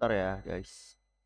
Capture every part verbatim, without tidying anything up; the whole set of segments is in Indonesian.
Bentar ya guys.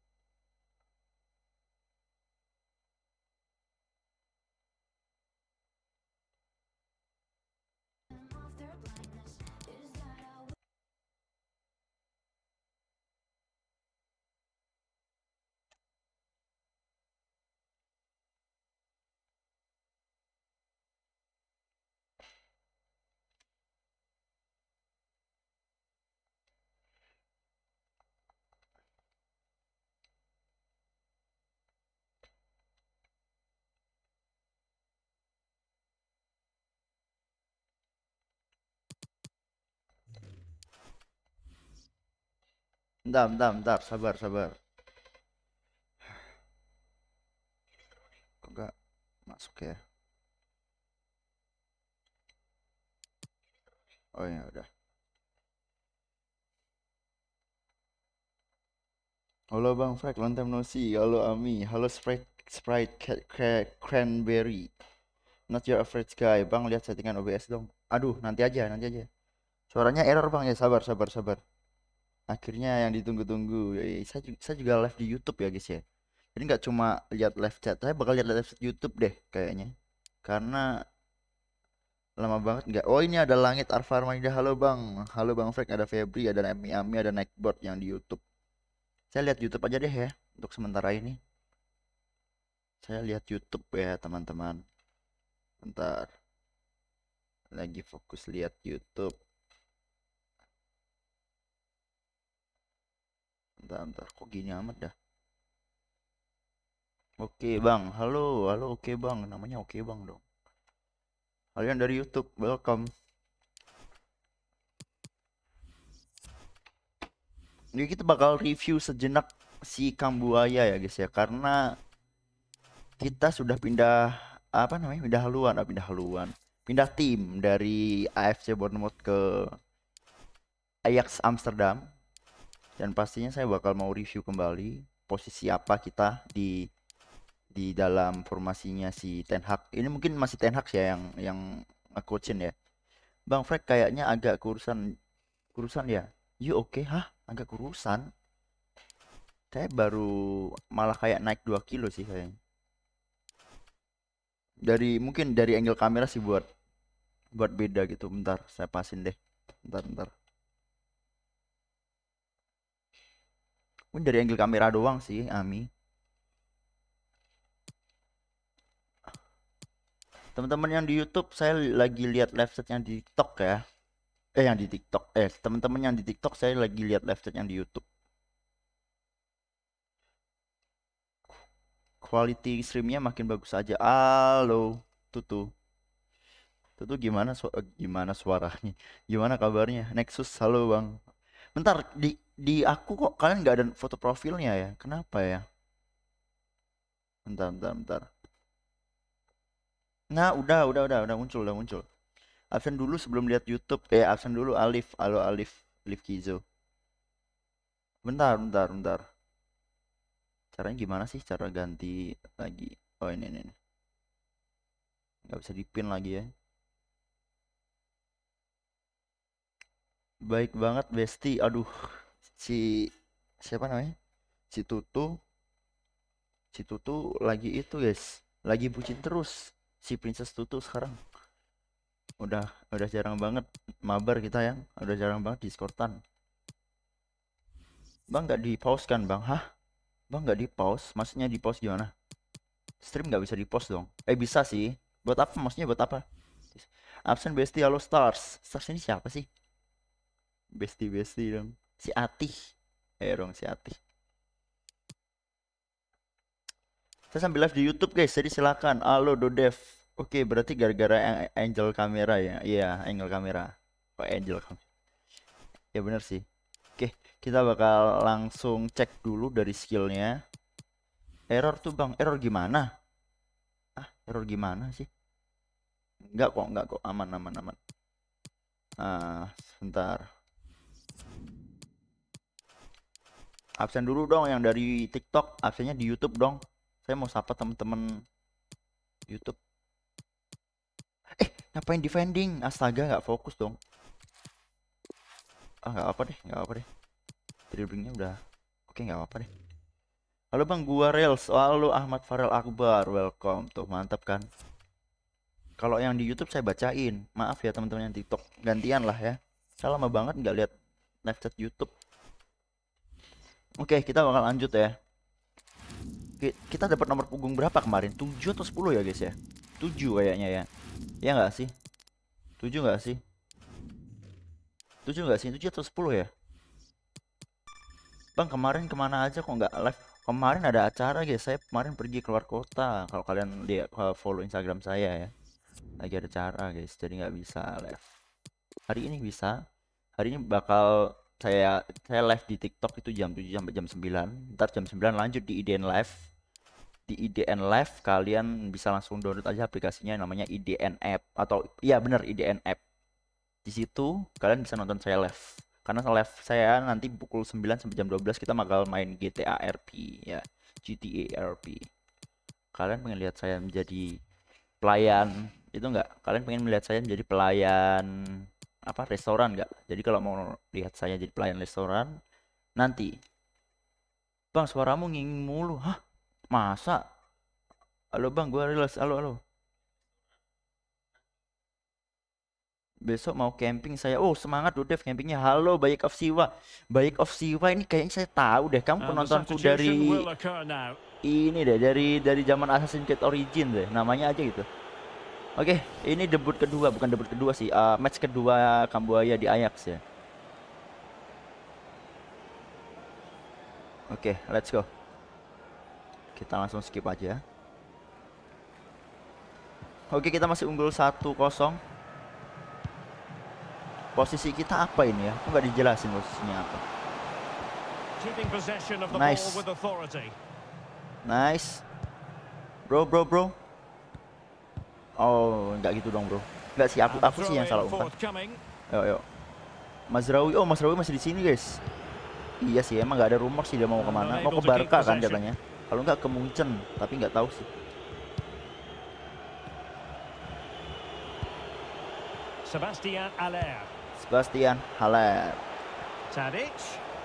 Bentar, bentar, bentar, sabar, sabar. Kok gak masuk ya? Oh ya udah. Halo Bang Frank, long time no see. Halo Ami, halo Sprite, Sprite Ca- Ca- Cranberry. Not your average guy. Bang, lihat settingan O B S dong. Aduh, nanti aja, nanti aja. Suaranya error Bang ya, sabar, sabar, sabar. Akhirnya yang ditunggu-tunggu. Eh, Saya, ju- saya juga live di YouTube ya guys ya. Jadi nggak cuma lihat live chat, saya bakal lihat live chat YouTube deh kayaknya. Karena lama banget nggak. Oh ini ada Langit Arfarmanida. Halo Bang. Halo Bang Frank. Ada Febri, ada Ami Ami, ada Nightbot yang di YouTube. Saya lihat YouTube aja deh ya untuk sementara ini. Saya lihat YouTube ya teman-teman. Bentar. Lagi fokus lihat YouTube. Bentar, bentar. Kok gini amat dah. Oke Bang. Halo, halo oke Bang. Namanya oke Bang dong. Kalian dari YouTube, welcome. Jadi kita bakal review sejenak si Kambuaya ya guys ya. Karena kita sudah pindah apa namanya pindah haluan ah, pindah haluan pindah tim dari A F C Bournemouth ke Ajax Amsterdam, dan pastinya saya bakal mau review kembali posisi apa kita di di dalam formasinya si Ten Hag. Ini mungkin masih Ten Hag ya yang yang nge-coachin ya. Bang Frank kayaknya agak kurusan kurusan ya. You oke? Okay? Hah? Agak kurusan? Saya baru malah kayak naik dua kilo sih kayaknya. Dari mungkin dari angle kamera sih buat buat beda gitu. Bentar, saya pasin deh. Bentar, bentar. Mungkin dari angle kamera doang sih, Ami. Teman-teman yang di YouTube, saya lagi lihat live set yang di TikTok ya. Eh, yang di TikTok. Eh, teman-teman yang di TikTok, saya lagi lihat live set yang di YouTube. Quality streamnya makin bagus aja. Halo, Tutu. Tutu gimana su eh, gimana suaranya? Gimana kabarnya? Nexus, halo Bang. Bentar, di di aku kok kalian nggak ada foto profilnya ya? Kenapa ya? Bentar, bentar, bentar. Nah, udah, udah, udah, udah muncul, udah muncul. Absen dulu sebelum lihat YouTube. Eh, absen dulu Alif. Halo Alif. Alif Kizo. Bentar, bentar, bentar. Caranya gimana sih cara ganti lagi? Oh, ini, ini. Ini. Nggak bisa dipin lagi ya. Baik banget, Besti. Aduh, si siapa namanya? Si Tutu. Si Tutu lagi itu, guys. Lagi bucin terus. Si Princess Tutu sekarang. Udah, udah jarang banget mabar kita yang. Udah jarang banget Discordan. Bang nggak di pause kan, Bang? Hah? Bang nggak di pause? Maksudnya di pause gimana? Stream nggak bisa di pause dong? Eh bisa sih. Buat apa? Maksudnya buat apa? Absen Besti, halo Stars. Stars ini siapa sih? Besti Besti dong. Si Atih. Eh dong si Atih. Saya sambil live di YouTube guys, jadi silakan. Halo Dodev. Oke, berarti gara-gara angle kamera ya. Iya, angle kamera. Oh, angle kamera. Ya bener sih. Oke, kita bakal langsung cek dulu dari skillnya. Error tuh bang, error gimana? Ah, error gimana sih? Enggak kok, enggak kok, aman, aman, aman. Ah, sebentar. Absen dulu dong yang dari TikTok, absennya di YouTube dong. Saya mau sapa temen-temen YouTube. Eh, ngapain defending? Astaga, nggak fokus dong. Ah, nggak apa deh, nggak apa deh. Dribblingnya udah. Oke, nggak apa-apa deh. Halo Bang, gua Reels. Oh, halo Ahmad Farel Akbar, welcome. Tuh, mantap kan? Kalau yang di YouTube saya bacain. Maaf ya teman-teman yang TikTok. Gantian lah ya. Saya lama banget nggak lihat live chat YouTube. Oke, kita bakal lanjut ya. Kita dapat nomor punggung berapa kemarin? tujuh atau sepuluh ya guys ya? tujuh kayaknya ya. Ya nggak sih? tujuh nggak sih? tujuh nggak sih? tujuh atau sepuluh ya? Bang, kemarin kemana aja kok nggak live? Kemarin ada acara guys. Saya kemarin pergi keluar kota. Kalau kalian lihat follow Instagram saya ya. Lagi ada acara guys, jadi nggak bisa live. Hari ini bisa. Hari ini bakal saya saya live di TikTok itu jam tujuh sampai jam sembilan. Ntar jam sembilan lanjut di I D N Live. Di I D N Live kalian bisa langsung download aja aplikasinya, namanya I D N App atau iya bener I D N App. Di situ kalian bisa nonton saya live. Karena live saya nanti pukul sembilan sampai jam dua belas kita bakal main G T A R P ya. G T A R P. Kalian pengen lihat saya menjadi pelayan itu enggak? Kalian pengen melihat saya menjadi pelayan apa restoran enggak? Jadi kalau mau lihat saya jadi pelayan restoran nanti. Bang, suaramu nging mulu. Hah? Masa? Halo Bang, gua Reels. Halo, halo. Besok mau camping saya. Oh, semangat Dev campingnya. Halo Baik of Siwa. Baik of Siwa ini kayaknya saya tahu deh. Kamu penontonku dari ini deh, dari dari zaman Assassin's Creed Origin deh. Namanya aja gitu. Oke, ini debut kedua, bukan debut kedua sih. Uh, match kedua Kambuaya di Ajax ya. Oke, let's go. Kita langsung skip aja. Oke, kita masih unggul satu kosong. Posisi kita apa ini ya? Kok nggak dijelasin posisinya apa? Nice. Nice. Bro, bro, bro. Oh, nggak gitu dong, bro. Nggak sih, aku aku sih yang salah umpan. Yo, yo. Mazraoui, oh Mazraoui masih di sini, guys. Iya sih, emang nggak ada rumor sih dia mau kemana. Mau ke Barca kan katanya. Kalau nggak ke Munchen, tapi nggak tahu sih. Sebastian Haller. Sebastian Haller. Tadic.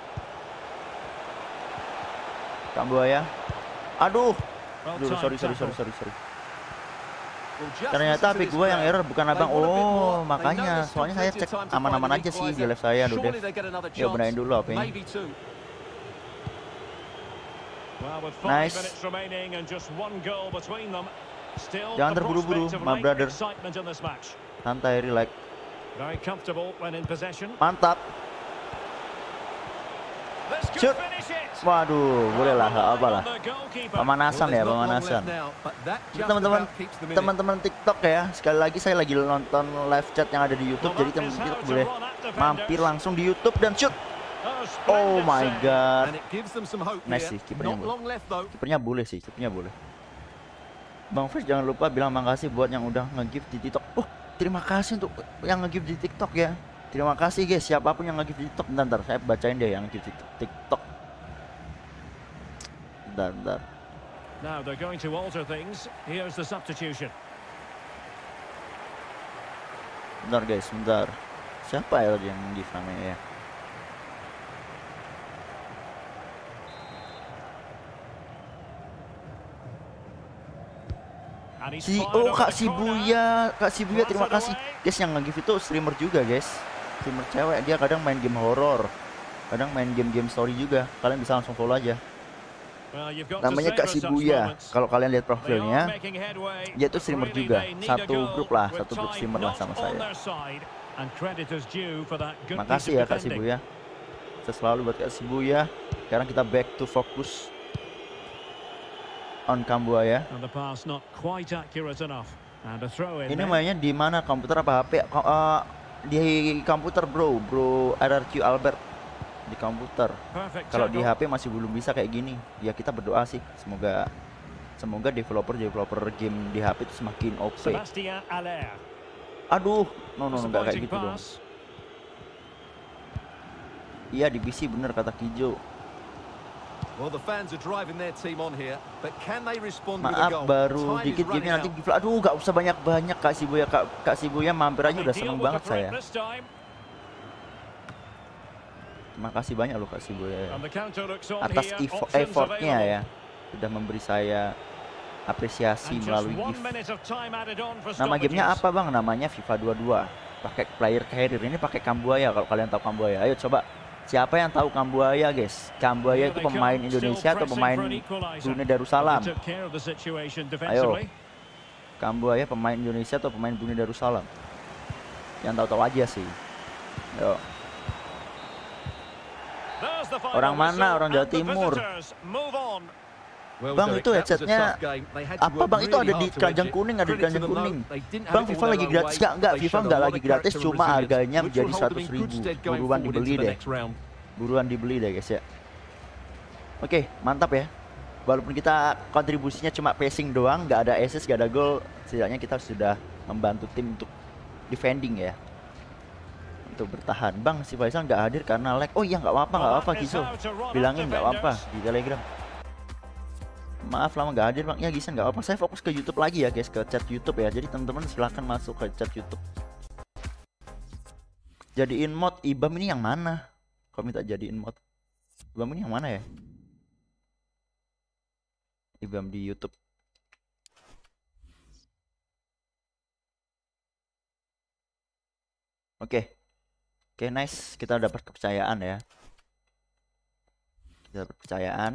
Kambuaya. Aduh. Aduh, sorry, sorry, sorry, sorry, sorry. Ternyata P gua yang error bukan abang. Oh, makanya soalnya saya cek aman-aman aja sih di live saya. Aduh Dev. Ya benerin dulu apa ini. Nice. Jangan terburu-buru, my brother. Santai, relax. Mantap. Shoot. Waduh, boleh lah, apalah. Pemanasan ya, pemanasan. Teman-teman, teman-teman TikTok ya. Sekali lagi saya lagi nonton live chat yang ada di YouTube, jadi teman-teman TikTok boleh mampir langsung di YouTube dan shoot. Oh my god. Nice sih, kipernya boleh. Kipernya boleh sih, kipernya boleh. Bang Fresh jangan lupa bilang makasih buat yang udah nge-gift di TikTok. Oh, terima kasih untuk yang nge-gift di TikTok ya. Terima kasih guys, siapapun yang nge-gift di TikTok. Bentar, bentar, saya bacain deh yang nge-gift di TikTok. Bentar, bentar. Now they're going to alter things. Here's the substitution. Bentar guys, bentar. Siapa ya yang nge-gift namanya ya? Si oh Kak Shibuya, Kak Shibuya terima kasih. Guys yang nge-gift itu streamer juga guys. Streamer cewek, dia kadang main game horror, kadang main game-game story juga. Kalian bisa langsung follow aja. Namanya Kak Shibuya. Kalau kalian lihat profilnya, dia itu streamer juga. Satu grup lah, satu grup streamer lah sama saya. Makasih ya Kak Shibuya. Saya selalu buat Kak Shibuya. Sekarang kita back to focus on Kambuaya. Ini mainnya di mana? Komputer apa H P? Uh, di komputer bro, bro R R Q Albert. Di komputer. Kalau di H P masih belum bisa kayak gini. Ya kita berdoa sih, semoga semoga developer developer game di H P itu semakin O P. Aduh, no no enggak kayak gitu dong. Iya di P C bener kata Kijo. Maaf baru dikit gamenya nanti give. Aduh nggak usah banyak-banyak Kak Shibuya. Kak, Kak Shibuya mampir aja udah seneng banget saya. Terima kasih banyak loh Kak Sibuya And the counter looks on atas here. effo- Options effortnya available. ya, sudah memberi saya apresiasi And just melalui one gift. minute of time added on for Nama gamenya stoppages. apa bang? Namanya FIFA dua puluh dua. Pakai player carrier, ini pakai Kambuaya kalau kalian tahu Kambuaya. Ayo coba, siapa yang tahu Kambuaya guys? Kambuaya Here itu they pemain come, still Indonesia atau pressing pemain for an equaliser. Brunei But they Darussalam? took care of the situation Ayo, defensively. Kambuaya pemain Indonesia atau pemain Brunei Darussalam? Yang tahu-tahu aja sih. Ayo. There's the final Orang mana? whistle, Orang Jawa and the Timur. visitors move on. Well, Bang, Derek, itu that was a headsetnya tough game. They had to apa work bang? Itu really ada di hard to keranjang edge it. kuning, ada di Credit to keranjang them, though, kuning. they didn't have Bang, it all FIFA their lagi own gratis way, nggak? Enggak, but they FIFA showed a nggak lot lagi of gratis, character and cuma resilience, harganya which menjadi will hold them seratus in good ribu. stead going Buruan forward dibeli into the deh. next round. Buruan dibeli deh guys ya. Oke, mantap ya. Walaupun kita kontribusinya cuma passing doang, nggak ada assist, nggak ada gol, setidaknya kita sudah membantu tim untuk defending ya, untuk bertahan. Bang, si Faisal nggak hadir karena lag. Oh iya, nggak apa-apa, nggak Well, apa-apa that is Giso. how to run Bilangin up nggak apa-apa defenders. di Telegram. Maaf lama nggak hadir bang. Ya Gisan nggak apa-apa. Saya fokus ke YouTube lagi ya guys, ke chat YouTube ya. Jadi teman-teman silahkan masuk ke chat YouTube. Jadiin mod Ibam ini yang mana? Kok minta jadiin mod Ibam ini yang mana ya? Ibam di YouTube. Oke. Oke, nice. Kita dapat kepercayaan ya. Kita dapat kepercayaan.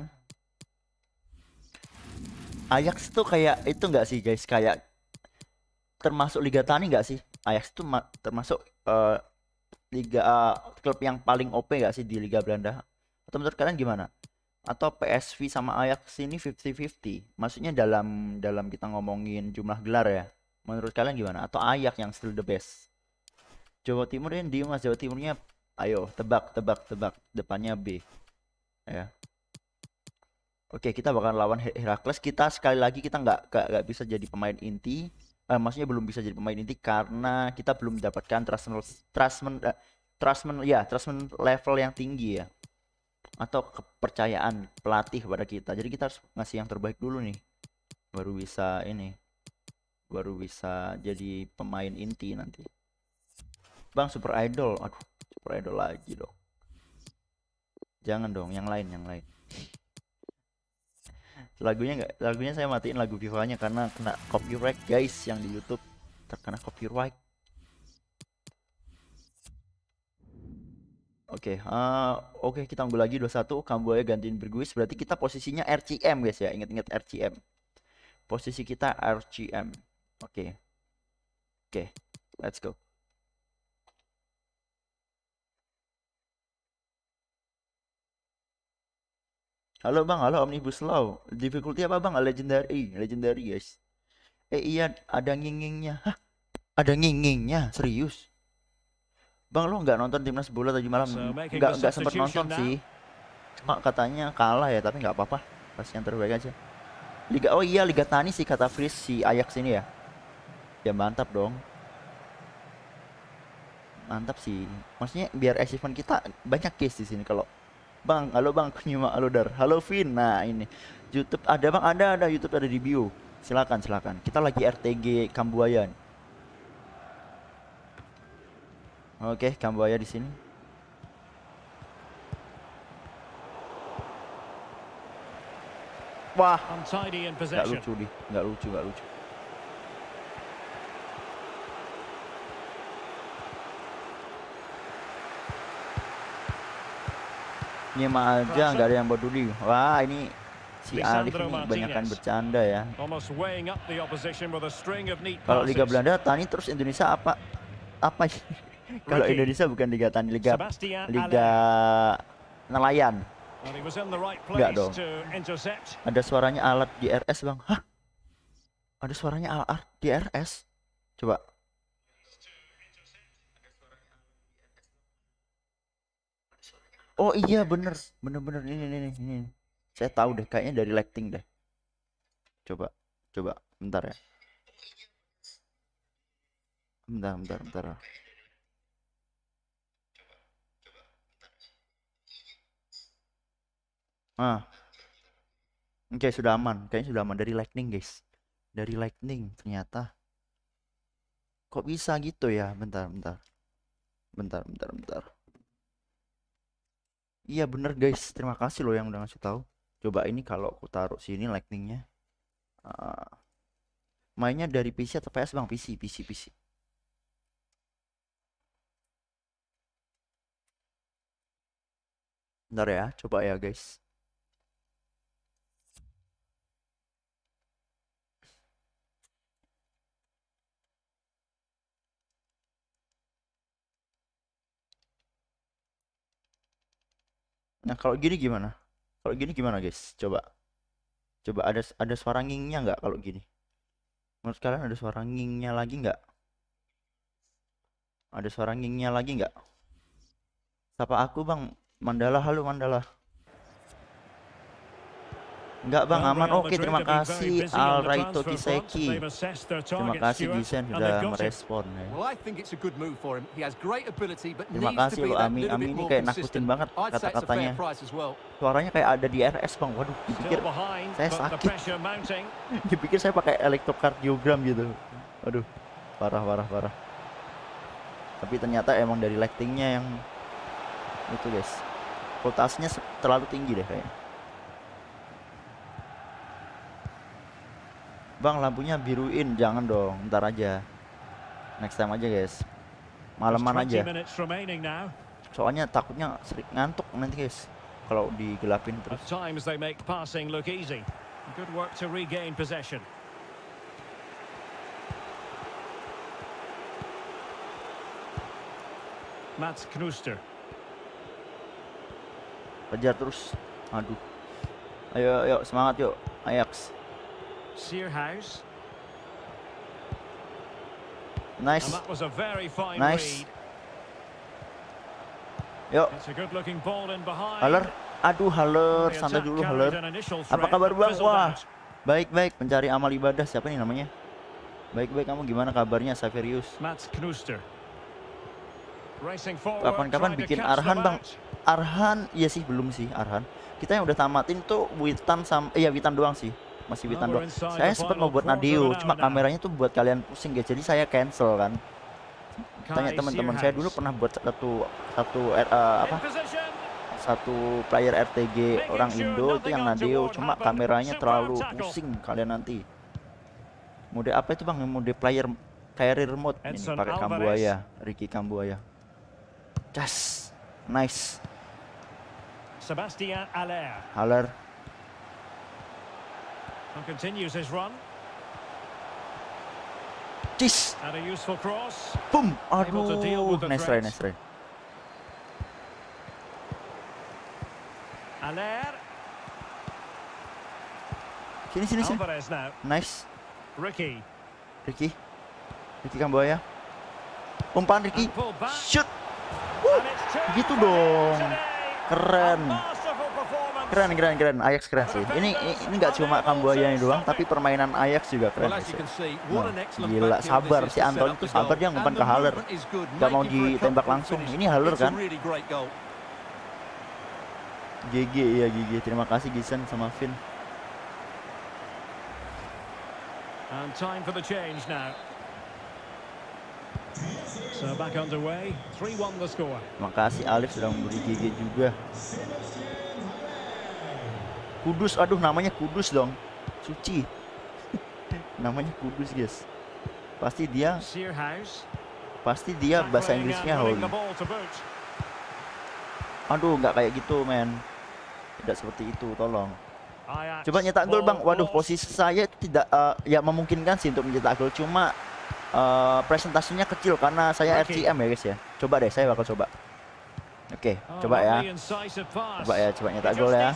Ajax tuh kayak itu enggak sih guys? Kayak termasuk Liga Tani enggak sih? Ajax itu termasuk uh, liga uh, klub yang paling O P enggak sih di Liga Belanda? Atau menurut kalian gimana? Atau P S V sama Ajax ini fifty fifty? Maksudnya dalam dalam kita ngomongin jumlah gelar ya. Menurut kalian gimana? Atau Ajax yang still the best? Jawa Timur yang di Mas Jawa Timurnya, ayo tebak tebak tebak, depannya B. Ya. Oke, kita bakal lawan Heracles. Kita sekali lagi kita nggak nggak bisa jadi pemain inti. Eh, maksudnya belum bisa jadi pemain inti karena kita belum mendapatkan transfer transfer uh, transfer ya transfer level yang tinggi ya, atau kepercayaan pelatih kepada kita. Jadi kita harus ngasih yang terbaik dulu nih, baru bisa ini, baru bisa jadi pemain inti nanti. Bang, Super Idol, aduh, Super Idol lagi dong. Jangan dong, yang lain, yang lain. Lagunya nggak, lagunya saya matiin lagu FIFA-nya karena kena copyright guys, yang di YouTube terkena copyright. Oke, okay, uh, oke okay, kita unggul lagi dua satu. Kambuaya gantiin Berguis, berarti kita posisinya R C M guys ya, ingat-ingat R C M. Posisi kita R C M. Oke, okay. oke, okay, let's go. Halo bang, halo Omnibus Law. Difficulty apa bang? Legendary, legendary guys. Eh iya, ada ngingingnya. Hah? Ada ngingingnya, serius? Bang, lo nggak nonton timnas bola tadi malam? So, nggak nggak sempat nonton now. Sih. Cuma katanya kalah ya, tapi nggak apa-apa. Pasti yang terbaik aja. Liga, oh iya Liga Tani sih kata Fris si Ajax ini ya. Ya mantap dong. Mantap sih. Maksudnya biar achievement kita banyak case di sini kalau Bang, halo bang, nyimak halo dar, halo Vin. Nah ini YouTube ada bang, ada ada YouTube ada di bio. Silakan silakan. Kita lagi R T G Kambuaya. Oke, Kambuaya di sini. Wah, nggak lucu nih, nggak lucu, nggak lucu. Nyimak aja, nggak ada yang peduli. Wah, ini si Alif ini kebanyakan bercanda ya. Kalau Liga Belanda Tani terus Indonesia apa? Apa? Kalau Indonesia bukan Liga Tani, Liga Liga Nelayan. Enggak dong. Ada suaranya alat di R S bang. Hah? Ada suaranya alat di R S? Coba. Oh iya bener, bener-bener ini ini ini. Saya tahu deh, kayaknya dari lighting deh. Coba, coba, bentar ya. Bentar, bentar, bentar. Ah, oke okay, sudah aman, kayaknya sudah aman dari lightning guys, dari lightning ternyata. Kok bisa gitu ya? Bentar, bentar, bentar, bentar, bentar. Iya bener guys, terima kasih loh yang udah ngasih tahu. Coba ini kalau aku taruh sini lightningnya. Uh, mainnya dari P C atau P S bang? P C, P C, P C. Bentar ya, coba ya guys. Nah kalau gini gimana? Kalau gini gimana guys? Coba, coba ada ada suara ngingnya nggak kalau gini? Menurut kalian ada suara ngingnya lagi nggak? Ada suara ngingnya lagi nggak? Sapa aku bang, Mandala, halo Mandala. Enggak bang, aman. Oke, terima kasih Al Raito Kiseki. Terima kasih Gisen sudah merespon ya. Terima kasih lo Ami. Ami ini kayak nakutin banget kata-katanya. Suaranya kayak ada di R S bang. Waduh, dipikir saya sakit. Dipikir saya pakai elektrokardiogram gitu. Waduh, parah parah parah. Tapi ternyata emang dari lightingnya yang itu guys. Voltasenya terlalu tinggi deh kayaknya. Bang lampunya biruin, jangan dong, ntar aja. Next time aja guys. Malaman aja. Soalnya takutnya sering ngantuk nanti guys kalau digelapin terus. Mats Knuster. Kejar terus. Aduh. Ayo ayo semangat yuk Ajax. Sierhuis. Nice. And that was a very fine Nice. read. Yuk. It's a good looking ball in behind. Haler. Aduh Haler, santai dulu Haler. Apa kabar bang? Wah, baik-baik. Pencari amal ibadah, siapa nih namanya? Baik-baik, kamu gimana kabarnya Saverius? Mats Knuster. Kapan-kapan bikin Arhan bang? Arhan, iya sih belum sih Arhan. Kita yang udah tamatin tuh Witan sama, iya Witan doang sih. Masih Witan doang. Saya sempat mau buat Nadeo, cuma kameranya tuh buat kalian pusing guys. Jadi saya cancel kan. Tanya teman-teman saya dulu pernah buat satu satu uh, apa? Satu player R T G orang Indo itu yang Nadeo, cuma kameranya terlalu pusing kalian nanti. Mode apa itu bang? Mode player career mode ini pakai Kambuaya, Ricky Kambuaya. Just nice. Sebastian Haller. Haller. Continues his run. Cis. And a useful cross. Boom. Aduh, nice try, nice try. Haller. Sini sini sini. Nice. Ricky. Ricky. Ricky Kambuaya. Umpan Ricky. Shoot. Wuh, gitu dong. Keren. Keren, keren, keren. Ajax keren sih. Ini ini nggak cuma Kambuaya ini doang, tapi permainan Ajax juga keren sih. Nah, gila, sabar si Anton itu sabar dia ngumpan ke Haller. Gak mau ditembak langsung. Ini Haller kan? G G ya G G. Terima kasih Gisen sama Vin. And time for the change now. So back underway. three one the score. Makasih Alif sudah memberi G G juga. Kudus, aduh namanya Kudus dong. Suci. Namanya Kudus, guys. Pasti dia Pasti dia bahasa Inggrisnya holy. Aduh, nggak kayak gitu, men. Tidak seperti itu, tolong. Coba nyetak gol, Bang. Waduh, posisi saya tidak uh, ya memungkinkan sih untuk mencetak gol, cuma uh, presentasinya kecil karena saya R C M ya, guys ya. Coba deh, saya bakal coba. Oke, okay, coba ya. Coba ya, coba nyetak gol ya.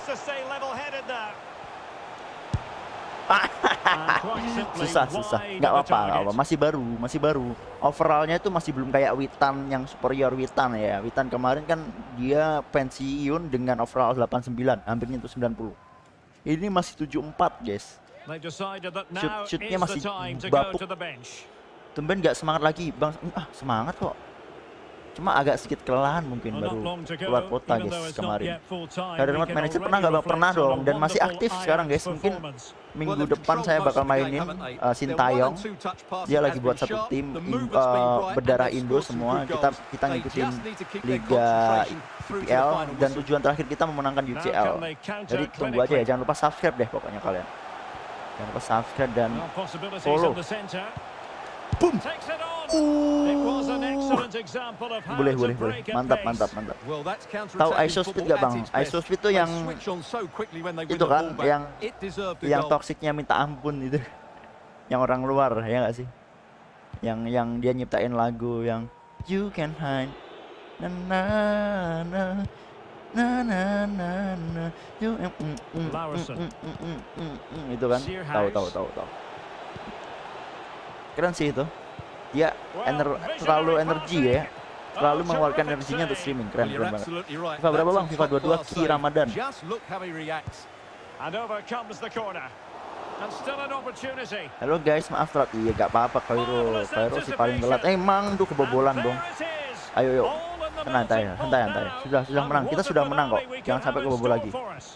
susah, susah. Nggak apa-apa, nggak apa. Masih baru, masih baru. Overallnya itu masih belum kayak Witan yang superior Witan ya. Witan kemarin kan dia pensiun dengan overall delapan puluh sembilan, hampir nyentuh sembilan puluh. Ini masih tujuh empat, guys. Shoot, shootnya masih bapuk. Tumben nggak semangat lagi, Bang. Ah, semangat kok. Cuma agak sedikit kelelahan mungkin baru keluar kota guys kemarin. Kader Remote Manager pernah nggak bang? Pernah dong, dan masih aktif sekarang guys. Mungkin minggu depan saya bakal mainin uh, Sintayong. Dia lagi buat satu tim uh, berdarah Indo semua. Kita kita ngikutin Liga I P L dan tujuan terakhir kita memenangkan U C L. Jadi tunggu aja ya, jangan lupa subscribe deh pokoknya kalian. Jangan lupa subscribe dan follow. Boom. Uh. Boleh, boleh, boleh. Mantap, mantap, mantap. Tahu Isospeed gak bang? Isospeed itu yang itu kan, yang yang toksiknya minta ampun itu, yang orang luar ya nggak sih? Yang yang dia nyiptain lagu yang You Can Hide, na na na na na na na, you mm, mm, mm, mm, mm, mm, mm, itu kan? Tahu, tahu, tahu, tahu. Keren sih itu. Dia ener terlalu energi ya. Selalu mengeluarkan energinya untuk streaming. Keren, keren banget. FIFA berapa bang? FIFA dua puluh dua Ki Ramadan. Halo guys, maaf telat. Iya gak apa-apa Kairo. Kairo sih paling telat. Eh, emang tuh kebobolan dong. Ayo yuk. Santai, santai, santai. Sudah sudah menang. Kita sudah menang kok. Jangan sampai kebobol lagi.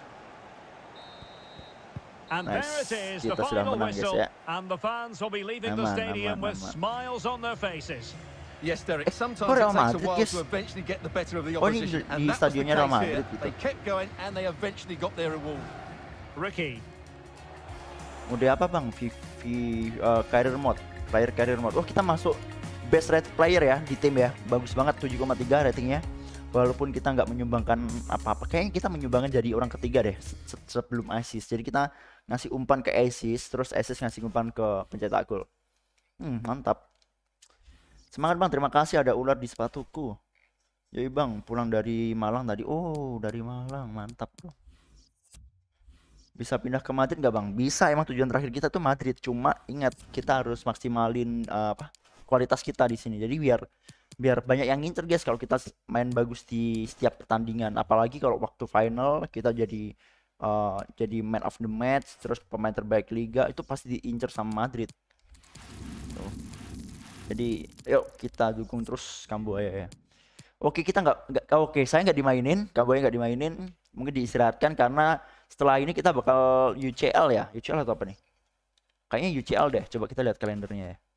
Nice, kita sudah menang guys ya. Aman, aman, aman. Yes, Derek. Sometimes Real it takes a Madrid, while yes. to eventually get the better of the Oh, ini opposition, di and that was the stadionnya Real case Madrid here. gitu. They kept going and they eventually got their reward. Ricky. Mode apa bang? V, v uh, career mode, player career mode. Oh, kita masuk best rate player ya di tim ya. Bagus banget, tujuh koma tiga ratingnya. Walaupun kita nggak menyumbangkan apa-apa, kayaknya kita menyumbangkan jadi orang ketiga deh se sebelum assist. Jadi kita ngasih umpan ke assist, terus assist ngasih umpan ke pencetak gol. Hmm, mantap. Semangat bang, terima kasih ada ular di sepatuku. Yoi bang, pulang dari Malang tadi. Oh, dari Malang, mantap bro. Bisa pindah ke Madrid nggak bang? Bisa, emang tujuan terakhir kita tuh Madrid. Cuma ingat, kita harus maksimalin uh, apa kualitas kita di sini. Jadi biar biar banyak yang ngincer guys kalau kita main bagus di setiap pertandingan. Apalagi kalau waktu final kita jadi uh, jadi man of the match, terus pemain terbaik liga, itu pasti diincer sama Madrid. Tuh. Jadi yuk kita dukung terus Kambuaya ya. Oke, kita nggak nggak oke saya nggak dimainin, Kambuaya nggak dimainin, mungkin diistirahatkan karena setelah ini kita bakal U C L ya. U C L atau apa nih? Kayaknya U C L deh. Coba kita lihat kalendernya ya.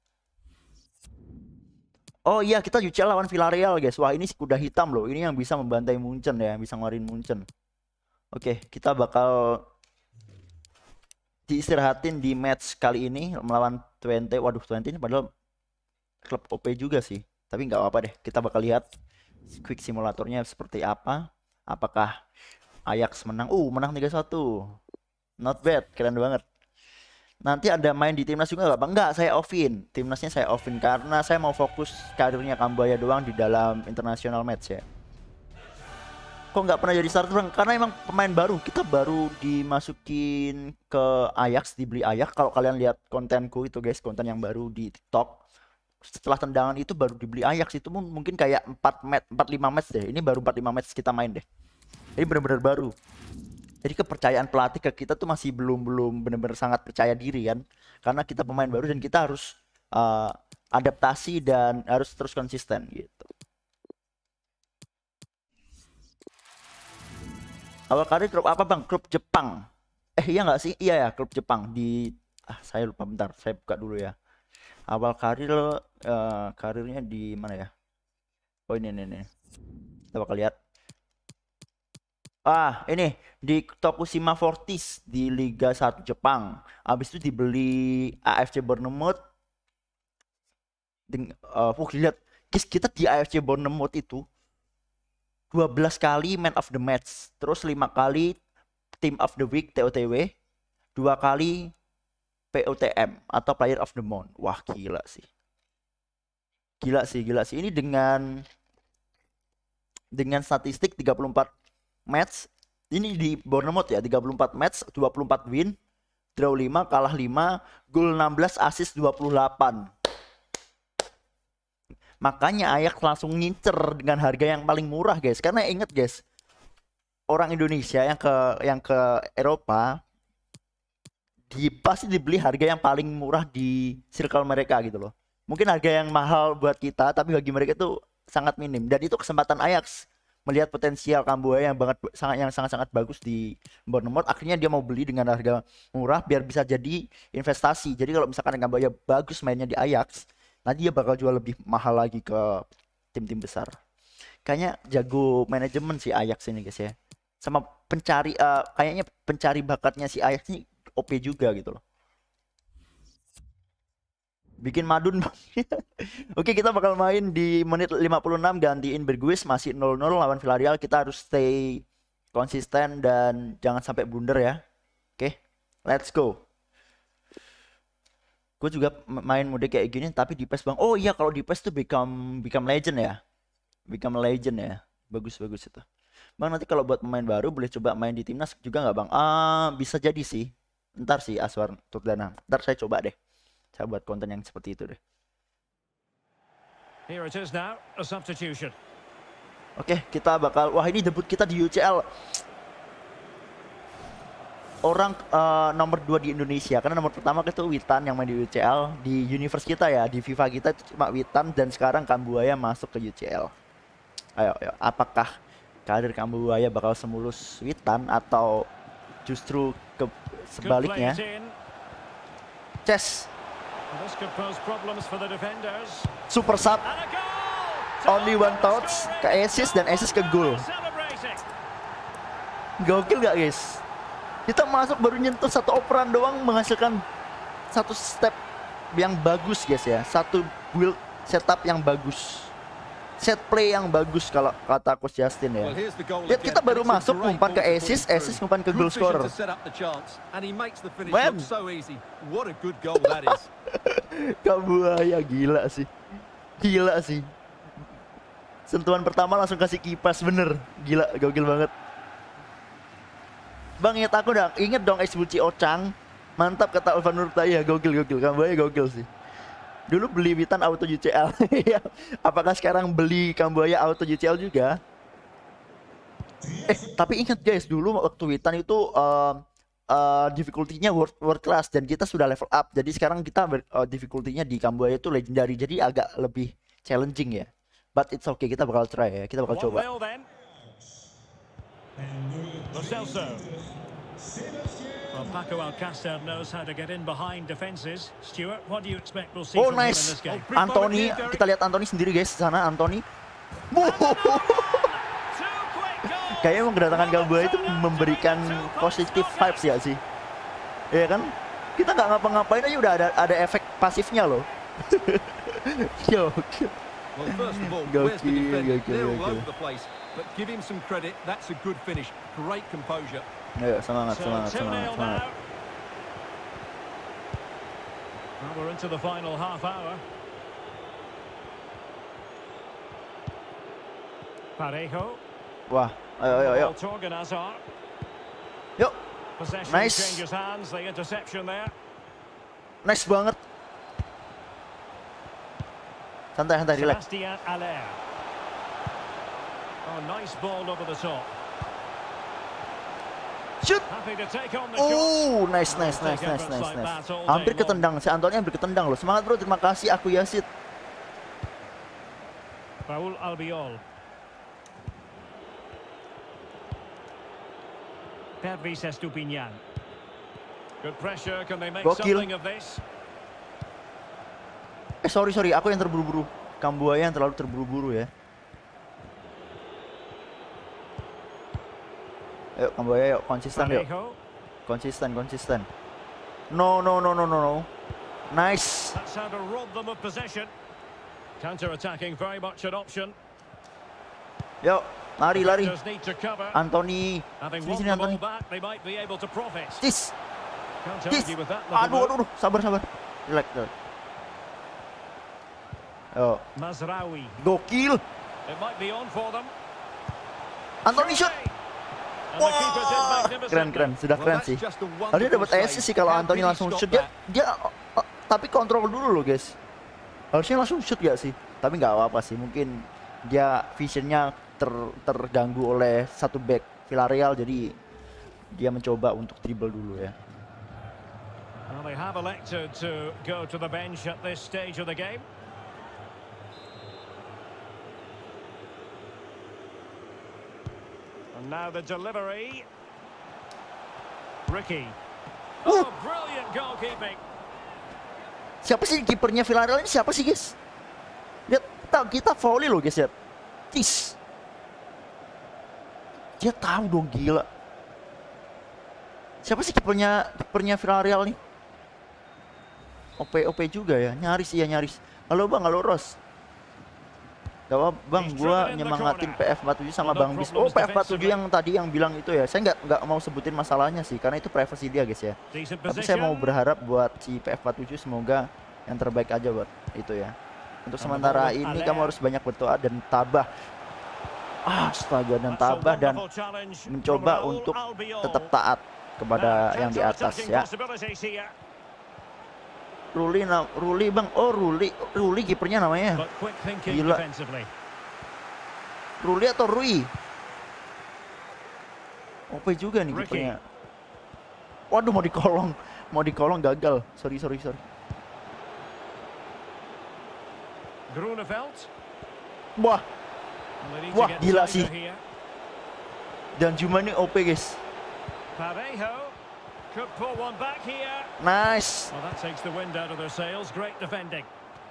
Oh iya, kita U C L lawan Villarreal guys. Wah, ini kuda hitam loh. Ini yang bisa membantai Munchen ya, bisa ngeluarin Munchen. Oke, kita bakal diistirahatin di match kali ini melawan Twente. Waduh, Twente ini padahal klub O P juga sih. Tapi nggak apa-apa deh. Kita bakal lihat quick simulatornya seperti apa. Apakah Ajax menang? Uh, menang tiga satu. Not bad, keren banget. Nanti ada main di timnas juga nggak bang? Enggak, saya offin. Timnasnya saya offin karena saya mau fokus karirnya Kambuaya doang di dalam international match ya. Kok nggak pernah jadi starter bang? Karena emang pemain baru. Kita baru dimasukin ke Ajax, dibeli Ajax. Kalau kalian lihat kontenku itu guys, konten yang baru di TikTok. Setelah tendangan itu baru dibeli Ajax, itu mungkin kayak empat match, empat lima match deh. Ini baru empat lima match kita main deh. Ini benar-benar baru. Jadi kepercayaan pelatih ke kita tuh masih belum belum benar-benar sangat percaya diri kan. Karena kita pemain baru dan kita harus uh, adaptasi dan harus terus konsisten gitu. Awal karir klub apa bang? Klub Jepang. Eh iya nggak sih? Iya ya, klub Jepang di ah saya lupa, bentar, saya buka dulu ya. Awal karir uh, karirnya di mana ya? Oh ini ini nih. Kita bakal lihat. Ah, ini di Tokushima Fortis di Liga satu Jepang. Habis itu dibeli A F C Bournemouth. Deng, uh, uh, lihat, guys, kita di A F C Bournemouth itu dua belas kali man of the match, terus lima kali team of the week T O T W, dua kali P O T M atau player of the month. Wah, gila sih. Gila sih, gila sih. Ini dengan dengan statistik tiga puluh empat match. Ini di Bournemouth ya, tiga puluh empat match, dua puluh empat win, draw lima, kalah lima, gol enam belas, assist dua puluh delapan. Makanya Ajax langsung ngincer dengan harga yang paling murah, guys. Karena inget, guys, orang Indonesia yang ke yang ke Eropa di pasti dibeli harga yang paling murah di circle mereka gitu loh. Mungkin harga yang mahal buat kita, tapi bagi mereka itu sangat minim, dan itu kesempatan Ajax melihat potensial Kambuaya yang banget sangat yang sangat-sangat bagus di Bournemouth. Akhirnya dia mau beli dengan harga murah biar bisa jadi investasi. Jadi kalau misalkan Kambuaya bagus mainnya di Ajax, nanti dia bakal jual lebih mahal lagi ke tim-tim besar. Kayaknya jago manajemen si Ajax ini guys ya. Sama pencari uh, kayaknya pencari bakatnya si Ajax ini O P juga gitu loh. Bikin madun. Oke, kita bakal main di menit lima puluh enam, gantiin Bergwijn, masih nol nol lawan Villarreal. Kita harus stay konsisten dan jangan sampai blunder ya. Oke, let's go. Gue juga main mode kayak gini tapi di PES bang. Oh iya, kalau di PES tuh become become legend ya. Become legend ya. Bagus bagus itu. Bang, nanti kalau buat pemain baru boleh coba main di timnas juga nggak bang? Ah, bisa jadi sih. Ntar sih Aswar Turdana. Ntar saya coba deh. Saya buat konten yang seperti itu deh. Here it is now, a substitution. Oke, kita bakal, wah ini debut kita di U C L. Orang uh, nomor dua di Indonesia, karena nomor pertama itu Witan yang main di U C L. Di universe kita ya, di FIFA kita itu cuma Witan, dan sekarang Kambuaya masuk ke U C L. Ayo, ayo, apakah karir Kambuaya bakal semulus Witan atau justru ke sebaliknya? Chess. Super sub, only one touch ke assist dan assist ke goal. Gokil gak guys? Kita masuk baru nyentuh satu operan doang menghasilkan satu step yang bagus guys ya. Satu build setup yang bagus, set play yang bagus kalau kata Coach Justin ya. Lihat kita baru masuk umpan ke assist, assist umpan ke goal scorer. Man. Kambuaya gila sih. Gila sih. Sentuhan pertama langsung kasih kipas, bener. Gila, gokil banget. Bang, inget aku dong, inget dong Exbuci Ocang. Mantap kata Alvan Nurtaya, gokil gokil. Kambuaya gokil sih. Dulu beli Witan auto U C L. Apakah sekarang beli Kambuaya auto U C L juga? Eh, tapi ingat guys, dulu waktu Witan itu uh, uh, difficulty-nya world, world class dan kita sudah level up. Jadi sekarang kita uh, difficulty-nya di Kambuaya itu legendary. Jadi agak lebih challenging ya. But it's okay, kita bakal try ya. Kita bakal coba. Well, Paco Alcacer knows how to get in behind defenses. Stuart, what do you expect we'll see oh, from nice. him in this game? Anthony, kita lihat Anthony sendiri guys, sana Anthony. Kayaknya kedatangan Kambuaya itu memberikan positive vibes ya sih. Ya kan? Kita nggak ngapa-ngapain aja udah ada ada efek pasifnya loh. Yo. Well, first of all, Gokil, where's the defender? gokil, They're all gokil. over the place, but give him some credit. That's a good finish. Great composure. Ayo, semangat, So semangat, two semangat, nil semangat. now. Well, we're into the final half hour. Parejo. Wah, ayo, ayo, ayo. Torgan Hazard. Yuk, Possession Nice. changes hands. The interception there. nice banget. Santai, santai, relax. Sebastian Aller. Oh, nice ball over the top. Shoot. Happy to take on the shot. Oh, nice, nice, nice, nice, nice, nice. Hampir ketendang, si Anthony hampir ketendang loh. Semangat bro, terima kasih aku Yasid. Raul Albiol. Pervis Estupiñán. Good pressure. Can they make Gokil. something of this? Eh sorry sorry, aku yang terburu-buru. Kambuaya yang terlalu terburu-buru ya. Ayo Kambuaya, yuk konsisten yuk. Parejo. Konsisten, konsisten. No, no, no, no, no, no. Nice. That's how to rob them of possession. Counter-attacking very much an option. Yuk, lari, lari. Defenders need to cover. Anthony. Having Sini, won sini the ball Anthony. back, they might be able to profit. Cis, Can't cis. argue with that. little Aduh, move. aduh, aduh. Sabar, sabar. Relax, relax. Yo, Mazraoui. gokil. It might be on for them. Anthony shoot. And the keeper did Wah, magnificently. keren, keren. Sudah Well, keren that's sih. just a Harusnya wonderful dapat assist save. sih kalau How Anthony did he langsung stop shoot. Dia, that? dia uh, tapi kontrol dulu loh guys. Harusnya langsung shoot gak sih? Tapi nggak apa-apa sih. Mungkin dia visionnya ter, terganggu oleh satu back Villarreal, jadi dia mencoba untuk dribble dulu ya. Well, they have elected to go to the bench at this stage of the game. And now the delivery. Ricky. Uh. Oh, brilliant goalkeeping. Siapa sih kipernya Villarreal ini? Siapa sih, guys? Lihat, kita, kita volley loh, guys ya. Tis. Dia tahu dong, gila. Siapa sih kipernya kipernya Villarreal nih? O P O P juga ya, nyaris iya nyaris. Halo Bang, halo Ros. Gak apa Bang, gua nyemangatin P F empat puluh tujuh sama Bang Bis. Oh, P F empat puluh tujuh yang tadi yang bilang itu ya. Saya nggak nggak mau sebutin masalahnya sih, karena itu privasi dia, guys ya. Tapi saya mau berharap buat si P F empat puluh tujuh semoga yang terbaik aja buat itu ya. Untuk sementara ini kamu harus banyak berdoa dan tabah. Astaga, dan tabah dan mencoba untuk tetap taat kepada yang di atas ya. Ruli, Ruli Bang, oh Ruli, Ruli kipernya namanya. Gila. Ruli atau Rui? O P juga nih kipernya. Waduh, mau dikolong, mau dikolong gagal. Sorry, sorry, sorry. Wah, wah gila sih. Dan Juma ini O P, guys. Could pull one back here. Nice. Well, that takes the wind out of their sails. Great defending.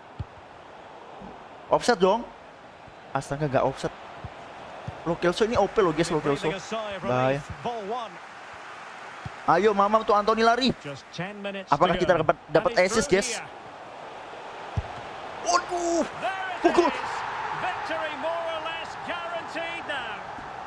Offset dong. Astaga, nggak offset. Lo Kelso ini O P lo, guys, lo Kelso. Bahaya. Ayo Mamam tuh Anthony lari. Apakah kita dapat dapat assist, guys? Waduh. Pukul. Victory more or less guaranteed now.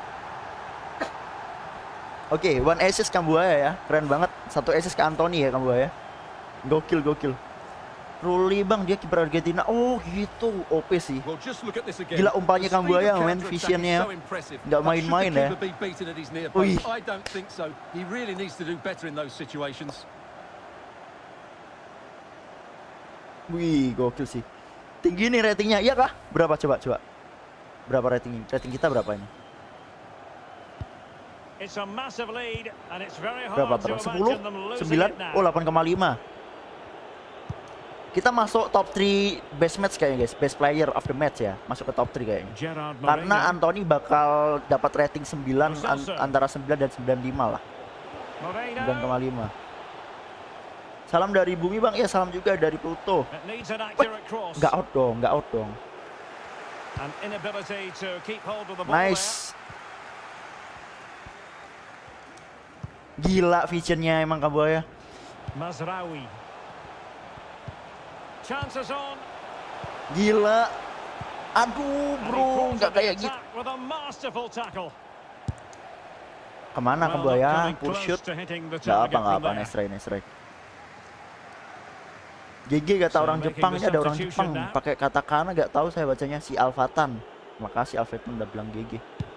Oke, okay, one assist Kambuaya ya, keren banget. Satu assist ke Anthony ya Kambuaya. Gokil, gokil. Ruli Bang, dia kiper Argentina. Oh gitu, O P sih. Gila umpannya Kambuaya, main visionnya nggak main-main ya. Wih. Wih, gokil sih. Tinggi nih ratingnya, iya kah? Berapa coba, coba. Berapa rating? Rating kita berapa ini? Berapa terus? sepuluh? sembilan? Oh, delapan koma lima. Kita masuk top tiga best match kayaknya, guys. Best player of the match ya. Masuk ke top tiga kayaknya. Karena Anthony bakal dapat rating sembilan, an antara sembilan dan sembilan koma lima lah. sembilan koma lima. Salam dari Bumi Bang. Ya, salam juga dari Pluto. Nggak out dong, nggak out dong. Nice. Gila visionnya emang Kambuaya. Mazraoui. Chances on. Gila. Aduh bro, nggak kayak gitu. Kemana Kambuaya? Push shoot. Nggak apa, nggak apa. Nice try, nice try. G G kata orang Jepang, ini ada orang Jepang pakai katakana, nggak tahu saya bacanya si Alfatan. Makasih Alfatan udah bilang G G.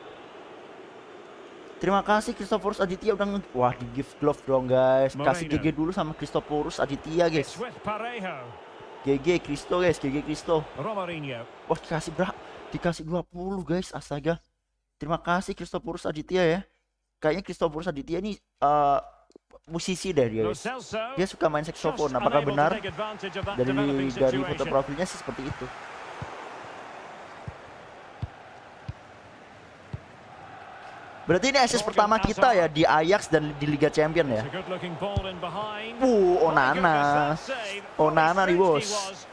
Terima kasih Christophorus Aditya udah nge... Wah, di gift glove dong guys. Kasih G G dulu sama Christophorus Aditya guys. G G Christo guys, G G Christo. Wah, dikasih berapa? Dikasih dua puluh guys, astaga. Terima kasih Christophorus Aditya ya. Kayaknya Christophorus Aditya ini uh, musisi deh dia guys. Dia suka main saxophone. Apakah benar? Dari dari foto profilnya sih seperti itu. Berarti ini assist pertama kita ya di Ajax dan di Liga Champion ya. Uh, Onana. Onana nih bos.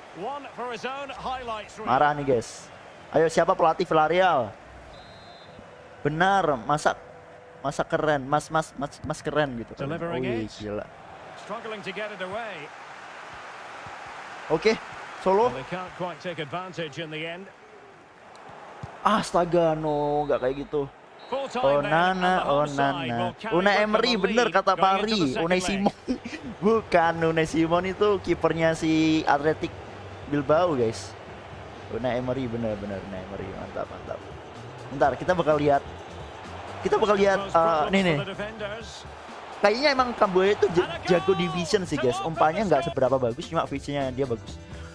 Marah nih guys. Ayo siapa pelatih Villarreal? Benar, masa masa keren, mas mas mas mas keren gitu. Wih, gila. Oke, Solo. Astaga, no, nggak kayak gitu. Onana, Onana, Unai Emery bener kata Pari, Unai Simon. Bukan, Unai Simon itu kipernya si Athletic Bilbao guys. Unai Emery bener bener Unai Emery, mantap mantap. Bentar, kita bakal lihat, kita bakal lihat uh, nih nih. Kayaknya emang Kambuaya itu jago di vision sih guys. Umpannya nggak seberapa bagus, cuma visionnya dia bagus.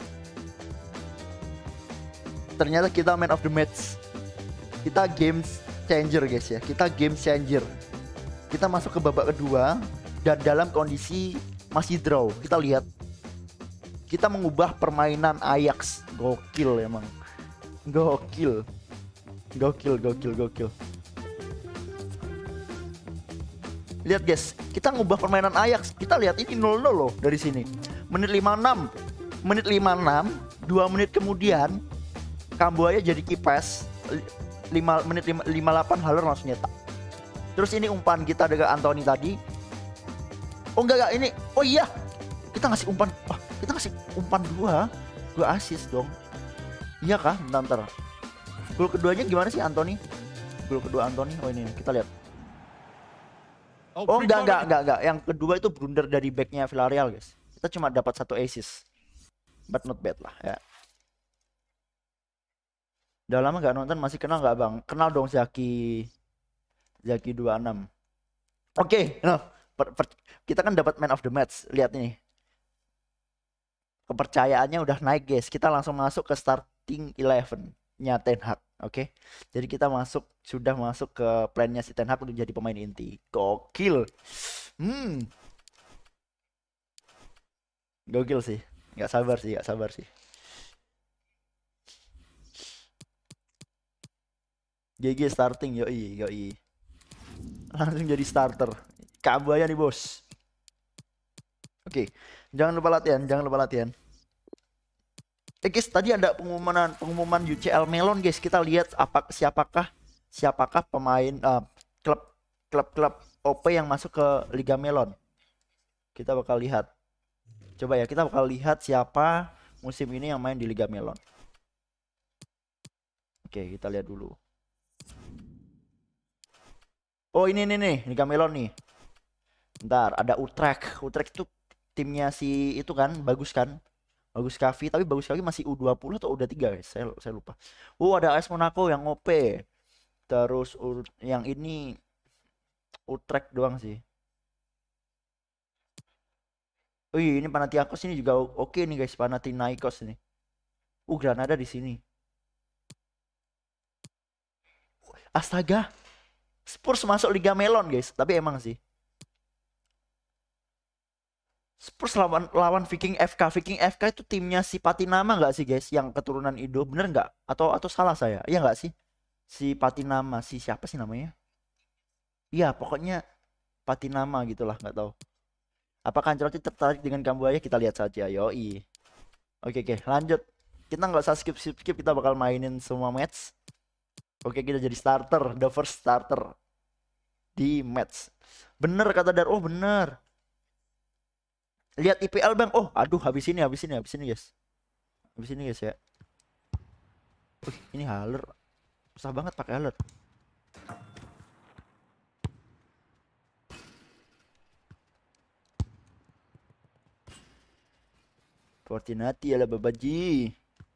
Ternyata kita man of the match. Kita games changer guys ya, kita game changer. Kita masuk ke babak kedua dan dalam kondisi masih draw. Kita lihat, kita mengubah permainan Ajax. Gokil emang, gokil, gokil, gokil, gokil. Lihat guys, kita ngubah permainan Ajax. Kita lihat ini nol nol loh dari sini. Menit lima puluh enam. Menit lima puluh enam, dua menit kemudian Kambuaya jadi kipes. lima menit lima puluh delapan Haller langsung nyetak. Terus ini umpan kita dengan Anthony tadi. Oh enggak enggak ini. Oh iya. Kita ngasih umpan. Oh, kita ngasih umpan dua. Dua assist dong. Iya kah? Bentar, bentar. Gol keduanya gimana sih Anthony? Gol kedua Anthony. Oh ini kita lihat. Oh enggak enggak enggak enggak. Yang kedua itu blunder dari backnya Villarreal guys. Kita cuma dapat satu assist. But not bad lah ya. Udah lama nggak nonton, masih kenal nggak bang? Kenal dong Zaki. Zaki dua puluh enam. Oke, okay, nah, per, per, kita kan dapat man of the match. Lihat ini. Kepercayaannya udah naik guys. Kita langsung masuk ke starting eleven-nya Ten Hag. Oke, okay? Jadi kita masuk, sudah masuk ke plannya si Ten Hag untuk jadi pemain inti. Gokil. Hmm. Gokil sih. Nggak sabar sih, nggak sabar sih. G G starting, yoi, yoi. Langsung jadi starter. Kambuaya nih bos. Oke, okay. Jangan lupa latihan, jangan lupa latihan. Eh guys, tadi ada pengumuman pengumuman U C L Melon guys. Kita lihat apa siapakah siapakah pemain uh, klub klub-klub O P yang masuk ke Liga Melon. Kita bakal lihat. Coba ya, kita bakal lihat siapa musim ini yang main di Liga Melon. Oke, kita lihat dulu. Oh, ini nih nih, Liga Melon nih. Bentar, ada Utrecht. Utrecht itu timnya si itu kan, bagus kan? Bagus Kavi, tapi Bagus Kavi masih U dua puluh atau U dua puluh tiga guys, saya, saya lupa. Oh ada A S Monaco yang O P. Terus yang ini Utrecht doang sih. Oh iya, ini Panathinaikos ini juga oke nih guys, Panathinaikos ini. Uh Granada di sini. Astaga. Spurs masuk Liga Melon guys, tapi emang sih. Spurs lawan lawan Viking F K. Viking F K itu timnya si Patinama nggak sih guys? Yang keturunan Indo, bener nggak? Atau atau salah saya? Iya nggak sih? Si Patinama, si siapa sih namanya? Iya pokoknya Patinama gitulah, nggak tahu. Apakah Ancelotti tertarik dengan Kambuaya? Kita lihat saja. Yoi. Oke oke lanjut. Kita nggak usah skip skip skip. Kita bakal mainin semua match. Oke kita jadi starter, the first starter di match. Bener kata Dar. Oh bener. Lihat I P L bang. Oh aduh habis ini habis ini habis ini guys. Habis ini guys ya. Wih, ini Haller. Susah banget pakai Haller. Fortunati ala babaji.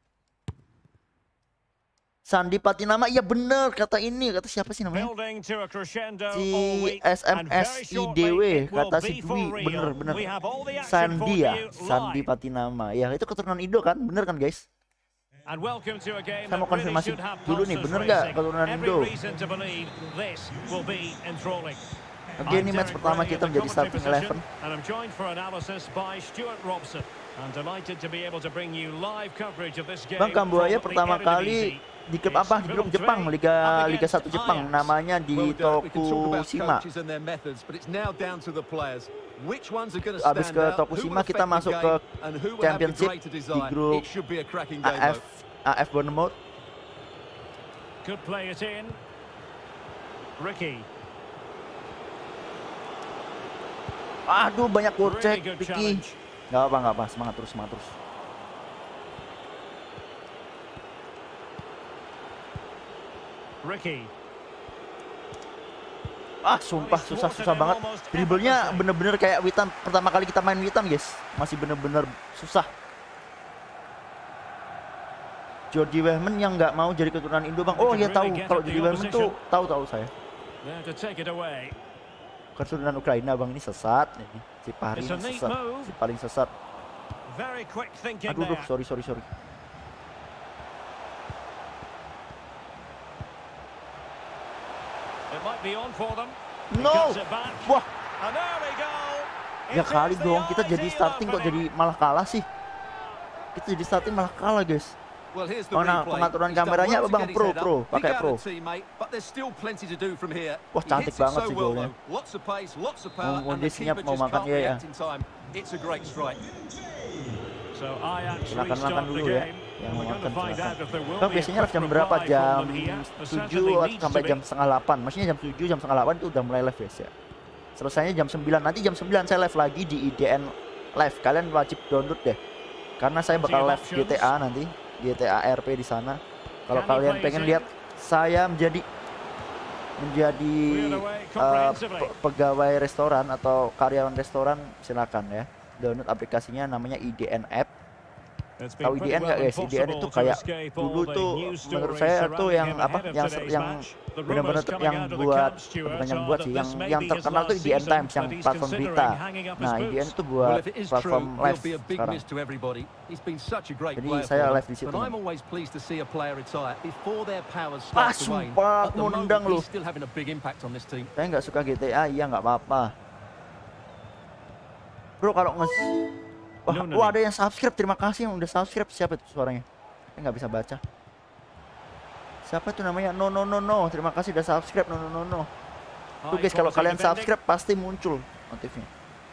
Sandi Patinama, iya bener kata ini, kata siapa sih namanya? Si S M S I D W, kata si Dwi, bener bener. Sandi ya, Sandi Patinama, ya itu keturunan Indo kan, bener kan guys? Saya mau konfirmasi dulu nih, bener nggak keturunan Indo? Oke, ini match pertama kita menjadi starting eleven. Bang Kambuaya pertama kali di klub apa? Di klub Jepang, Liga Liga satu Jepang, namanya di Tokushima. Habis ke Tokushima kita masuk ke Championship di grup A F A F Bournemouth. Aduh banyak kurcek, Vicky. Gak apa gak apa, semangat terus semangat terus. Ricky. Ah sumpah susah-susah banget. Dribblenya bener-bener kayak Witan. Pertama kali kita main Witan guys. Masih bener-bener susah. Jordi Weghman yang nggak mau jadi keturunan Indo bang. Oh iya tahu. Kalau Jordi Weghman tuh tahu-tahu saya. Keturunan Ukraina bang, ini sesat. Nih. Si paling sesat. Si paling sesat. Aduh, aduh sorry sorry sorry. No, wah, ya kali dong kita jadi starting kok jadi malah kalah sih. Kita jadi starting malah kalah guys. Well, here's the Oh, nah, replay. pengaturan He's done kameranya well apa to bang? get his Pro, head up. pro, Big pakai out pro. of teammate, but there's still plenty to do from here. Wah, He cantik hits it banget so sih well, golnya. though. Lots of pace, lots of power, Oh, and dia the senyap keeper mau just makan can't ya ya. react in time. It's a great strike. So Ajax Silakan makan restart the dulu ya. game. Yang And mau we're going to makan find silakan. out if there will Bang be a biasanya live quick jam berapa? reply Jam from them here. There tujuh certainly atau needs sampai to be. jam setengah delapan. Maksudnya jam tujuh, jam setengah delapan itu udah mulai live guys ya. Selesainya jam sembilan. Nanti jam sembilan saya live lagi di I D N Live. Kalian wajib download deh. Karena saya bakal live G T A nanti, G T A R P di sana. Kalau kalian pengen lihat saya menjadi menjadi uh, pe pegawai restoran atau karyawan restoran, silakan ya. Download aplikasinya, namanya I D N App. Tahu I D N nggak guys? I D N itu kayak dulu tuh menurut saya tuh yang apa? Yang yang benar-benar yang buat, bukan yang buat sih, yang yang terkenal tuh I D N Times, yang platform berita. Nah, I D N itu buat platform live sekarang. Jadi saya live di situ. Ah, sumpah, mau nendang lu. Saya nggak suka G T A, iya nggak apa-apa. Bro, kalau nges Wah, no, no, wah, ada yang subscribe, terima kasih yang udah subscribe. Siapa itu suaranya? Saya nggak bisa baca. Siapa itu namanya? No no no no. Terima kasih udah subscribe. No no no no. Tuh guys, kalau kalian subscribe pasti muncul notifnya.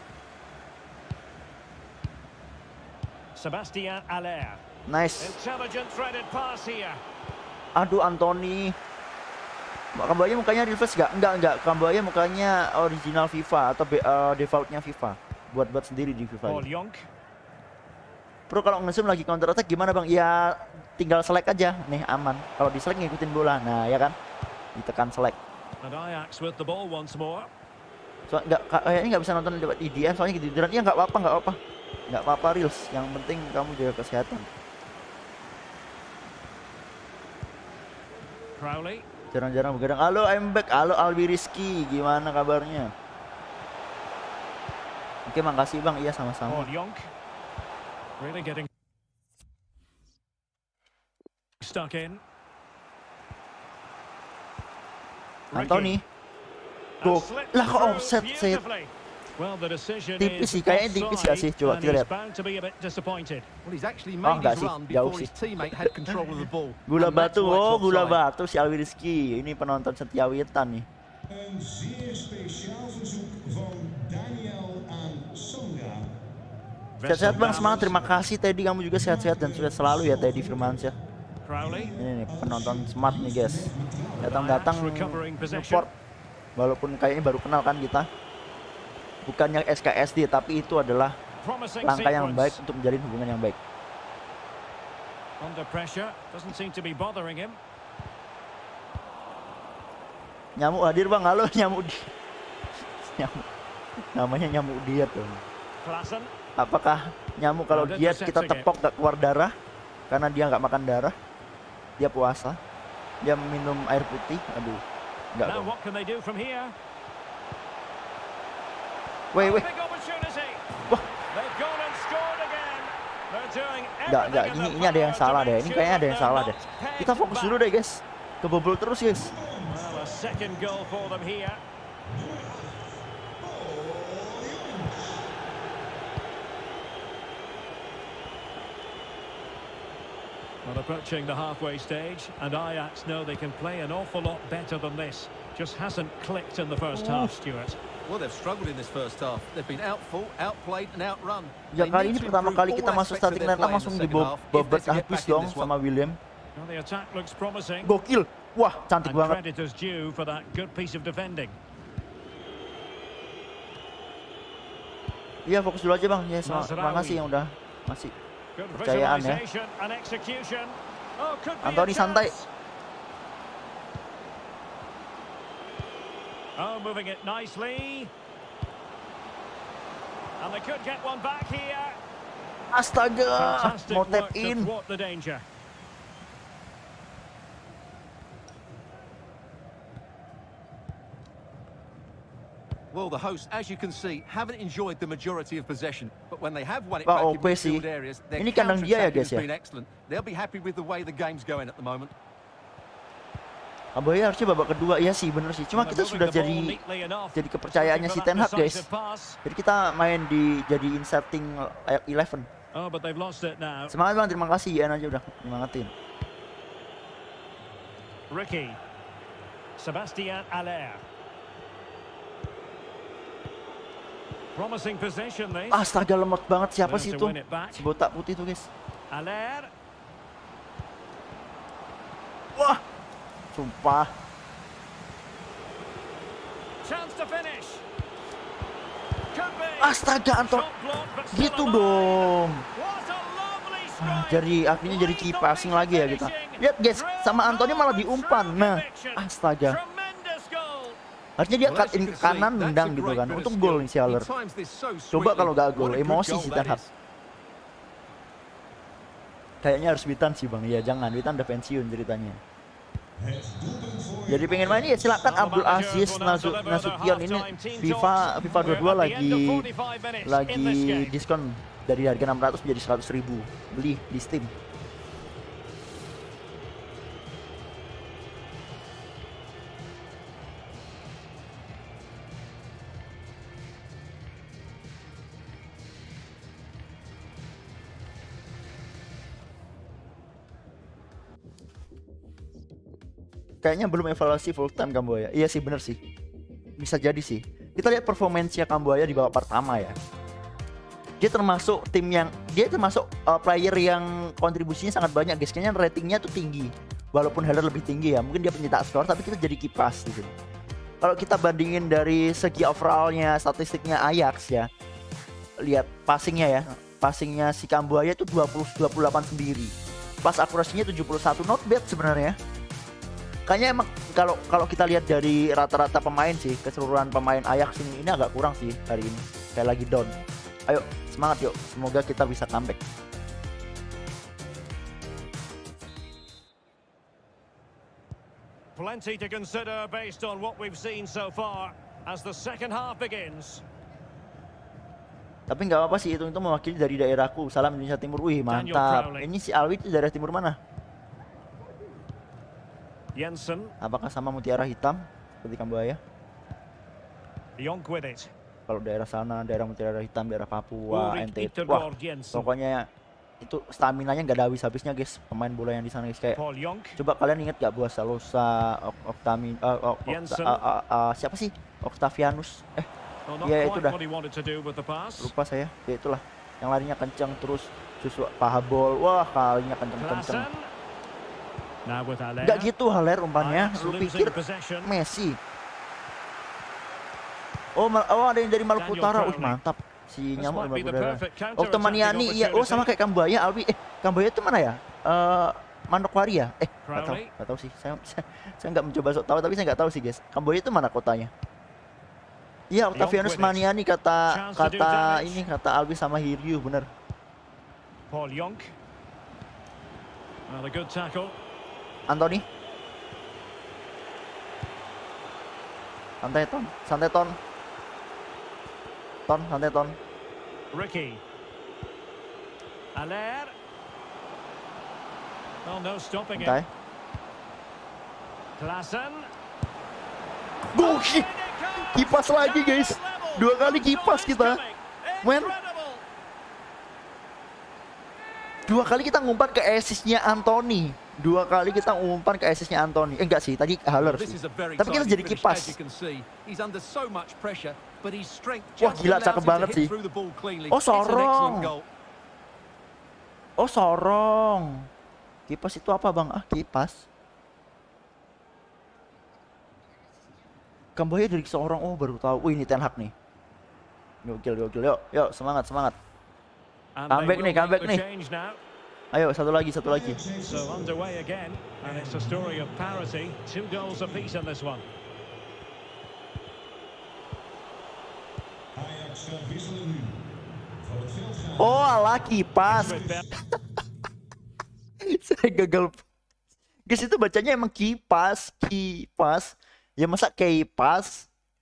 Sebastian Aller. Nice. Intelligent threaded pass here. Aduh, Anthony. Kamboya mukanya reverse gak? Enggak, enggak. Kamboya mukanya original FIFA atau uh, defaultnya FIFA. Buat-buat sendiri di FIFA. Bro, kalau nge-zoom lagi counter attack gimana bang? Ya tinggal select aja, nih aman. Kalau di select ngikutin bola, nah ya kan, ditekan select. So nggak, kayaknya nggak bisa nonton lewat I D N soalnya gitu. Ya nggak apa-apa, nggak apa-apa, nggak apa-apa reels. Yang penting kamu jaga kesehatan. Crowley. Jarang-jarang begadang. Halo, I'm back. Halo Albi Rizky, gimana kabarnya? Oke, makasih bang. Iya sama-sama. Really getting stuck in. Anthony. Go. Lah kok offset set. Tipis sih, kayaknya tipis gak sih? Coba kita lihat. Oh enggak sih, jauh sih. Gula batu, oh gula batu si Alwi Rizky. Ini penonton setia Witan nih. Een zeer speciaal verzoek van Daniel aan Sandra. Sehat-sehat bang, semangat, terima kasih Teddy, kamu juga sehat-sehat dan sukses selalu ya Teddy Firmansyah. Ini nih penonton smart nih guys, datang-datang support, walaupun kayaknya baru kenal kan kita. Bukannya S K S D, tapi itu adalah langkah yang baik untuk menjalin hubungan yang baik. Nyamuk hadir bang, halo nyamuk di nyamuk. Namanya nyamuk diet tuh. Apakah nyamuk kalau diet kita tepok gak keluar darah karena dia nggak makan darah, dia puasa, dia minum air putih? Aduh, nggak dong. Wait, wait. Wah. Nggak, nggak. Ini, ini ada yang salah deh. Ini kayaknya ada yang salah deh. Kita fokus dulu deh guys. Kebobol terus guys. Well, approaching the halfway stage, and Ajax know they can play an awful lot better than this. Just hasn't clicked in the first half, Stuart. Well, they've struggled in this first half. They've been outfought, outplayed, and outrun. Ya kali ini pertama kali kita masuk starting line langsung dibobot habis dong sama William. Well, the attack looks promising. Gokil, wah cantik and banget. Credit is due for that good piece of defending. Iya fokus dulu aja bang. Ya terima kasih yang udah masih percayaan ya. Anthony santai. Oh, moving it nicely. And they could get one back here. Astaga, mau tap in. Well, the hosts, as you can see, haven't enjoyed the majority of possession, but when they have won it Wah, back in O P sih. midfield areas, their Ini kandang dia ya guys ya. been excellent. They'll be happy with the way the game's going at the moment. Kamboya harusnya babak kedua, ya sih bener sih. Cuma kita sudah jadi jadi kepercayaannya si Ten Hag guys. Jadi kita main di jadi inserting eleven. Oh, but they've lost it now. Semangat bang, terima kasih. Ian aja udah nyemangatin. Ricky. Sébastien Haller. Promising possession this. Astaga, lemot banget. Siapa Learns sih to itu? win it back. Si botak putih tuh, guys. Haller. Wah, sumpah. Chance to finish. Could be. Astaga, Anton. Shot blocked, but still Gitu alive. dong. What a lovely Ah, strike. jadi akhirnya jadi key passing lagi ya kita. Lihat guys, sama Anthony malah diumpan. Nah, astaga. Tremendous goal. Harusnya dia cut in ke kanan nendang gitu kan. Untuk gol nih si Haller. Coba kalau gak gol, emosi sih Ten Hag. Kayaknya harus Witan sih bang. Ya jangan, Witan udah pensiun ceritanya. Jadi pengen main ya silakan. Abdul Aziz Nasu, Nasution ini FIFA FIFA dua puluh dua lagi lagi diskon dari harga enam ratus menjadi seratus ribu. Beli di Steam. Kayaknya belum evaluasi full time Kambuaya. Iya sih, bener sih. Bisa jadi sih. Kita lihat performance-nya Kambuaya di babak pertama ya. Dia termasuk tim yang dia termasuk uh, player yang kontribusinya sangat banyak guys. Kayaknya ratingnya tuh tinggi. Walaupun Haller lebih tinggi ya. Mungkin dia pencetak skor tapi kita jadi kipas gitu. Kalau kita bandingin dari segi overallnya, statistiknya Ajax ya. Lihat passingnya ya. Passingnya si Kambuaya itu dua puluh dua puluh delapan sendiri. Pas akurasinya tujuh puluh satu, not bad sebenarnya. Kayaknya emang kalau kalau kita lihat dari rata-rata pemain sih, keseluruhan pemain Ajax ini ini agak kurang sih hari ini. Kayak lagi down. Ayo semangat yuk, semoga kita bisa comeback. Plenty to consider based on what we've seen so far as the second half begins. Tapi nggak apa-apa sih, itu itu mewakili dari daerahku. Salam Indonesia Timur. Wih mantap. Ini si Alwi itu daerah timur mana? Jensen. Apakah sama mutiara hitam seperti Kambuaya? Yonk with it. Kalau daerah sana, daerah mutiara hitam, daerah Papua, N T T. Wah, Jensen. pokoknya itu stamina-nya nggak ada habis-habisnya guys. Pemain bola yang di sana guys kayak. Paul Yonk. Coba kalian ingat gak Buasa Losa, Ok Oktami, uh, ok Jensen. uh, uh, uh, siapa sih? Octavianus. Eh, Well, ya not itu quite dah. what he wanted to do with the pass. Lupa saya. Ya itulah. Yang larinya kencang terus susu pahabol. Wah, kalinya kencang-kencang. Klaassen. Now with Haller. Nggak gitu Haller umpannya. Ajax Lu losing pikir possession. Messi. Oh, mal- oh ada yang dari Maluku Daniel Utara. Wih, Crowley. mantap. Si This nyamuk might be Maluku the Utara. perfect Oh, counter-attacking Temaniani. Iya, oh sama opportunity. kayak Kambuaya, Alwi. Eh, Kambuaya itu mana ya? Eh, Manokwari ya? Eh, nggak tahu. Crowley. Nggak tahu sih. Saya saya, saya nggak mencoba sok tahu, tapi saya nggak tahu sih, guys. Kambuaya itu mana kotanya? Iya, Octavianus Quidditch. Maniani kata Chance to do kata damage. ini kata Alwi sama Hiryu, bener. Paul Yonk. Well, a good tackle. Anthony. Santai Ton, santai Ton. Ton, santai Ton. Ricky. Haller. Oh, no stopping Santai. it. Klaassen. Gokil. Kipas lagi guys. Dua kali kipas kita. Men. Dua kali kita ngumpan ke assist-nya Anthony. Dua kali kita ngumpan ke assist-nya Anthony. Eh enggak sih, tadi Haller sih. Tapi kita jadi kipas. Wah gila, cakep banget sih. Oh sorong. Oh sorong. Kipas itu apa bang? Ah kipas. Kambuaya dari seorang, oh baru tahu. Wih ini Ten Hag nih. Gokil, gokil. Yuk, yuk semangat, semangat. Comeback nih, comeback nih. Ayo satu lagi, satu lagi. So underway again, and it's a story of parity. Two goals apiece in this one. Ajax wisselen nu. Van het veld gaan. Oh ala kipas. Saya gagal. Guys itu bacanya emang kipas, kipas. Ya masa kipas?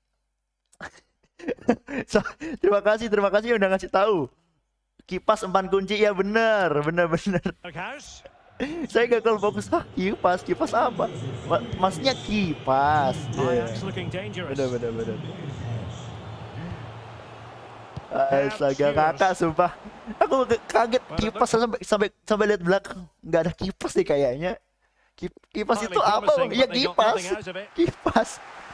So, terima kasih, terima kasih udah ngasih tahu. Kipas empan kunci ya bener, bener bener. Berghuis. Saya gagal fokus. Ah, kipas, kipas apa? Ma maksudnya kipas. Yeah. Ajax looking dangerous. Bener bener bener. Astaga kakak sumpah. Aku kaget kipas sampai sampai sampai lihat belakang nggak ada kipas deh kayaknya. Kip- Kipas itu apa bang? Ya kipas. Kipas.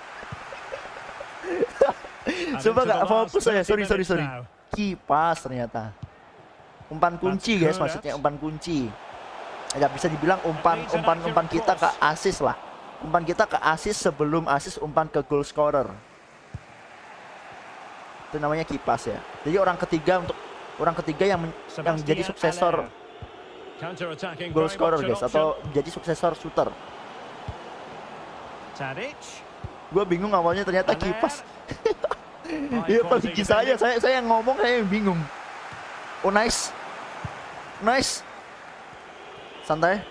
Sumpah nggak fokus saya. Sorry sorry sorry. Kipas ternyata. Umpan kunci guys, maksudnya umpan kunci. Ya bisa dibilang umpan umpan umpan kita ke asis lah. Umpan kita ke asis sebelum asis umpan ke goal scorer. Itu namanya kipas ya. Jadi orang ketiga untuk orang ketiga yang men- yang jadi suksesor goal scorer guys, atau jadi suksesor shooter. Tadic. Gue bingung awalnya ternyata kipas. Iya bagi saya, saya saya yang ngomong saya yang bingung. Oh nice, nice, santai.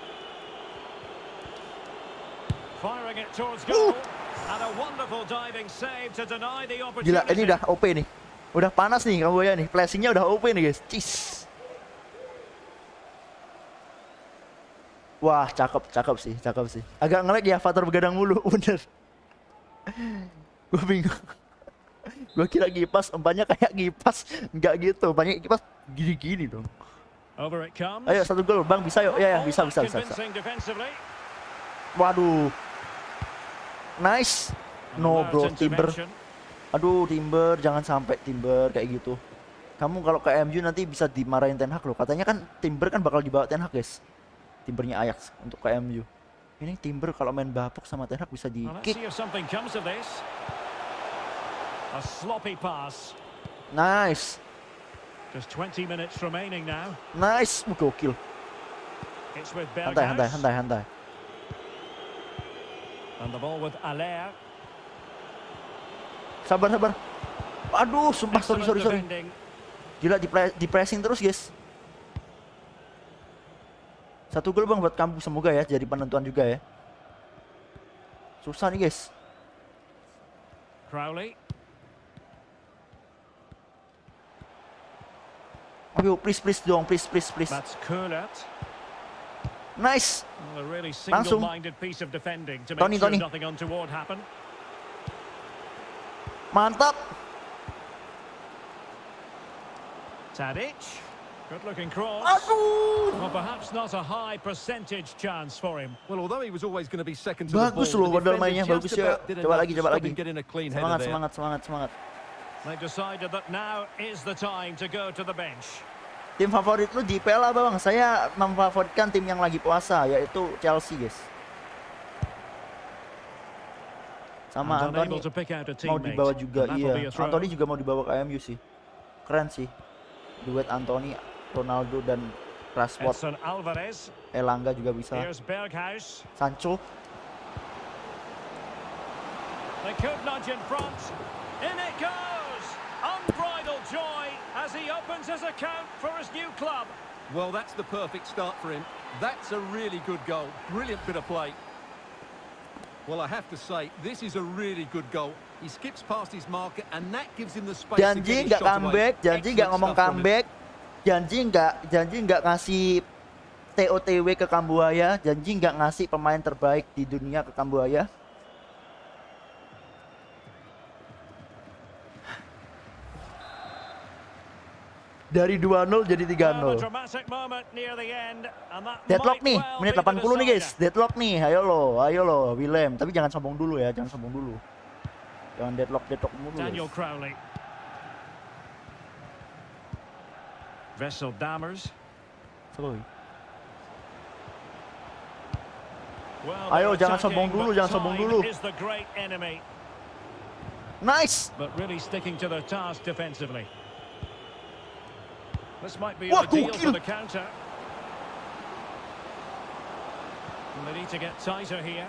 Firing it towards goal. And a wonderful diving save to deny the opportunity. Gila ini udah O P nih, udah panas nih Kamboya nih, flashingnya udah O P nih guys. Cis. Wah cakep, cakep sih, cakep sih. Agak nge-lag ya, avatar begadang mulu, bener. Gue bingung. Gue kira kipas, umpannya kayak kipas, nggak gitu. Umpannya kipas gini-gini dong. Over it comes. Ayo satu gol, bang bisa yuk, ya ya bisa bisa bisa. bisa. Waduh, nice. No bro, Timber. Aduh Timber, jangan sampai Timber kayak gitu. Kamu kalau ke M U nanti bisa dimarahin Ten Hag loh. Katanya kan Timber kan bakal dibawa Ten Hag guys. Timbernya Ajax untuk ke M U. Ini Timber kalau main bapuk sama Ten Hag bisa di kick. A sloppy pass. Nice. Just twenty minutes remaining now. Nice, uh, gokil. It's with Hantai, hantai, Berghuis. hantai, hantai. And the ball with Allaire. Sabar, sabar. Aduh, sumpah sorry, sorry, sorry. Defending. Gila di, di pressing terus guys. Satu gol bang buat kamu, semoga ya jadi penentuan juga ya. Susah nih guys. Crowley. Ayo please please dong, please please please. That's Kulat. Nice. Well, a really Langsung. single-minded piece of defending to make Tony, sure Tony. nothing untoward happen. Mantap. Tadic. Good-looking cross. Aduh. Well, perhaps not a high percentage chance for him. Well, although he was always going to be second to the ball, Bagus loh the padahal defender mainnya, just bagus ya. about did Coba enough lagi, to coba stop lagi. him getting a clean header Semangat, there. semangat, semangat, semangat. They've decided that now is the time to go to the bench. Tim favorit lu di P L apa bang? Saya memfavoritkan tim yang lagi puasa, yaitu Chelsea guys. Sama And Anthony unable to pick out a mau teammate. dibawa juga, And that'll be iya. a throw. Anthony juga mau dibawa ke M U sih. Keren sih. Duet Anthony, Ronaldo dan Rashford. Edson Alvarez. Elanga juga bisa. Here's Berghuis. Sancho. They could nudge in front. In it goes. Unbridled joy as he opens his account for his new club. Well, that's the perfect start for him. That's a really good goal. Brilliant bit of play. Well, I have to say, this is a really good goal. He skips past his marker and that gives him the space to Janji get his nggak shot away. comeback, janji nggak Excellent ngomong stuff from him. comeback, janji nggak, janji nggak ngasih T O T W ke Kambuaya, janji nggak ngasih pemain terbaik di dunia ke Kambuaya. Dari dua nol jadi tiga Well, a nol. dramatic moment near the end, and that Deadlock might nih, well menit be the delapan puluh nih guys. decider. Deadlock nih, ayo lo, ayo lo, Willem. Tapi jangan sombong dulu ya, jangan sombong dulu. Jangan deadlock, deadlock mulu. Daniel guys. Crowley. Vessel Dammers. Sorry. Well, Ayo, they're jangan attacking, sombong dulu, but jangan sombong time dulu. is the great enemy, Nice. but really sticking to their task defensively. This might be Wah, ideal gokil. for the counter. And they need to get tighter here.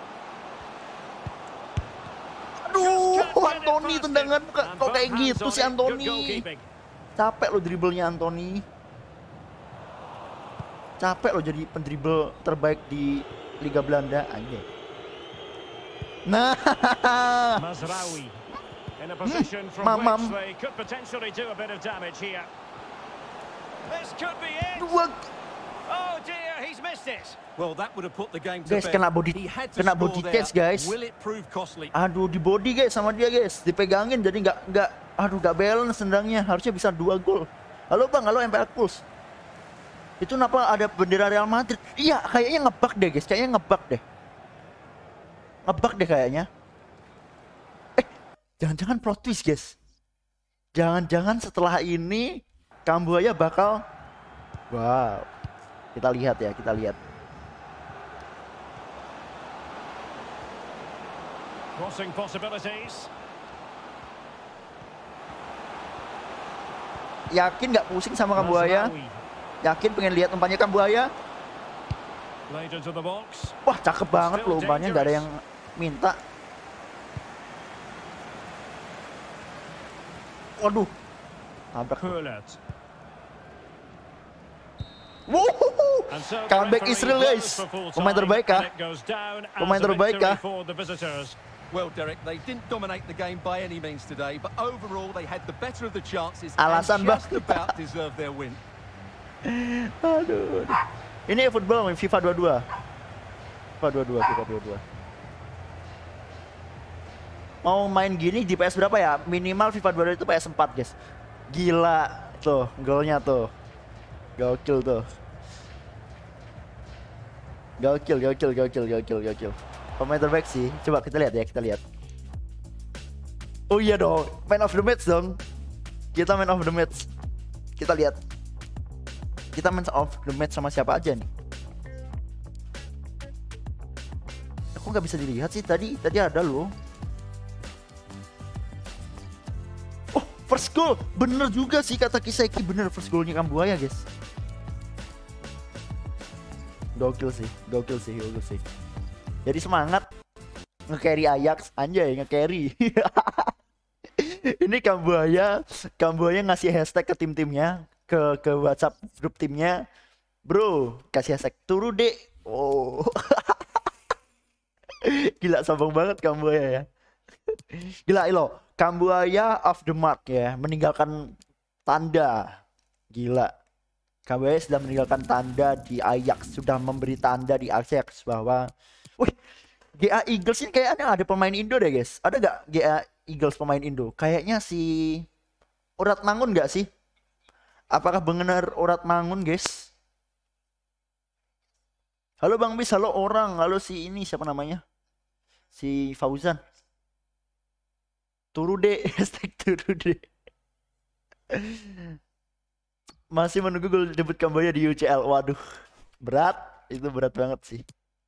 Aduh, Just can't get it Anthony past tendangan him. kok And kok kayak both hands gitu on sih it. Good Anthony. goalkeeping. Capek lo dribblenya Anthony. Capek lo jadi pendribble terbaik di Liga Belanda anjay. Nah, Mazraoui in a position from Mamam. which they could potentially do a bit of damage here. This could be it. dua Oh dear, he's missed it. Well, that would have put the game to Guys, bed. kena body- He had to kena score body there. catch, guys. Will it prove costly? Aduh di body guys sama dia guys, dipegangin jadi nggak nggak Aduh, gak balance tendangnya. Harusnya bisa dua gol. Halo bang, halo M P L Pulse. Itu kenapa ada bendera Real Madrid? Iya, kayaknya ngebug deh guys. Kayaknya ngebug deh. Ngebug deh kayaknya. Eh, jangan-jangan plot twist guys. Jangan-jangan setelah ini Kambuaya bakal... Wow. Kita lihat ya, kita lihat. Crossing possibilities. Yakin nggak pusing sama Kambuaya? Mazraoui. Yakin pengen lihat umpannya Kambuaya? Played into the box. Wah, cakep banget loh umpannya, nggak ada yang minta. Waduh. Tabrak. Hullet. Wuh. And so the Comeback referee Israel blows guys. for full Pemain time, terbaik kah? and it goes down as Pemain a terbaik victory kah? for the visitors. Well, Derek, they didn't dominate the game by any means today, but overall they had the better of the chances Alasan and just banget. about deserved their win. Aduh. Ini football FIFA dua puluh dua. FIFA dua puluh dua, FIFA dua puluh dua. Mau main gini di P S berapa ya? Minimal FIFA dua puluh dua itu P S empat, guys. Gila tuh, golnya tuh. Gokil tuh. Gokil, gokil, gokil, gokil, gokil. Pemain terbaik sih. Coba kita lihat ya, kita lihat. Oh iya dong, man of the match dong. Kita man of the match. Kita lihat. Kita man of the match sama siapa aja nih? Aku nggak bisa dilihat sih tadi. Tadi ada loh. Oh, first goal. Bener juga sih kata Kiseki. Bener first goalnya Kambuaya, guys. Gokil sih, gokil sih, gokil sih. Jadi semangat nge-carry Ajax, anjay nge-carry. Ini Kambuaya, Kambuaya ngasih hashtag ke tim-timnya, ke ke WhatsApp grup timnya. Bro, kasih hashtag turu dek. Oh. Gila sombong banget Kambuaya ya. Gila lo, Kambuaya off the mark ya, meninggalkan tanda. Gila. Kambuaya sudah meninggalkan tanda di Ajax, sudah memberi tanda di Ajax bahwa wih, G A Eagles ini kayaknya ada pemain Indo deh guys. Ada gak G A Eagles pemain Indo? Kayaknya si Urat Mangun gak sih? Apakah benar Urat Mangun guys? Halo Bang Bis, halo orang, halo si ini siapa namanya? Si Fauzan. Turu deh, hashtag turu deh. Masih menunggu gol debut Kambuaya di U C L. Waduh, berat, itu berat banget sih.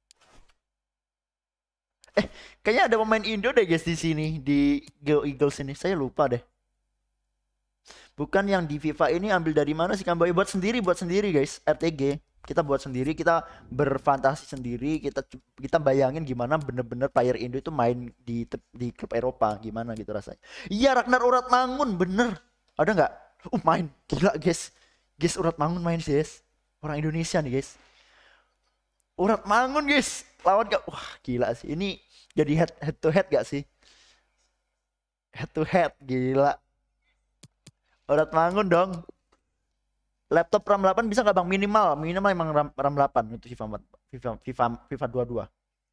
Eh, kayaknya ada pemain Indo deh guys di sini di Go Eagles ini. Saya lupa deh. Bukan yang di FIFA ini ambil dari mana sih Kambuaya? Buat sendiri, buat sendiri guys. R T G. Kita buat sendiri, kita berfantasi sendiri, kita kita bayangin gimana bener-bener player Indo itu main di di klub Eropa, gimana gitu rasanya. Iya, Ragnar Urat Mangun, bener. Ada nggak? Uh, main. Gila guys. Guys, Urat Mangun main sih guys. Orang Indonesia nih guys. Urat Mangun guys. Lawan gak? Wah gila sih. Ini jadi head, head to head gak sih? Head to head. Gila. Urat Mangun dong. Laptop RAM delapan bisa gak bang? Minimal. Minimal emang RAM, RAM delapan. Untuk FIFA, FIFA, FIFA, FIFA dua puluh dua.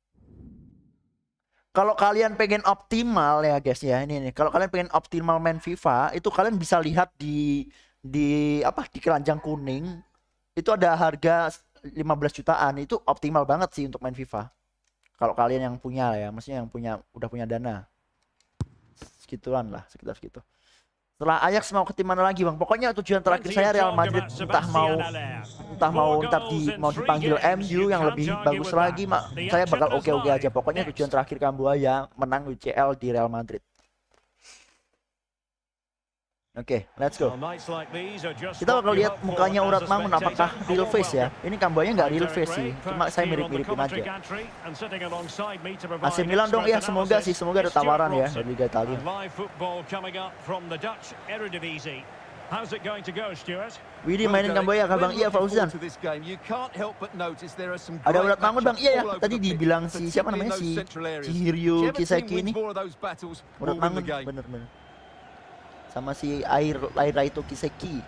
Kalau kalian pengen optimal ya guys ya. Ini nih. Kalau kalian pengen optimal main FIFA. Itu kalian bisa lihat di... di apa di keranjang kuning itu ada harga lima belas jutaan. Itu optimal banget sih untuk main FIFA kalau kalian yang punya ya, maksudnya yang punya udah punya dana segituan lah, sekitar segitu. Setelah Ajax mau ke tim mana lagi bang? Pokoknya tujuan terakhir saya Real Madrid, entah mau entah mau ntar di mau dipanggil M U yang lebih bagus lagi mak, saya bakal oke-oke aja. Pokoknya tujuan terakhir Kambuaya menang U C L di Real Madrid. Oke, okay, let's go. Kita bakal lihat mukanya Urat Mangun apakah real face ya. Ini Kambuaya nggak real face sih, cuma saya mirip-miripin aja. A C Milan dong ya, semoga sih, semoga ada tawaran ya dari Liga Italia. Widih mainin Kambuaya kah bang? Iya Fauzan. Ada Urat Mangun bang? Iya ya, tadi dibilang si siapa namanya si Chihiryu Kiseki ini. Urat Mangun, bener-bener. Sama si Air Air itu Kiseki.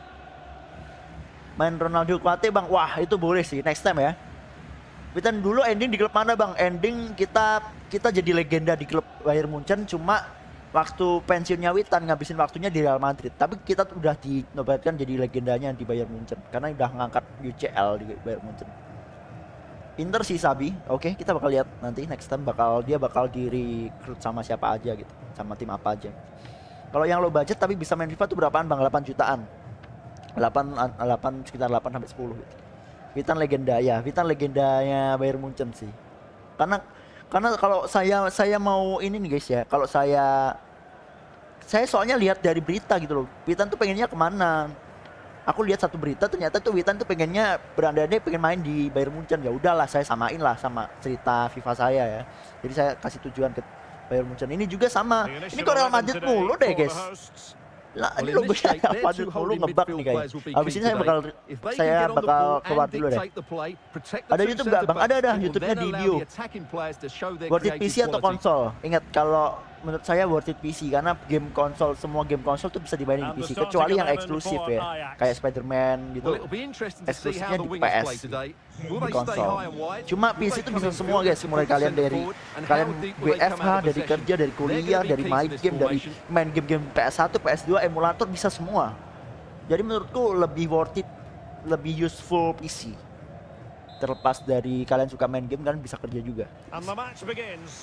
Main Ronaldo Kuate bang, wah itu boleh sih next time ya. Kita dulu ending di klub mana bang? Ending kita kita jadi legenda di klub Bayern Munchen, cuma waktu pensiunnya Witan ngabisin waktunya di Real Madrid, tapi kita udah dinobatkan jadi legendanya di Bayern Munchen karena udah ngangkat U C L di Bayern Munchen. Inter si Sabi, oke okay, kita bakal lihat nanti next time bakal dia bakal direkrut sama siapa aja gitu, sama tim apa aja. Kalau yang low budget tapi bisa main FIFA tuh berapaan bang? delapan jutaan, delapan, delapan sekitar delapan sampai sepuluh gitu. Witan legenda ya, Witan legendanya Bayern Munchen sih. Karena Karena kalau saya saya mau ini nih guys ya, kalau saya saya soalnya lihat dari berita gitu loh, Witan tuh pengennya kemana? Aku lihat satu berita ternyata tuh Witan tuh pengennya berandai-andai pengen main di Bayern Munchen. Ya udahlah saya samain lah sama cerita FIFA saya ya. Jadi saya kasih tujuan ke Bayern Munchen. Ini juga sama. Ini kok Real Madrid mulu deh guys. Lah ini logonya Real Madrid mulu ngebug nih guys. Habis ini saya bakal saya bakal keluar dulu deh. Ada YouTube nggak bang? Ada ada YouTube-nya di bio. Worth it P C atau konsol? Ingat kalau menurut saya worth it P C karena game konsol, semua game konsol tuh bisa dimainin di P C kecuali yang eksklusif ya, kayak Spider-Man gitu. Eksklusifnya di P S, di konsol. Cuma P C itu bisa semua guys, mulai kalian dari kalian W F H, dari kerja, dari kuliah, dari main game, dari main game-game P S satu, P S dua, emulator bisa semua. Jadi menurutku lebih worth it, lebih useful P C. Terlepas dari kalian suka main game, kalian bisa kerja juga. And the match begins.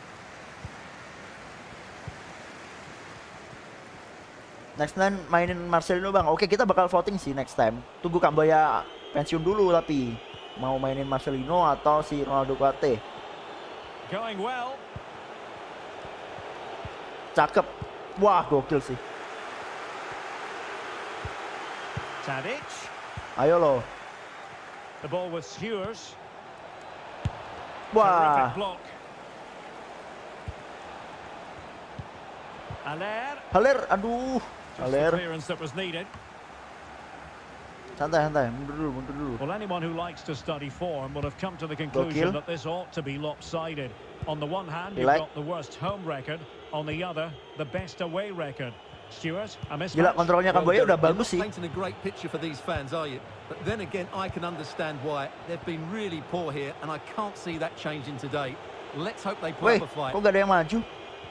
Next time mainin Marcelino bang. Oke kita bakal voting sih next time. Tunggu Kamboya pensiun dulu tapi mau mainin Marcelino atau si Ronaldo Kuate. Going well. Cakep. Wah gokil sih. Tadic. Ayo lo. The ball with Skewers. Wah. Terrific block. Haller. Haller, aduh. Just the Haller. clearance that was needed. Santai, santai. Mundur dulu, mundur dulu. Well, anyone who likes to study form will have come to the conclusion Gokil. that this ought to be lopsided. On the one hand, you've Gila. got the worst home record. On the other, the best away record. Stewart, a mismatch. Gila kontrolnya Kamboya udah bagus sih. Painting a great picture for these fans, are you? But then again, I can understand why. They've been really poor here, and I can't see that changing today. Let's hope they put Weh, up a fight. kok gak ada yang maju?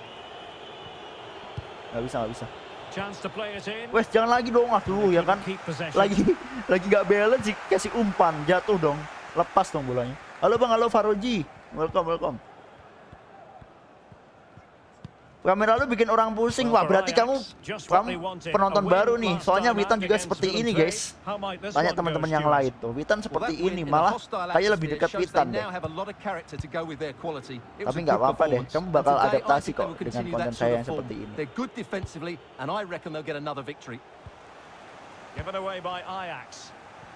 Gak bisa, gak bisa. Chance to play it in. Wes, jangan lagi dong, aduh ya kan. Keep possession. Lagi lagi gak balance sih, kasih umpan, jatuh dong. Lepas dong bolanya. Halo bang, halo Faroji. Welcome, welcome. Kamera lu bikin orang pusing. Wah, berarti kamu kamu penonton baru nih. Soalnya Witan juga seperti ini, guys. Tanya teman-teman yang lain tuh. Witan seperti ini, malah kayak lebih dekat Witan deh. Tapi nggak apa-apa deh. Kamu bakal adaptasi kok dengan konten saya yang seperti ini. Given away by Ajax.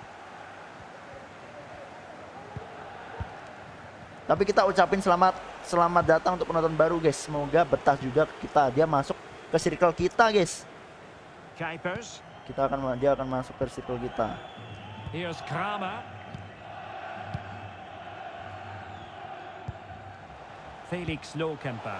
Tapi kita ucapin selamat selamat datang untuk penonton baru guys. Semoga betah juga kita, dia masuk ke circle kita guys. Kuipers. Kita akan dia akan masuk ke circle kita. Here's Kramer. Felix Lohkemper.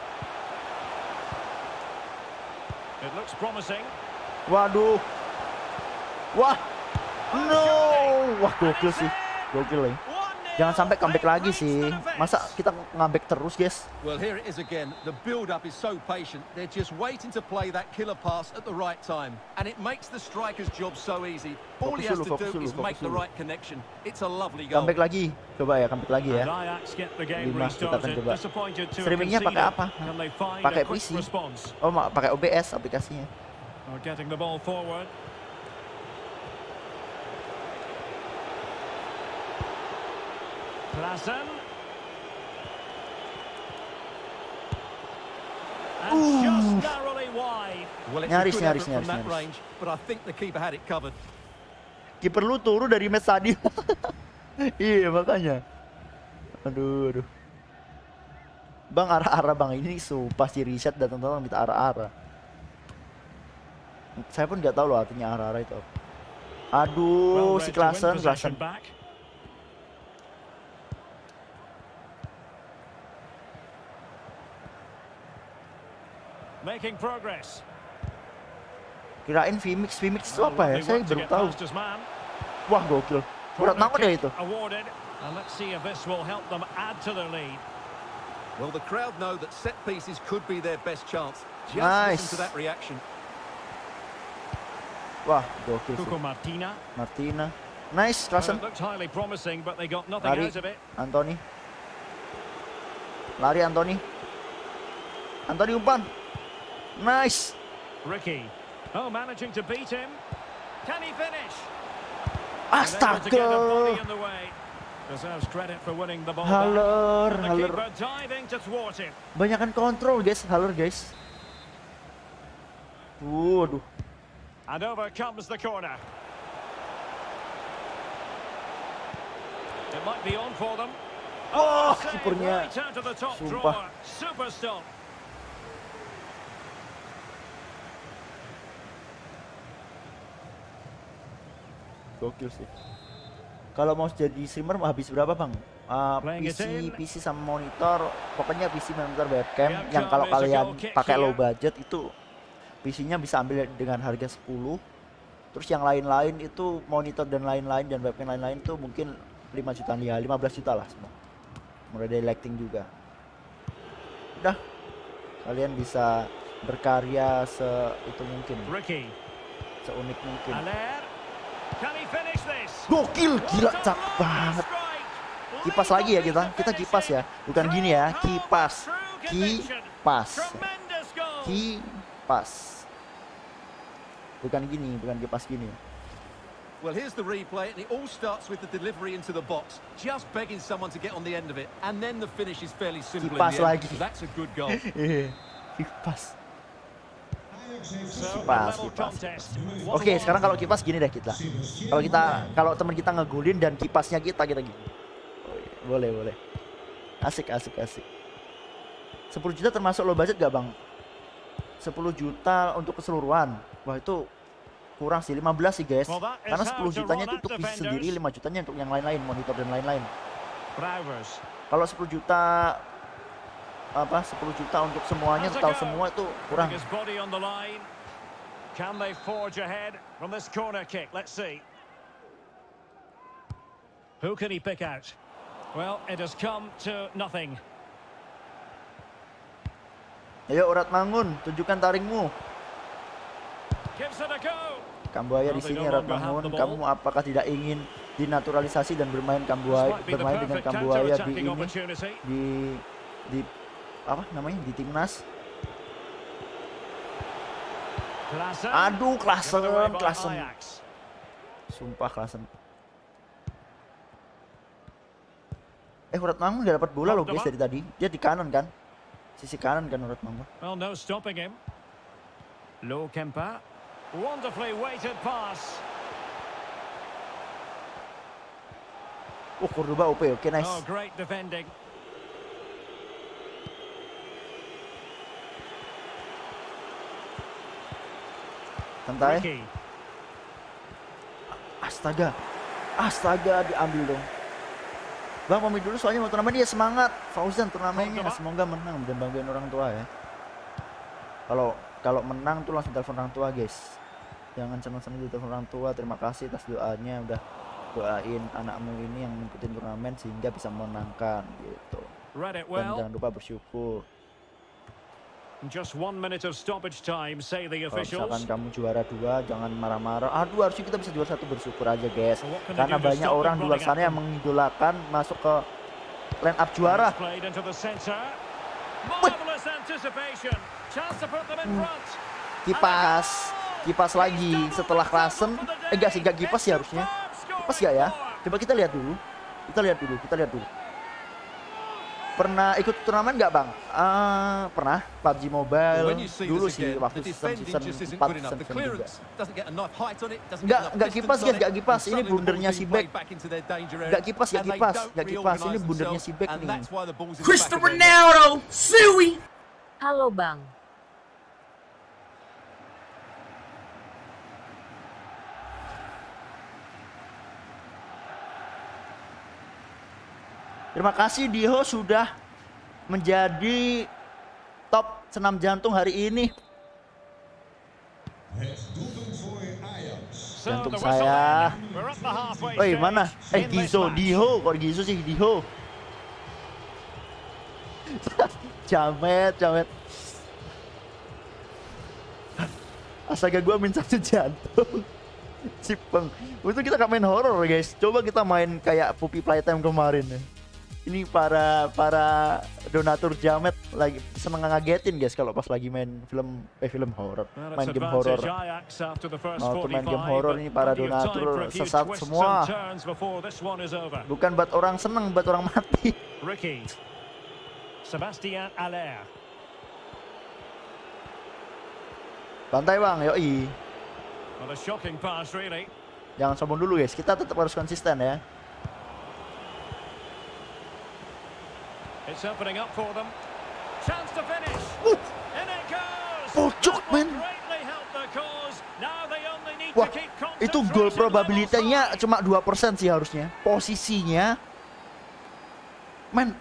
It looks promising. Waduh. Wah. No. Wah, gokil sih. Gokil ya. Jangan sampai comeback lagi sih. Masa kita comeback terus, guys? Well, here it is again. The build-up is so patient. They're just waiting to play that killer pass at the right time, and it makes the striker's job so easy. All he has to do is make the right connection. It's a lovely goal. Comeback lagi, coba ya comeback lagi ya. lima kita akan coba. Streamingnya pakai apa? Pakai P C. Oh, pakai O B S aplikasinya. Getting the ball forward. Klassen. And just narrowly wide. Well, it's Nyaris, a good nyaris, effort nyaris, from that nyaris. range, but I think the keeper had it covered. Kiper lu turun dari match tadi. Iya, makanya. Aduh, aduh. Bang, arah-arah bang ini sumpah si Richard datang-datang minta arah-arah. Saya pun nggak tahu loh artinya arah-arah itu. Aduh, si Klassen, Klassen. Making progress. Kirain Vmix, Vmix itu apa ya? Saya baru tahu. Wah, gokil. Berat banget ya itu. And let's see if this will help them add to their lead. Well, the crowd know that set pieces could be their best chance. Just Nice. listen to that reaction. Wah, gokil sih. Cuco Martina. Martina. Nice, Well, Klasen. it looked highly promising, but they got nothing Lari. out of it. Anthony. Lari Anthony. Anthony umpan. Nice. Ricky. Oh, managing to beat him. Can he finish? And able to get a body Astaga. in the way. Deserves credit for winning the ball Haller, back. And the Haller. keeper diving to thwart him. Banyakan kontrol, guys. Haller, guys. Waduh. And over comes the corner. It might be on for them. Oh, Save kipernya. right out of the top Sumpah. drawer. Super stop. Gokil sih. Kalau mau jadi streamer mau habis berapa, Bang? Uh, Playing P it C, in. P C sama monitor, pokoknya P C monitor webcam Yeah, yang kalau John, there's a kalian goal kick pakai low here. budget itu P C-nya bisa ambil dengan harga sepuluh. Terus yang lain-lain itu monitor dan lain-lain dan webcam lain-lain itu mungkin lima juta ya, lima belas juta lah semua. Mulai dari lighting juga. Udah. Kalian bisa berkarya se itu mungkin, Ricky. seunik mungkin. Aller. Can he finish this? Gokil, gila What a cak lovely banget. strike. Kipas lagi ya kita, kita kipas ya, bukan gini ya, kipas, kipas, Tremendous goal. kipas, bukan gini, bukan kipas gini. Well, here's the replay, and it all starts with the delivery into the box. Just begging someone to get on the end of it, and then the finish is fairly simple in Kipas the end. lagi. That's a good goal. Kipas. Ajax heeft So, a Kipas, level kipas. contest. Oke, sekarang kalau kipas gini deh kita. Kalau kita, kalau teman kita ngegulin dan kipasnya kita kita gini. Oh, iya. Boleh, boleh. Asik, asik, asik. sepuluh juta termasuk low budget gak, Bang? sepuluh juta untuk keseluruhan. Wah, itu kurang sih, lima belas sih, guys. Well, that is Karena how sepuluh to jutanya run itu at untuk P C defenders. sendiri, lima jutanya untuk yang lain-lain, monitor dan lain-lain. Brouwers. Kalau sepuluh juta apa sepuluh juta untuk semuanya Has a total go. semua itu kurang. His body on the line. Can they forge ahead from this corner kick? Let's see. Who can he pick out? Well, it has come to nothing. Ayo Urat Mangun, tunjukkan taringmu. Gives it a go. Kambuaya Well, di they sini no Urat longer have Mangun. the ball. Kamu apakah tidak ingin dinaturalisasi dan bermain This Kambuaya, might be the bermain dengan perfect Kambuaya di counter-attacking ini opportunity. di di apa namanya di timnas? Klaassen. Aduh, Klasen, Given away by Klasen. Ajax. Sumpah Klasen. Eh Urat Mangun nggak dapat bola loh guys dari tadi. Dia di kanan kan? Sisi kanan kan Urat Mangun. Well, no stopping him. Low Kempa. Wonderfully weighted pass. Oh Cordoba O P, oke nice. Oh, great defending. Santai. Ricky. Astaga, astaga diambil dong. Bang pamit dulu soalnya mau turnamen dia semangat. Fauzan turnamennya semoga menang dan banggain orang tua ya. Kalau kalau menang tuh langsung telepon orang tua guys. Jangan senang-senang dulu telepon orang tua. Terima kasih atas doanya udah doain anakmu ini yang ngikutin turnamen sehingga bisa menangkan gitu. Read it Dan well. jangan lupa bersyukur. Just one minute of stoppage time, say the Kalau officials. misalkan kamu juara dua, jangan marah-marah. Aduh, harusnya kita bisa juara satu, bersyukur aja, guys. So what can they Karena do to banyak stop orang them di luar running sana at yang them? mengidolakan masuk ke line up juara. Played into the center. Marvelous anticipation. Chance to put them in front. Kipas, kipas lagi setelah Klasen. Eh, enggak sih, enggak kipas ya harusnya. Kipas enggak ya? Coba kita lihat dulu. Kita lihat dulu, kita lihat dulu. Pernah ikut turnamen nggak bang? Ah, pernah. P U B G Mobile When you see dulu this sih again, waktu the season defending season just isn't empat good enough. season The tiga. clearance doesn't get enough height on it, doesn't Nggak, get enough nggak distance kipas, on guys, it, nggak kipas. and Ini suddenly the bundernya ball's si being Beck. played back into their danger area, Nggak kipas, nggak and they kipas, don't nggak kipas. Ini reorganise bundernya themselves, si Beck and nih. that's why the ball's in the back of Cristiano their net. Ronaldo, Suey. Halo Bang. Terima kasih Diho sudah menjadi top senam jantung hari ini. Het doelpunt voor Ajax. So Jantung the whistle saya. then. We're at the halfway Woi stage mana? Eh in this Gizo, match. Diho, kok Gizo sih Diho? jamet, jamet. Astaga, gua main satu jantung. Cipeng. Itu kita gak main horror guys. Coba kita main kayak Puppy Playtime kemarin ya. Ini para para donatur jamet lagi seneng ngagetin guys kalau pas lagi main film eh film horor, main game horor. Mau main game horor ini para donatur sesat semua. Bukan buat orang seneng, buat orang mati. Ricky. Sebastian Aller. Bantai bang, yoi. Well, a shocking pass really. Jangan sombong dulu guys, kita tetap harus konsisten ya. It's opening up for them. Chance to finish. Uh, In it goes. Pojok That will men. greatly help their cause. Now they only need Wah, to keep itu gol concentration probabilitasnya level side. cuma dua persen sih harusnya. Posisinya men.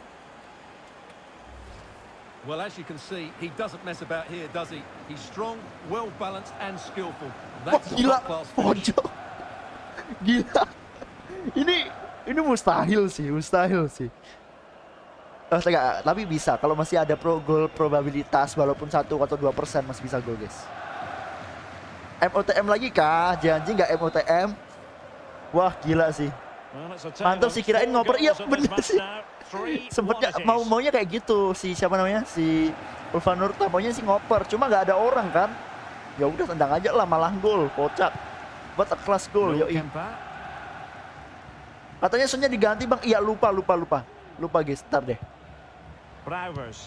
Well, as you can see, he doesn't mess about here, does he? He's strong, well balanced, and skillful. Wah, That's a gila, top-class finish. pojok. Gila. Ini ini mustahil sih, mustahil sih. Astaga, tapi bisa kalau masih ada pro gol probabilitas walaupun satu atau dua persen masih bisa gol guys. M O T M lagi kah? Janji nggak M O T M? Wah gila sih. Well, it's a Mantap tale sih, of kirain four ngoper. Iya goals in bener this match sih. now. Three Sempetnya what it mau is. maunya kayak gitu si siapa namanya si Ulfanur maunya sih ngoper, cuma nggak ada orang kan. Ya udah tendang aja lah, malah gol, kocak. Buat a class goal, Luke yoi. Kempa. Katanya Sonnya diganti bang, iya lupa lupa lupa lupa guys, ntar deh. Brouwers.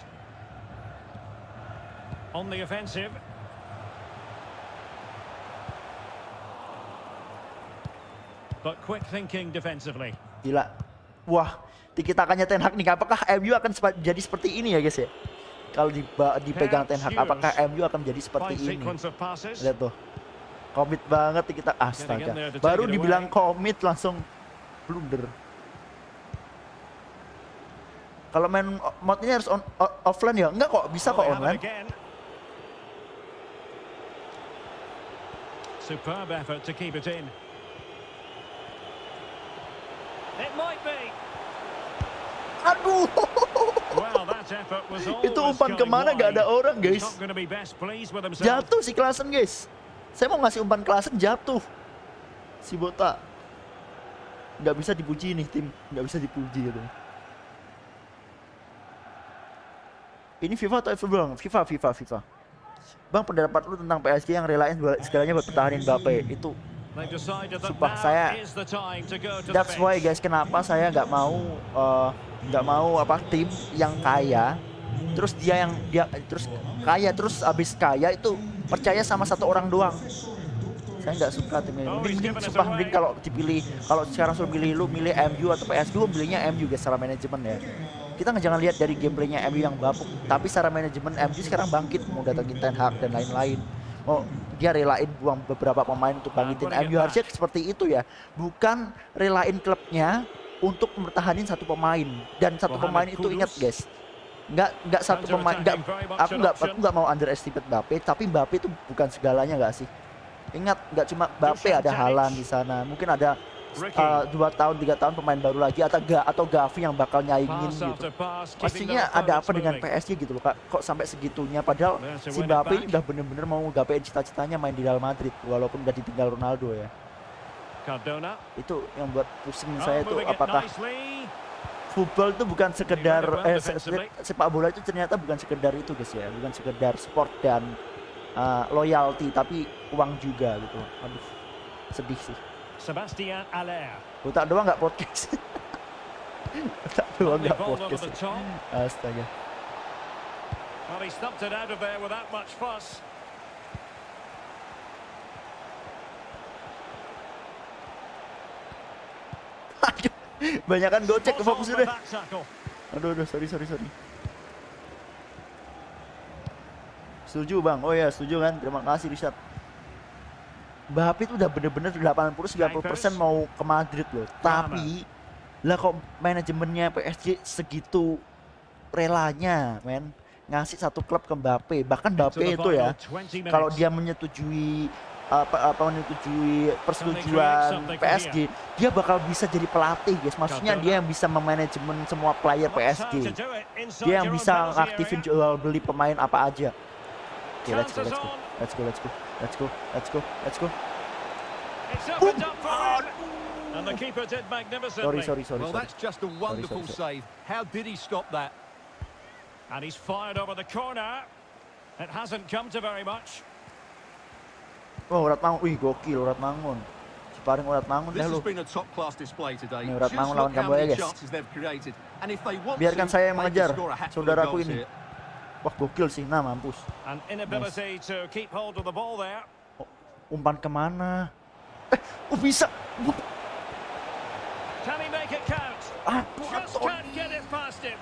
On the offensive. But quick thinking defensively. Gila. Wah, tiki-takanya Ten Hag nih, apakah M U akan sepa- jadi seperti ini ya guys ya? Kalau diba- dipegang Ten Hag, apakah M U akan jadi seperti Fine ini? sequence of passes. Lihat tuh. Komit banget kita, astaga. Baru dibilang komit langsung blunder. Kalau main mod ini harus on, o- offline ya? Enggak kok, bisa Oh, kok they have it online. again. Superb effort to keep it in. It might be. Aduh. Well, that effort was Itu always umpan going kemana gak ada wide. orang He's guys. not going to be best pleased with himself. Jatuh si Klaassen guys. Saya mau ngasih umpan Klaassen, jatuh. Si Bota. Nggak bisa dipuji nih tim, nggak bisa dipuji gitu. Ini FIFA atau F I F A bang? FIFA, FIFA, FIFA. Bang, pendapat lu tentang P S G yang relain segalanya buat pertahanin Mbappe itu. They've decided that Sumpah, now saya is the time to go to the that's why bench. guys, kenapa saya nggak mau eh, nggak mau apa tim yang kaya, terus dia yang dia terus kaya terus abis kaya itu percaya sama satu orang doang. Saya nggak suka tim ini. Oh, Mending, he's mending given us sumpah away. mending kalau dipilih, kalau sekarang suruh milih lu milih M U atau P S G, lu milihnya M U guys secara manajemen ya. Kita nggak jangan lihat dari gameplaynya M U yang bapuk, tapi secara manajemen M U sekarang bangkit, mau datangin Ten Hag dan lain-lain. Oh, dia relain buang beberapa pemain untuk bangkitin M U, harusnya seperti itu ya. Bukan relain klubnya untuk mempertahankan satu pemain, dan satu Mohamed pemain itu Kudus. ingat guys. Nggak nggak satu pemain, nggak, Counter-attacking, very much aku an nggak option. aku nggak mau underestimate Mbappe, tapi Mbappe itu bukan segalanya nggak sih. Ingat, nggak cuma Mbappe, Dusan ada Tadic. Haaland di sana. Mungkin ada Ricky. uh, dua tahun tiga tahun pemain baru lagi, atau Ga, atau Gavi yang bakal nyaingin Pass gitu. after pass, keeping Pastinya their ada apa opponents dengan moving. P S G gitu loh kak, kok sampai segitunya, padahal There to si win it Mbappe ini back. udah bener-bener mau gapein cita-citanya main di Real Madrid walaupun udah ditinggal Ronaldo ya. Cardona. Itu yang buat pusing Oh, saya tuh, moving it apakah nicely. football itu bukan sekedar well eh, se- defensively. se- sepak bola itu ternyata bukan sekedar itu guys ya, bukan sekedar sport dan uh, loyalty, tapi uang juga gitu. Aduh, sedih sih. Sebastian Aller. Otak doang nggak podcast. Otak doang Lovely nggak ball over podcast. the top. Astaga. Well, he stumped it out of there without much fuss. Aduh, banyakan gocek, Spot fokus on with udah. that tackle. Aduh, aduh, sorry, sorry, sorry. Setuju bang, oh ya setuju kan, terima kasih Richard. Mbappe itu udah bener-bener delapan puluh sampai sembilan puluh persen mau ke Madrid loh. Tapi lah kok manajemennya P S G segitu relanya men ngasih satu klub ke Mbappe. Bahkan To Mbappe the itu ya, final twenty kalau minutes. dia menyetujui apa apa menyetujui persetujuan P S G, dia bakal bisa jadi pelatih guys. Maksudnya dia yang bisa memanajemen semua player P S G. Dia yang bisa aktifin jual beli pemain apa aja. Oke, okay, let's go, let's go, let's go, let's go, let's go, let's go, let's go. Boom. And the keeper did magnificently. Sorry, sorry, sorry. Well, sorry. that's just a wonderful sorry, sorry. save. How did he stop that? And he's fired over the corner. It hasn't come to very much. Oh, Ratmangun, wih gokil Ratmangun. Sparring Ratmangun This dah has lu. been a top-class display today. Nih, Just Ratmangun look lawan how Kamboja, many guys. chances they've created. And if they want Biarkan to, saya yang they can mengejar score a hatful of saudaraku goals ini. here. Wah gokil sih, nah mampus. An inability to keep hold of the ball there. Oh, umpan kemana? Eh, oh bisa. Can he make it count? Ah, Just can't get it past him.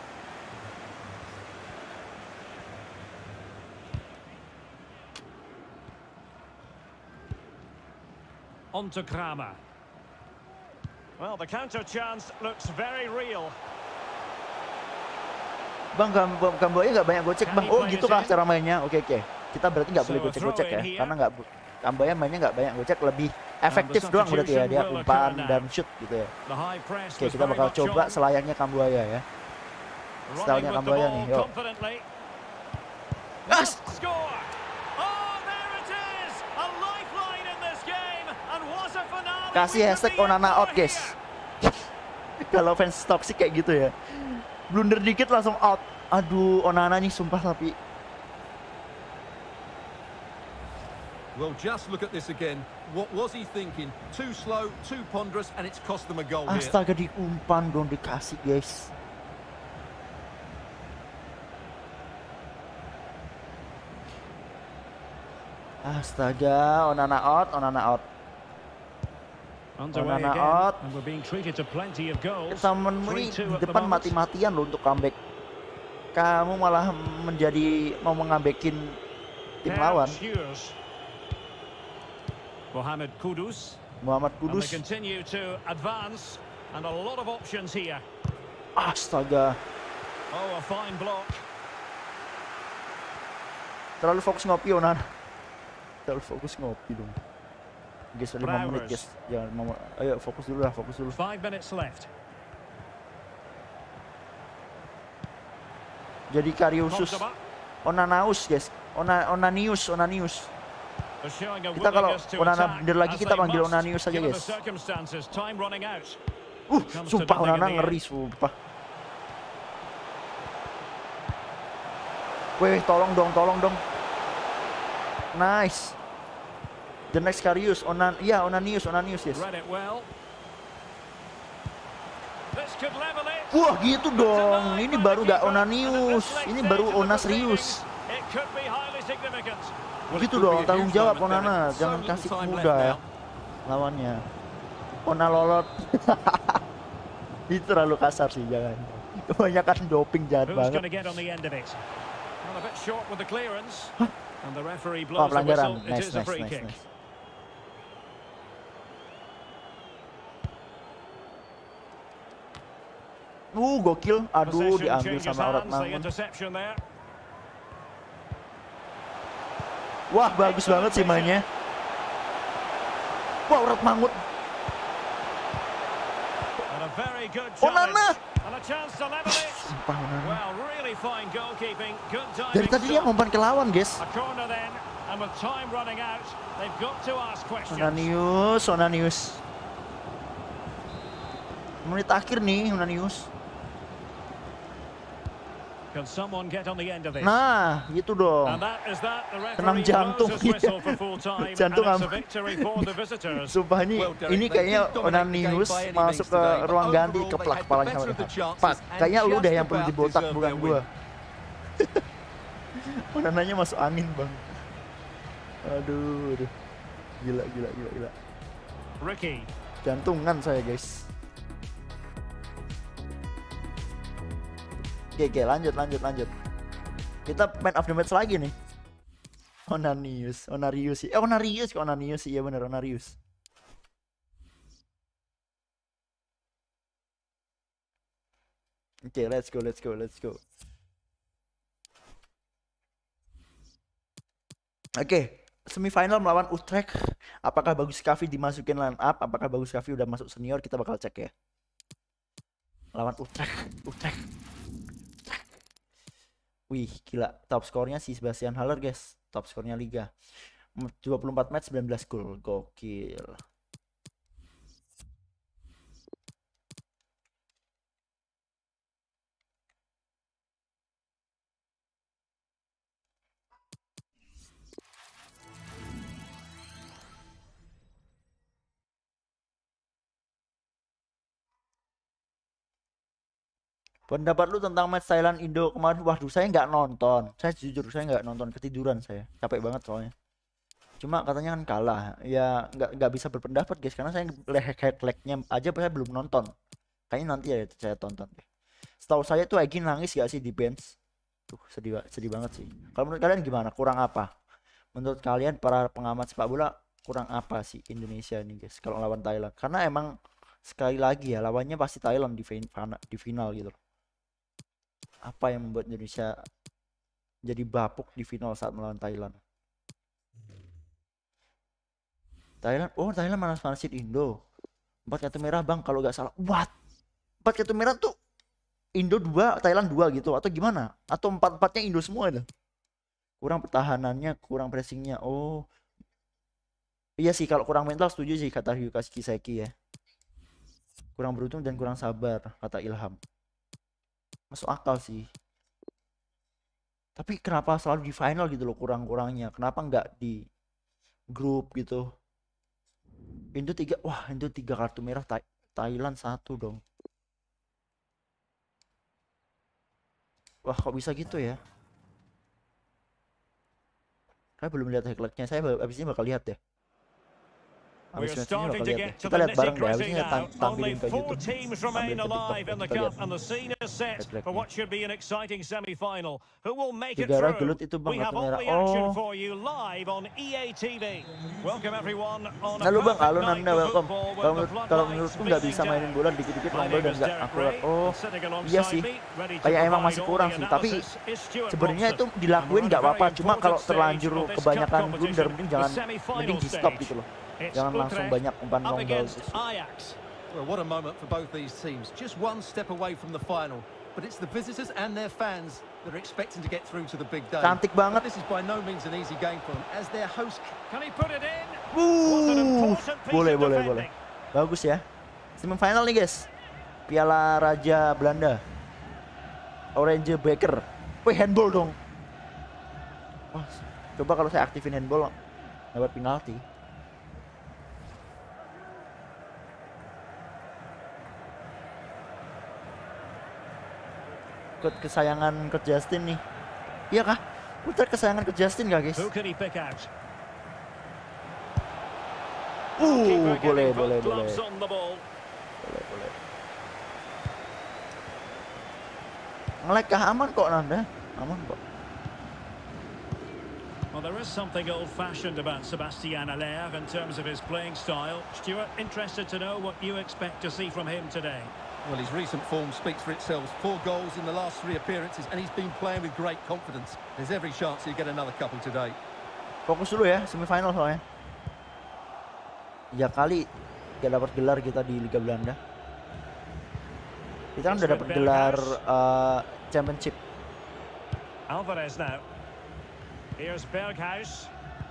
On to Kramer. Well, the counter chance looks very real. Bang, Kamboja nggak banyak gocek bang. Oh gitu kah cara mainnya? Oke oke. Kita berarti nggak boleh gocek-gocek ya, karena nggak Kamboja mainnya nggak banyak gocek, lebih efektif doang berarti ya, dia umpan dan shoot gitu ya. Oke, kita bakal coba selayaknya Kamboja ya. Stylenya Kamboja nih, yuk. Gas! Kasih hashtag Onana out guys. Kalau fans toxic kayak gitu ya, blunder dikit langsung out. Aduh, Onana nih sumpah tapi. Well, just look at this again. What was he thinking? Too slow, too ponderous, and it's cost them a goal here. Astaga, diumpan dong, dikasih guys. Astaga, Onana out, Onana out. Underway Onana again, out. and we're being treated to plenty of goals. Temenmu ini three two di at the depan moment. mati-matian loh untuk comeback. Kamu malah menjadi mau mengambekin tim Now lawan. Hughes. Mohamed Kudus. Muhammad And Kudus. they continue to advance, and a lot of options here. Astaga, Oh, a fine block. terlalu fokus ngopi Onana. Terlalu fokus ngopi dong. Guys, lima menit guys. Jangan mau. Ayo fokus dulu lah, fokus dulu. Five minutes left. Jadi Kariusus, Montaba. Onanaus guys, Ona Onanius, Onanius. They're showing a Kita kalau willingness to Onana attack, bener lagi as kita they panggil must, Onanius saja given guys. the circumstances. Time running out. Uh, Comes to sumpah nothing in Onana the ngeri end. sumpah. Weh, tolong dong, tolong dong. Nice. The next Karius, Onan, iya Onanius, Onanius guys. Read it well. This could level it. Wah gitu dong, ini baru gak Onanius, ini baru Onasrius. It could be highly significant. Begitu dong, tanggung jawab Onana, jangan kasih muda ya lawannya. Ona lolot. Itu terlalu kasar sih, jangan. Kebanyakan doping jahat Who's banget. going to get on the end of it? Well, a bit short with the clearance. And the referee Oh, blows the pelanggaran. whistle. It Nice, is a nice, free nice, kick. nice. Uh, gokil. Aduh, Possession diambil changes sama orang hands, the Mangun. interception there. Wah, bagus banget sih mainnya. Wah, urat mangut. And a very good Onana! challenge. And a chance to level it. Sumpah, Onana. Well, really fine goalkeeping. Good Dari diving tadi dia stop. ngumpan ke lawan, guys. A corner then, and with time running out, they've got to ask questions. Onanius, Onanius. Menit akhir nih, Onanius. Can someone get on the end of this? Nah, gitu dong. And that is that. The Senam referee jantung blows his whistle for full time, and Jantung it's a am- victory for the visitors. Sumpah ini, Well, Derek, ini they kayaknya didn't dominate the game Onanius by any masuk means ke today, but ruang ganti, overall keplak they had kepalanya the sama better of the dia. chances Pak, and kayaknya lu just deh yang perlu about dibotak deserved bukan their gua. win. Onananya masuk angin, Bang. Aduh, aduh. Gila, gila, gila, gila. Ricky. Jantungan saya, guys. Oke, oke, lanjut, lanjut, lanjut. Kita man of the match lagi nih. Onanius, Onarius sih. Eh, Onarius kok Onanius sih. Iya bener, Onarius. Oke, let's go, let's go, let's go. Oke, semifinal melawan Utrecht. Apakah Bagus Kavi dimasukin line up? Apakah Bagus Kavi udah masuk senior? Kita bakal cek ya. Lawan Utrecht, Utrecht. Wih, gila. Top skornya si Sebastian Haller, guys. Top skornya Liga. dua puluh empat match, sembilan belas gol. Gokil. Pendapat lu tentang match Thailand Indo kemarin? Waduh, saya nggak nonton. Saya jujur saya nggak nonton, ketiduran saya. Capek banget soalnya. Cuma katanya kan kalah. Ya nggak nggak bisa berpendapat guys, karena saya lag-lagnya aja saya belum nonton. Kayaknya nanti ya saya tonton deh. Setahu saya tuh Egy nangis gak sih di bench? Tuh sedih sedih banget sih. Kalau menurut kalian gimana? Kurang apa? Menurut kalian para pengamat sepak bola kurang apa sih Indonesia ini guys kalau lawan Thailand? Karena emang sekali lagi ya lawannya pasti Thailand di final, di final gitu. Apa yang membuat Indonesia jadi bapuk di final saat melawan Thailand? Thailand, oh Thailand manas-manasin Indo. Empat kartu merah bang kalau nggak salah. What? Empat kartu merah tuh Indo dua, Thailand dua gitu atau gimana? Atau empat-empatnya Indo semua itu? Kurang pertahanannya, kurang pressingnya. Oh, iya sih kalau kurang mental setuju sih kata Ryukashi Kiseki ya. Kurang beruntung dan kurang sabar kata Ilham. Masuk akal sih. Tapi kenapa selalu di final gitu loh kurang-kurangnya? Kenapa nggak di grup gitu? Indo tiga, wah Indo tiga kartu merah, Thai Thailand satu dong. Wah kok bisa gitu ya? Saya belum lihat highlightnya, saya abis ini bakal lihat deh. We're Habis match ini starting bakal to lihat deh. get to Kita the lihat bareng deh, habis nitty-gritty ini tam now. Only tampilin ke four YouTube. teams Tampilin remain ke TikTok alive deh, in the kita lihat. cup and the scene is set for Highlightnya. what should be an exciting semi-final. Who will make it Negara through? gelut itu bang We have kartu all merah. the action Oh. for you live on E A T V. Welcome everyone on a Halo bang, perfect halo night Nanda, for welcome. football Kalau with the menurut kalau floodlights menurutku nggak bisa beating mainin down. bola dikit-dikit My lomba name dan is nggak Derek akurat. Ray, Oh, and sitting iya alongside sih. me, ready to Kayak emang provide masih all kurang the sih. Tapi analysis, is Stuart sebenarnya itu Robson. dilakuin And we're nggak at a apa-apa. very Cuma kalau important stage terlanjur of this kebanyakan cup blunder competition, mending the jangan semi-final mending di stop stage. gitu loh. It's Jangan langsung Utrecht banyak umpan up long ball. against Ajax. Well, what a moment for both these teams. Just one step away from the final. But it's the visitors and their fans that are expecting to get through to the big day. Cantik banget. But this is by no means an easy game for them, as their host. Can he put it in? Wuh, Was an important piece boleh of boleh defending. boleh. Bagus ya. Semifinal nih guys. Piala Raja Belanda. Orange Beker. Wih, handball dong. Wah, coba kalau saya aktifin handball dapat penalti. Coach kesayangan Coach Justin nih. Iya kah? Utrecht kesayangan Coach Justin kah guys? Who can he pick out? Uh, Keeper boleh getting boleh both boleh. gloves on the ball. Boleh boleh. Nge-lag kah? Aman kok Nanda? Aman kok. Well, there is something old-fashioned about Sebastian Haller in terms of his playing style. Stuart, interested to know what you expect to see from him today. Well, his recent form speaks for itself. Four goals in the last three appearances, and he's been playing with great confidence. There's every chance he'll get another couple today. Fokus dulu ya, semifinal soalnya. Ya kali gak dapat gelar kita di Liga Belanda. Kita kan udah dapat gelar uh, Championship. Alvarez now. Here's Berghuis.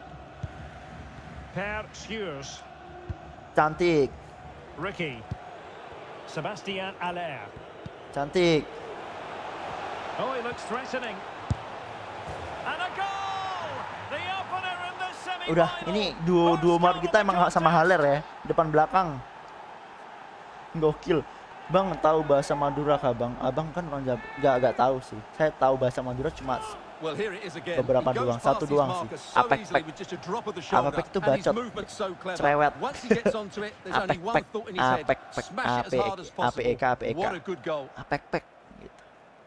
Per Schuurs. Cantik, Ricky. Sebastian Haller. cantik. Oh, he looks threatening. And a goal! The opener in the semi-final. Udah, ini duo duo mar kita emang sama Haller ya, depan belakang. Gokil. Bang tahu bahasa Madura kah bang? Abang kan orang Jawa, gak gak tahu sih. Saya tahu bahasa Madura cuma Well, here it is again. beberapa He goes doang, past satu his doang marker sih. so Apek easily pek. with just a drop of the shoulder, Apek tuh and his bacot. movement so clever. Cerewet. Once he gets onto it, there's only Apek one pek. thought in his head. Apek pek. Smash it as hard as A P E K, A P E K. possible. What a good goal. Apek pek gitu.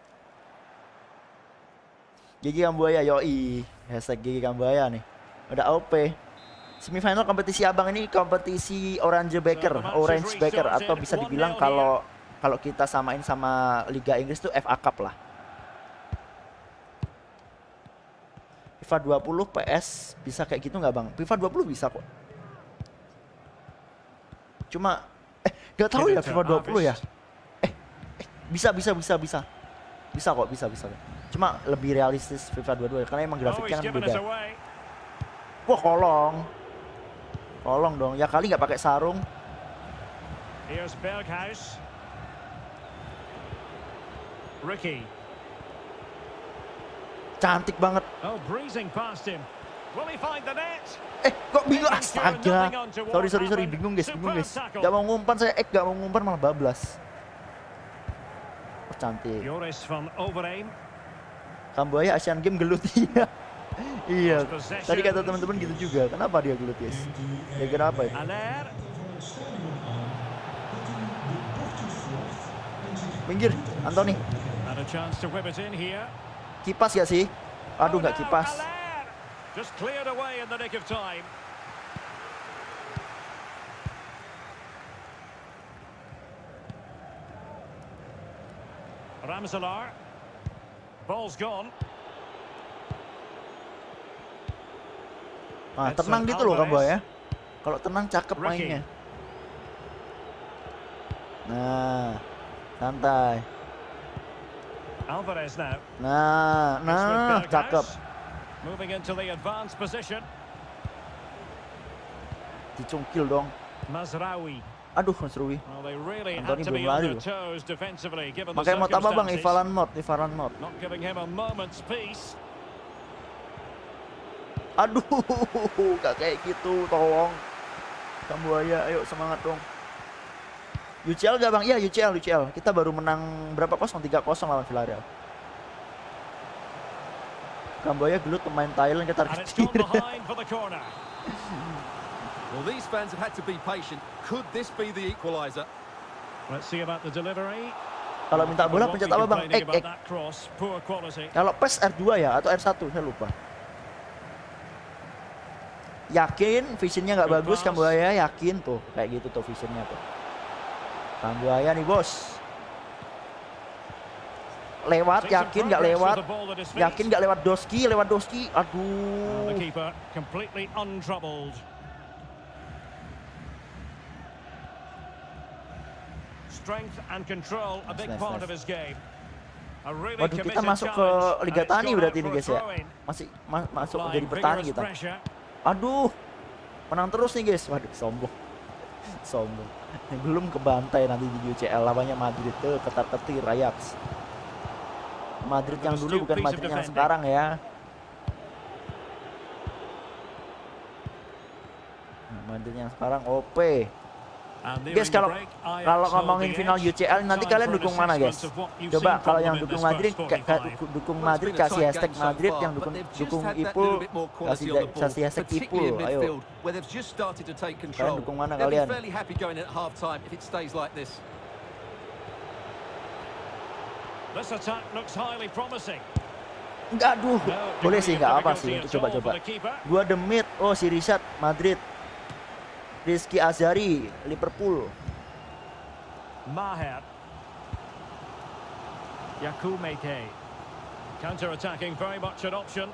Gigi Kambuaya yoi. Hashtag Gigi Kambuaya nih. Udah O P. Semifinal kompetisi abang ini kompetisi Orange Beker, Orange Beker atau bisa dibilang kalau kalau kita samain sama Liga Inggris tuh F A Cup lah. FIFA dua puluh P S bisa kayak gitu nggak bang? FIFA dua puluh bisa kok. Cuma eh nggak tahu ya FIFA dua puluh ya. Eh, eh bisa bisa bisa bisa bisa kok bisa bisa. Cuma lebih realistis FIFA dua puluh dua karena emang grafiknya kan beda. Wah kolong, kolong dong. Ya kali nggak pakai sarung. Here's Berghuis. Ricky. Cantik banget. Oh, breezing past him. Will he find the net? Eh, kok bingung? Astaga. Sorry, sorry, sorry. Bingung guys, bingung guys. Gak mau ngumpan saya, eh gak mau ngumpan malah bablas. Oh, cantik. Joris van Overeem. Kambuaya Asian Game gelut iya. Iya. Tadi kata teman-teman gitu juga. Kenapa dia gelut guys? Ya kenapa ya? Aller. Minggir, Anthony. And a chance to whip it in here. Kipas gak sih? Aduh nggak kipas. Just cleared away in the nick of time. Ramselaar. Ball's gone. Nah, tenang gitu loh Kambo ya. Kalau tenang cakep mainnya. Nah, santai. Alvarez now. Nah, nah, cakep. Moving into the advanced position. Dicungkil dong. Mazraoui. Aduh, Mazraoui. Well, they really Anthony had to be belum on lari their loh. toes defensively given the Makanya mau tambah bang, circumstances. Ivalan Mod, Ivalan Mod. Not giving him a moment's peace. Aduh, gak kayak gitu, tolong. Kambuaya, ayo semangat dong. U C L gak bang? Iya U C L, U C L. Kita baru menang berapa kosong? tiga kosong lawan Villarreal. Kambuaya gelut pemain Thailand kita And it's gone behind for the corner. Well, these fans have had to be patient. Could this be the equaliser? Let's see about the delivery. Kalau minta bola pencet apa bang? Ek, ek. That cross, poor quality. Kalau P E S R dua ya atau R satu saya lupa. Yakin visionnya nggak bagus Kambuaya, yakin tuh kayak gitu tuh visionnya tuh. Kambuaya nih bos. Lewat, yakin nggak lewat, yakin nggak lewat Doski, lewat Doski, aduh. The keeper completely untroubled. Strength and control a big Nice, part nice. of his game. A really Waduh, kita committed masuk ke challenge, Liga and it's Tani gone berarti out ini for a guys ya. throw-in. Masih ma masuk Applying jadi petani vigorous kita. pressure. Aduh, menang terus nih guys. Waduh, sombong. Sombong. Belum kebantai nanti di U C L lawannya Madrid tuh ketar-ketir Ajax. Madrid yang dulu bukan Madrid yang sekarang ya. Nah, Madrid yang sekarang O P. Guys, kalau kalau ngomongin final U C L nanti kalian dukung mana guys? Coba kalau yang dukung Madrid dukung Madrid kasih hashtag Madrid, yang dukung dukung Ipul kasih kasih hashtag Ipul. Ayo. Kalian dukung mana kalian? This attack looks highly promising. Enggak, aduh. Boleh sih, enggak apa sih untuk coba-coba. Gua demit. Oh, si Richard Madrid. Rizky Azari Liverpool. Maher. Yakumeke. Counter attacking very much an option.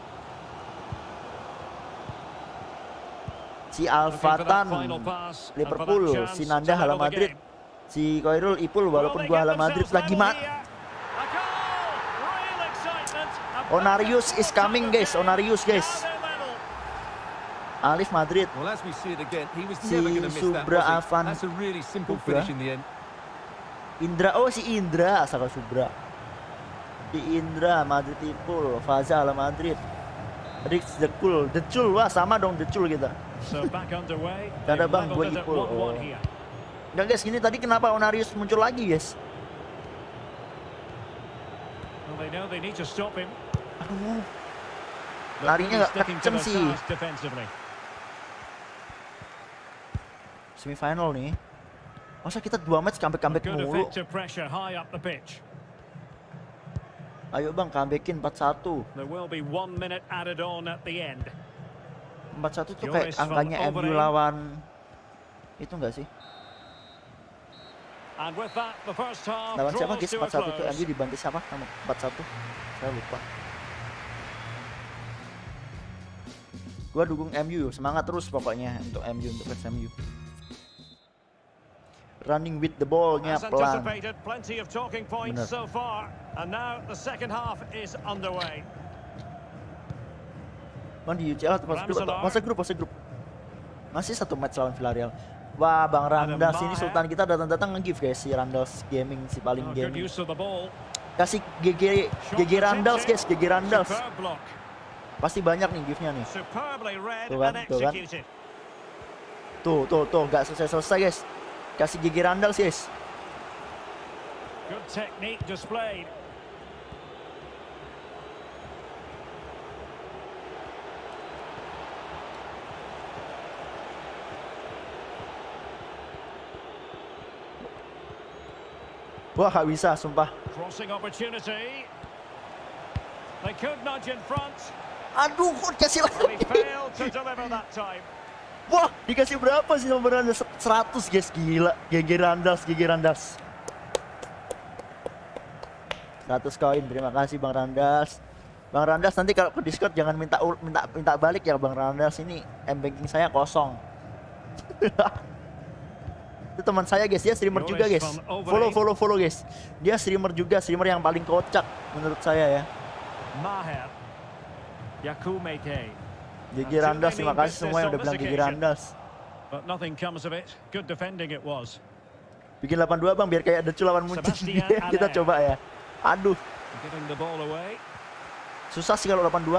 Si Alfatan Liverpool, si Nanda hala Madrid, si Koirul Ipul walaupun gua hala Madrid lagi mak. Onarius is coming guys, Onarius guys. Alif Madrid. Well, as we see it again, he was Si never going to miss that, Subra was he? Afan That's a really simple Subra. finish in the end. Indra, oh si Indra asal Subra. Si Indra Madrid Ipul, Faza ala Madrid. Rix Decul, Decul wah sama dong Decul kita. So back underway. Gak ada They've bang, gue levelled it at Ipul. one one Oh. here. Enggak guys, ini tadi kenapa Onarius muncul lagi guys? Well, they know they need to stop him. Aduh, But larinya really nggak sticking to kenceng their sih. task defensively. Semifinal nih. Masa kita dua match comeback-comeback Good mulu? effective pressure high up the pitch. Ayo bang, comebackin empat satu. There will be one minute added on at the end. empat satu tuh kayak Joris angkanya van M U Overeem. lawan itu enggak sih? And with that, the first half Lawan siapa draws guys? to a empat satu tuh M U close. dibantai siapa? Sama empat satu. Saya lupa. Gua dukung M U, semangat terus pokoknya untuk M U, untuk fans M U. Running with the ball-nya As pelan. anticipated, plenty of talking points Bener. so far, and now the second half is underway. Bang di U C L atau fase grup atau Ramselaar. fase grup, fase grup. Masih satu match lawan Villarreal. Wah, Bang Randas ini Sultan kita datang-datang nge-give guys, si Randals Gaming, si paling Oh, good gaming. use of the ball. Kasih G G G G Randals guys, G G Randals. Superb block. Pasti banyak nih give-nya nih. Superbly read Tuh kan, and tuh kan. executed. Tuh, tuh, tuh, nggak selesai-selesai guys. Kasih G G Randals guys. Good technique displayed. Wah, nggak bisa, sumpah. Crossing opportunity. They could nudge in front. Aduh, kok dikasih Well, he lagi? failed to deliver that time. Wah, dikasih berapa sih sama Randals? seratus guys, gila. G G Randals, G G Randals. seratus koin, terima kasih Bang Randals. Bang Randals nanti kalau ke Discord jangan minta ul- minta minta balik ya Bang Randals, ini M-banking saya kosong. Itu teman saya guys, dia streamer juga guys. Follow follow follow guys. Dia streamer juga, streamer yang paling kocak menurut saya ya. Maher. Yakumeke. G G Randals, terima kasih semua yang udah bilang G G Randals. But nothing comes of it. Good defending it was. Bikin delapan dua Bang biar kayak Decu lawan Munchen. Sebastian Kita Haller. coba ya. Aduh, Giving the ball away. susah sih kalau delapan dua.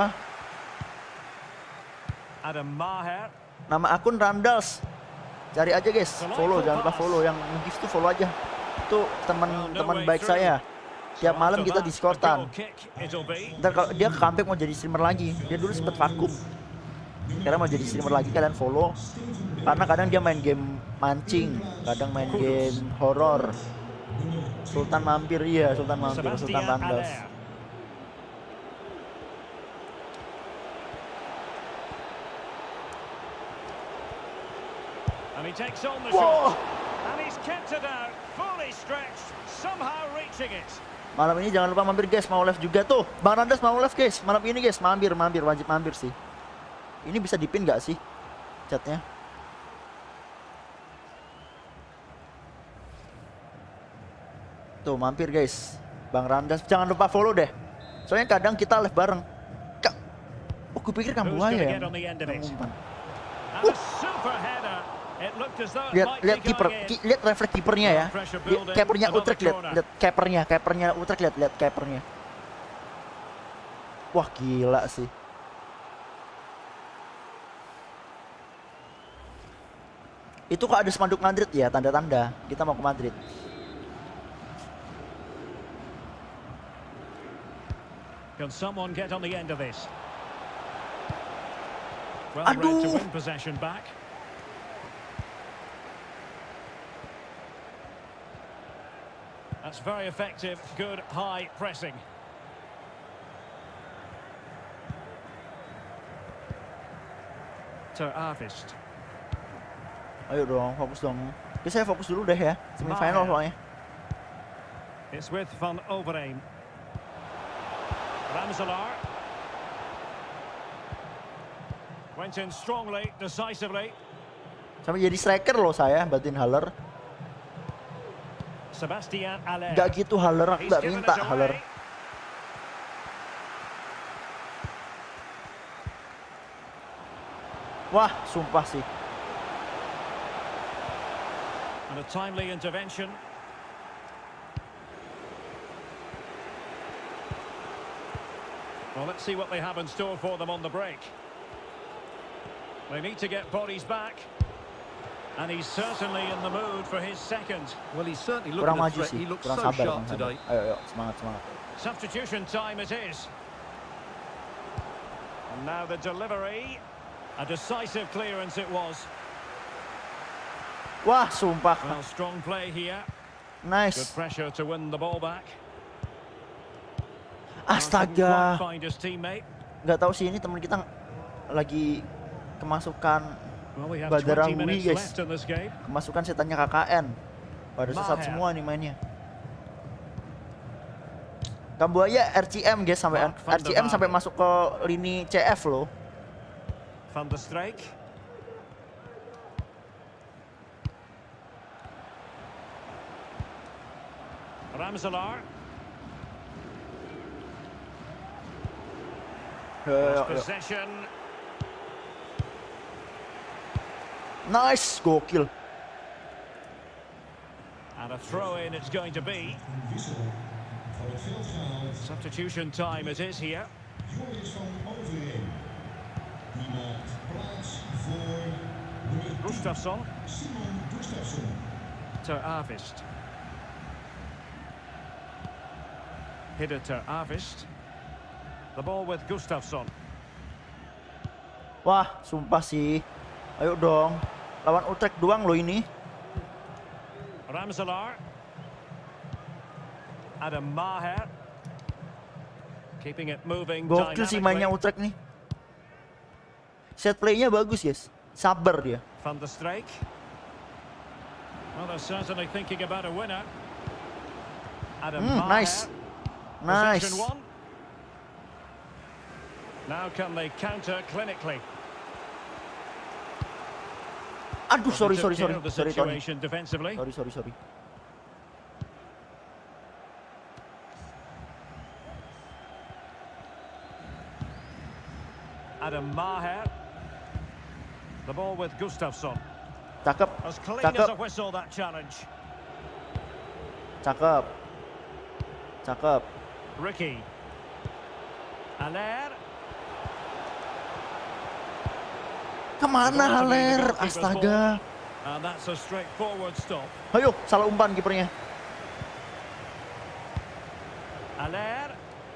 Adam Maher. Nama akun Randals. Cari aja guys, follow, jangan lupa follow, yang nge-give tuh follow aja. Itu teman-teman baik saya. Tiap malam kita diskortan. Ntar kalau dia ke comeback mau jadi streamer lagi, dia dulu sempet vakum. Sekarang mau jadi streamer lagi, kalian follow. Karena kadang dia main game mancing, kadang main game horor. Sultan mampir, iya Sultan mampir, Sultan Sebastian Randals. Haller. And he takes on the Whoa. shot. And he's kept it out, fully stretched, somehow reaching it. Malam ini jangan lupa mampir guys, mau live juga tuh. Bang Randas mau live guys, malam ini guys, mampir, mampir, wajib mampir sih. Ini bisa dipin nggak sih chatnya? Tuh mampir guys, Bang Randas, jangan lupa follow deh. Soalnya kadang kita live bareng. Kak, oh gue pikir kamu Who's buaya gonna ya. get on the end of it? Umpan. And a super header. It looked as though it Lihat, might lihat be kiper, going in. ki, lihat refleks kipernya ya. Pressure Lihat building, Keepernya another Utrecht, lihat, corner. lihat keepernya, keepernya Utrecht, lihat, lihat keepernya. Wah gila sih. Itu kok ada spanduk Madrid ya, tanda-tanda kita mau ke Madrid. Can someone get on the end of this? Well read to Aduh. win possession back. That's very effective, good high pressing. Ter Arvist. Ayo dong, fokus dong. Oke, saya fokus dulu deh ya, semifinal Maher. soalnya. It's with Van Overeem. Ramselaar. Went in strongly, decisively. Sampai jadi striker loh saya, bantuin Haller. Sebastian Haller. Gak gitu Haller, aku He's gak given minta it away. Haller. Wah, sumpah sih. And a timely intervention. Well, let's see what they have in store for them on the break. They need to get bodies back. And he's certainly in the mood for his second. Well, he's certainly looking Kurang a maju threat. sih, He looks kurang so sabar. sharp kurang sabar. today. Ayo, ayo, semangat, semangat. Substitution time it is. And now the delivery. A decisive clearance it was. Wah, sumpah. Well, strong play here. Good Nice. pressure to win the ball back. Couldn't Astaga. quite find his teammate. Nggak tahu sih ini teman kita lagi kemasukan Well, we have Badara twenty minutes Hui, guys. left in this game. kemasukan setannya K K N. Pada sesat Maher. semua nih mainnya. Kambuaya R C M guys sampai Mark van R C M der sampai Vaart. masuk ke lini C F loh. Van der Streek. Ramselaar. Ya, ya, ya. Possession. Nice, gokil. And a throw in it's going to be. Wissel van het veld gehaald. Substitution time it is here. Joris van Overeen. Die maakt plaats voor nummer tien. Gustafsson. Simon Gustafsson. Ter Avist. Hidden Ter Avist. The ball with Gustafsson. Wah, sumpah sih. Ayo dong. Lawan Utrecht doang loh ini. Ramselaar. Adam Maher. Keeping it moving Gokil sih mainnya dynamically. Utrecht nih. Set play-nya bagus, yes. Sabar dia. Van der Streek. Well, they're certainly thinking about a winner. Adam Hmm, Maher. nice. Nice. Possession one. Now can they counter clinically? Aduh, sorry, Took sorry, care sorry. of the Sorry, Tony. situation defensively. Sorry, sorry, sorry. Adam Maher. The ball with Gustafsson. Cakep, As clean cakep, as a whistle, that challenge. cakep. Cakep. Ricky. Haller. Kemana Haller? Astaga. And that's a straightforward stop. Ayo, salah umpan kipernya. Haller.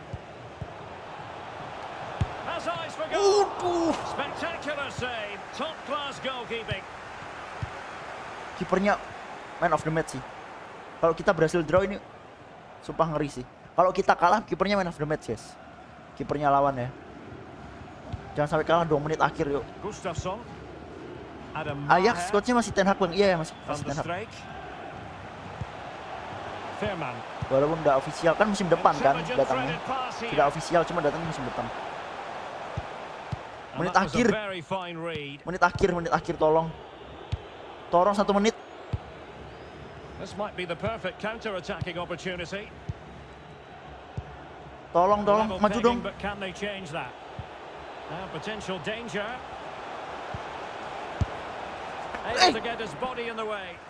Has eyes for goal. Uduh. Spectacular save. Top class goalkeeping. Kipernya man of the match sih. Kalau kita berhasil draw ini sumpah ngeri sih. Kalau kita kalah kipernya man of the match, guys. Kipernya lawan ya. Jangan sampai kalah dua menit akhir yuk. Gustafsson. Adam Ajax Maher. coachnya masih Ten Hag bang. Iya masih, Van masih der Ten Hag. Streek. Veerman. Walaupun udah official kan musim depan kan Intelligent datangnya. threaded pass here. Tidak official cuma datangnya musim depan. And Menit that was a akhir. very fine read. Menit akhir, menit akhir tolong. Tolong satu menit. This might be the perfect counter-attacking opportunity. Tolong, tolong, Level maju dong. pegging, but can they change that? Now potential danger. Able Hey! to get his body in the way.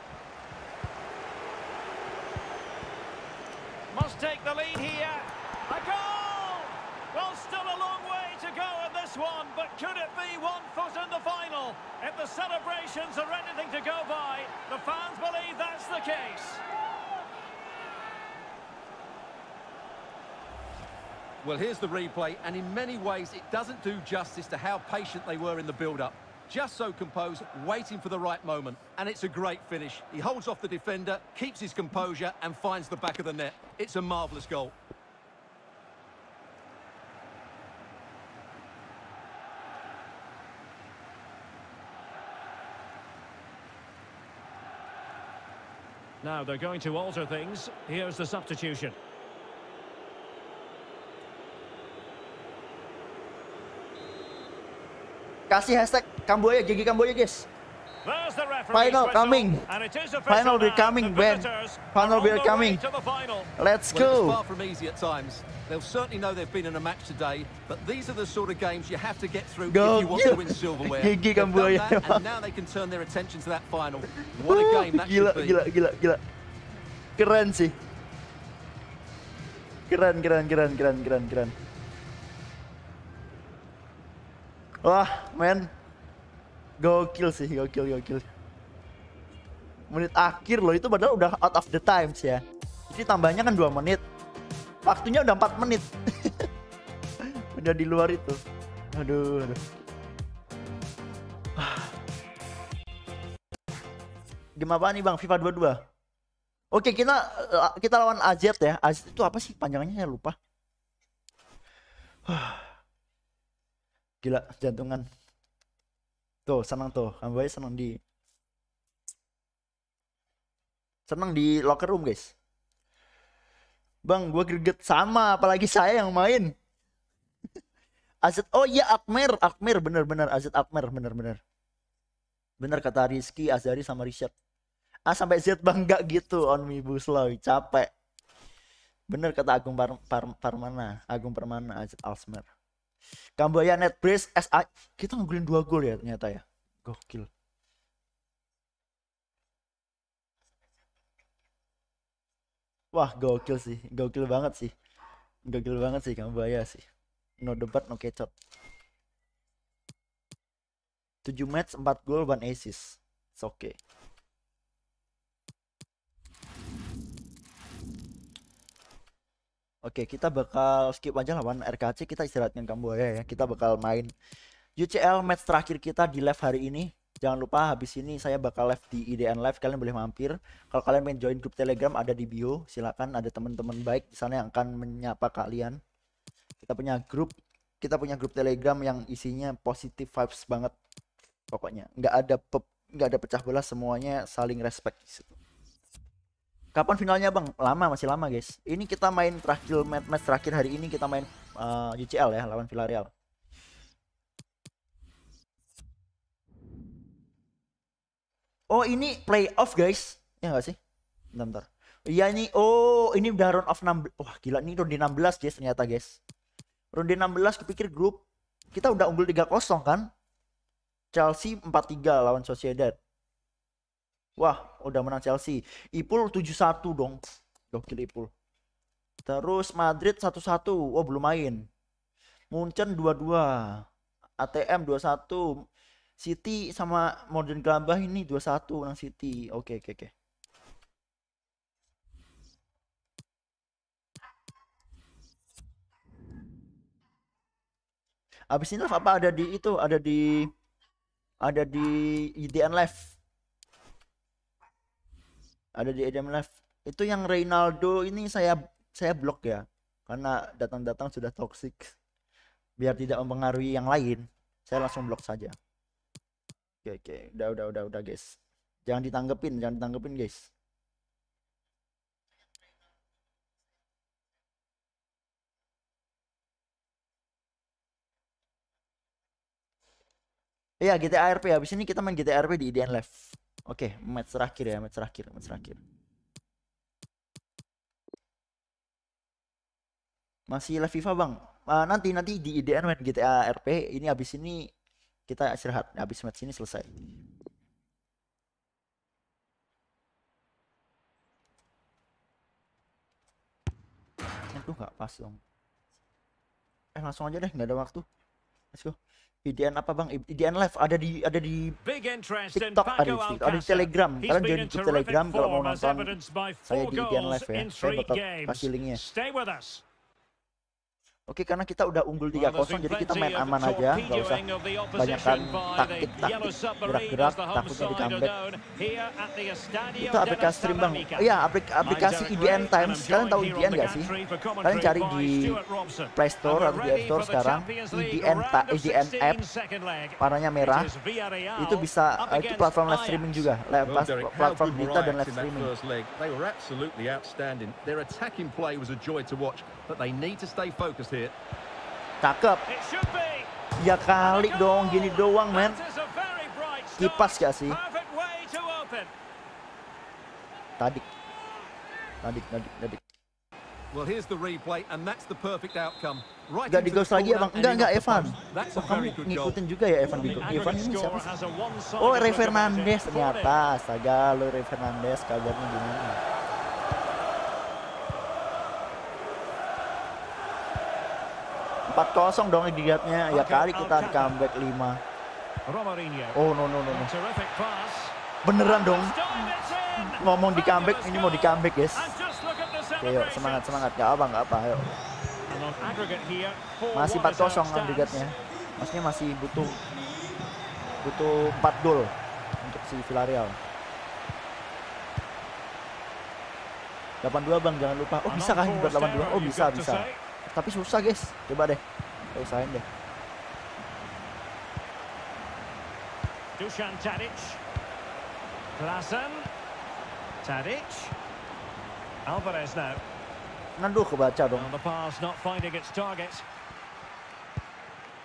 Must take the lead here. A goal! Well, still a long way to go in this one, but could it be one foot in the final? If the celebrations are anything to go by, the fans believe that's the case. Well, here's the replay, and in many ways it doesn't do justice to how patient they were in the build-up. Just so composed, waiting for the right moment. And it's a great finish. He holds off the defender, keeps his composure, and finds the back of the net. It's a marvellous goal. Now they're going to alter things. Here's the substitution. Kasih hashtag Kamboya, G G Kamboya guys. There's the referee's Final whistle, coming. and it is official Final now. we're coming, The Ben. visitors Final are on we're the way coming. to the final. Let's Well, it was go. far from easy at times. They'll certainly know they've been in a match today, but these are the sort of games you have to get through Go, if you want yeah. to win silverware. Gigi They've done Kamboya. that, and now they can turn their attention to that final. What a game that Gila, should be. gila, gila, gila. Keren sih. Keren, keren, keren, keren, keren, keren. Wah, men. Gokil sih, gokil, gokil. Menit akhir loh, itu padahal udah out of the times ya. Jadi tambahnya kan dua menit. Waktunya udah empat menit. Udah di luar itu. Aduh, aduh. Game apa nih Bang? FIFA dua puluh dua. Oke, kita kita lawan A Z ya. A Z itu apa sih panjangannya? Saya lupa. Gila, jantungan. Tuh, senang tuh. Kamboya senang di senang di locker room, guys. Bang, gue greget sama, apalagi saya yang main. A Z, oh iya Akmer, Akmer bener-bener A Z Akmer bener-bener. Bener kata Rizky, Azari sama Richard. Ah sampai Z bang nggak gitu Omnibus Law, capek. Bener kata Agung Par Par Parmana, Agung Permana, A Z Alsmer. Kamboya net brace S A, kita ngunggulin dua gol ya ternyata ya. Gokil. Wah gokil sih, gokil banget sih. Gokil banget sih Kamboya sih. No debat, no kecot. tujuh match, empat gol, one assist. It's okay. Oke, kita bakal skip aja lawan R K C, kita istirahatkan Kamboya ya. Kita bakal main U C L match terakhir kita di live hari ini. Jangan lupa habis ini saya bakal live di I D N Live, kalian boleh mampir. Kalau kalian pengen join grup Telegram ada di bio, silakan, ada teman-teman baik di sana yang akan menyapa kalian. Kita punya grup, kita punya grup Telegram yang isinya positive vibes banget. Pokoknya nggak ada pe nggak ada pecah belah, semuanya saling respect di situ. Kapan finalnya bang? Lama, masih lama guys. Ini kita main terakhir match, match terakhir hari ini kita main uh, U C L ya lawan Villarreal. Oh ini playoff guys, ya nggak sih? Bentar, bentar. Iya ini, oh ini udah round of enam belas. Wah gila, ini ronde enam belas guys ternyata guys. Ronde enam belas kepikir grup. Kita udah unggul tiga kosong kan? Chelsea empat tiga lawan Sociedad. Wah udah menang Chelsea. Ipul tujuh satu dong. Gokil Ipul. Terus Madrid satu satu. Oh belum main. Munchen dua dua. A T M dua satu. City sama Modern Gladbach ini dua satu menang City. Oke oke oke. Abis ini apa ada di itu, ada di ada di I D N Live. Ada di I D N Live. Itu yang Reynaldo ini saya saya blok ya. Karena datang-datang sudah toxic. Biar tidak mempengaruhi yang lain, saya langsung blok saja. Oke oke, udah udah udah udah guys. Jangan ditanggepin, jangan ditanggepin guys. Iya G T A R P, habis ini kita main G T A R P di I D N Live. Oke, match terakhir ya, match terakhir, match terakhir. Masih live FIFA bang. Uh, nanti nanti di I D N main G T A R P. Ini habis ini kita istirahat. Habis match ini selesai. Aduh nggak pas dong. Eh langsung aja deh, nggak ada waktu. Let's go. I D N apa bang? I D N Live ada di ada di TikTok, ada di TikTok, ada di Telegram. Kalian join di Telegram kalau mau nonton saya di I D N Live ya. Saya bakal kasih linknya. Oke, karena kita udah unggul tiga kosong, jadi kita main aman aja, nggak usah banyakkan taktik-taktik gerak-gerak, takutnya di comeback. Itu aplikasi stream bang. Iya, aplik aplikasi I D N Times. Kalian tahu I D N nggak sih? Kalian cari di Play Store atau di App Store sekarang I D N I D N app, warnanya merah. Itu bisa, itu platform live streaming juga, platform berita dan live streaming. They were absolutely outstanding. Their attacking play was a joy to watch, but they need to stay focused here. Cakep. Ya kali dong, gini doang men. Kipas gak sih? Tadik. Tadik, tadik, tadik. Well, here's the replay and that's the perfect outcome. Right. Enggak digos lagi ya bang? Enggak enggak Evan. Oh, kamu ngikutin juga ya Evan Bigo. Evan ini siapa sih? Oh Ray Fernandes ternyata. Astaga lo Ray Fernandes, kabarnya gimana? empat kosong dong dilihatnya. Ya kali kita di comeback lima. Oh no no no no. Beneran dong. Ngomong di comeback, ini mau di comeback guys. Oke yuk semangat semangat. Gak apa gak apa ayo. Masih empat kosong agregatnya. Maksudnya masih butuh butuh empat gol untuk si Villarreal. delapan dua bang, jangan lupa. Oh bisa kah buat delapan dua? Oh bisa bisa. Tapi susah guys. Coba deh. Kita usahain deh. Dusan Tadic. Klasen. Tadic. Alvarez now. Nanduh kebaca dong. The pass not finding its target.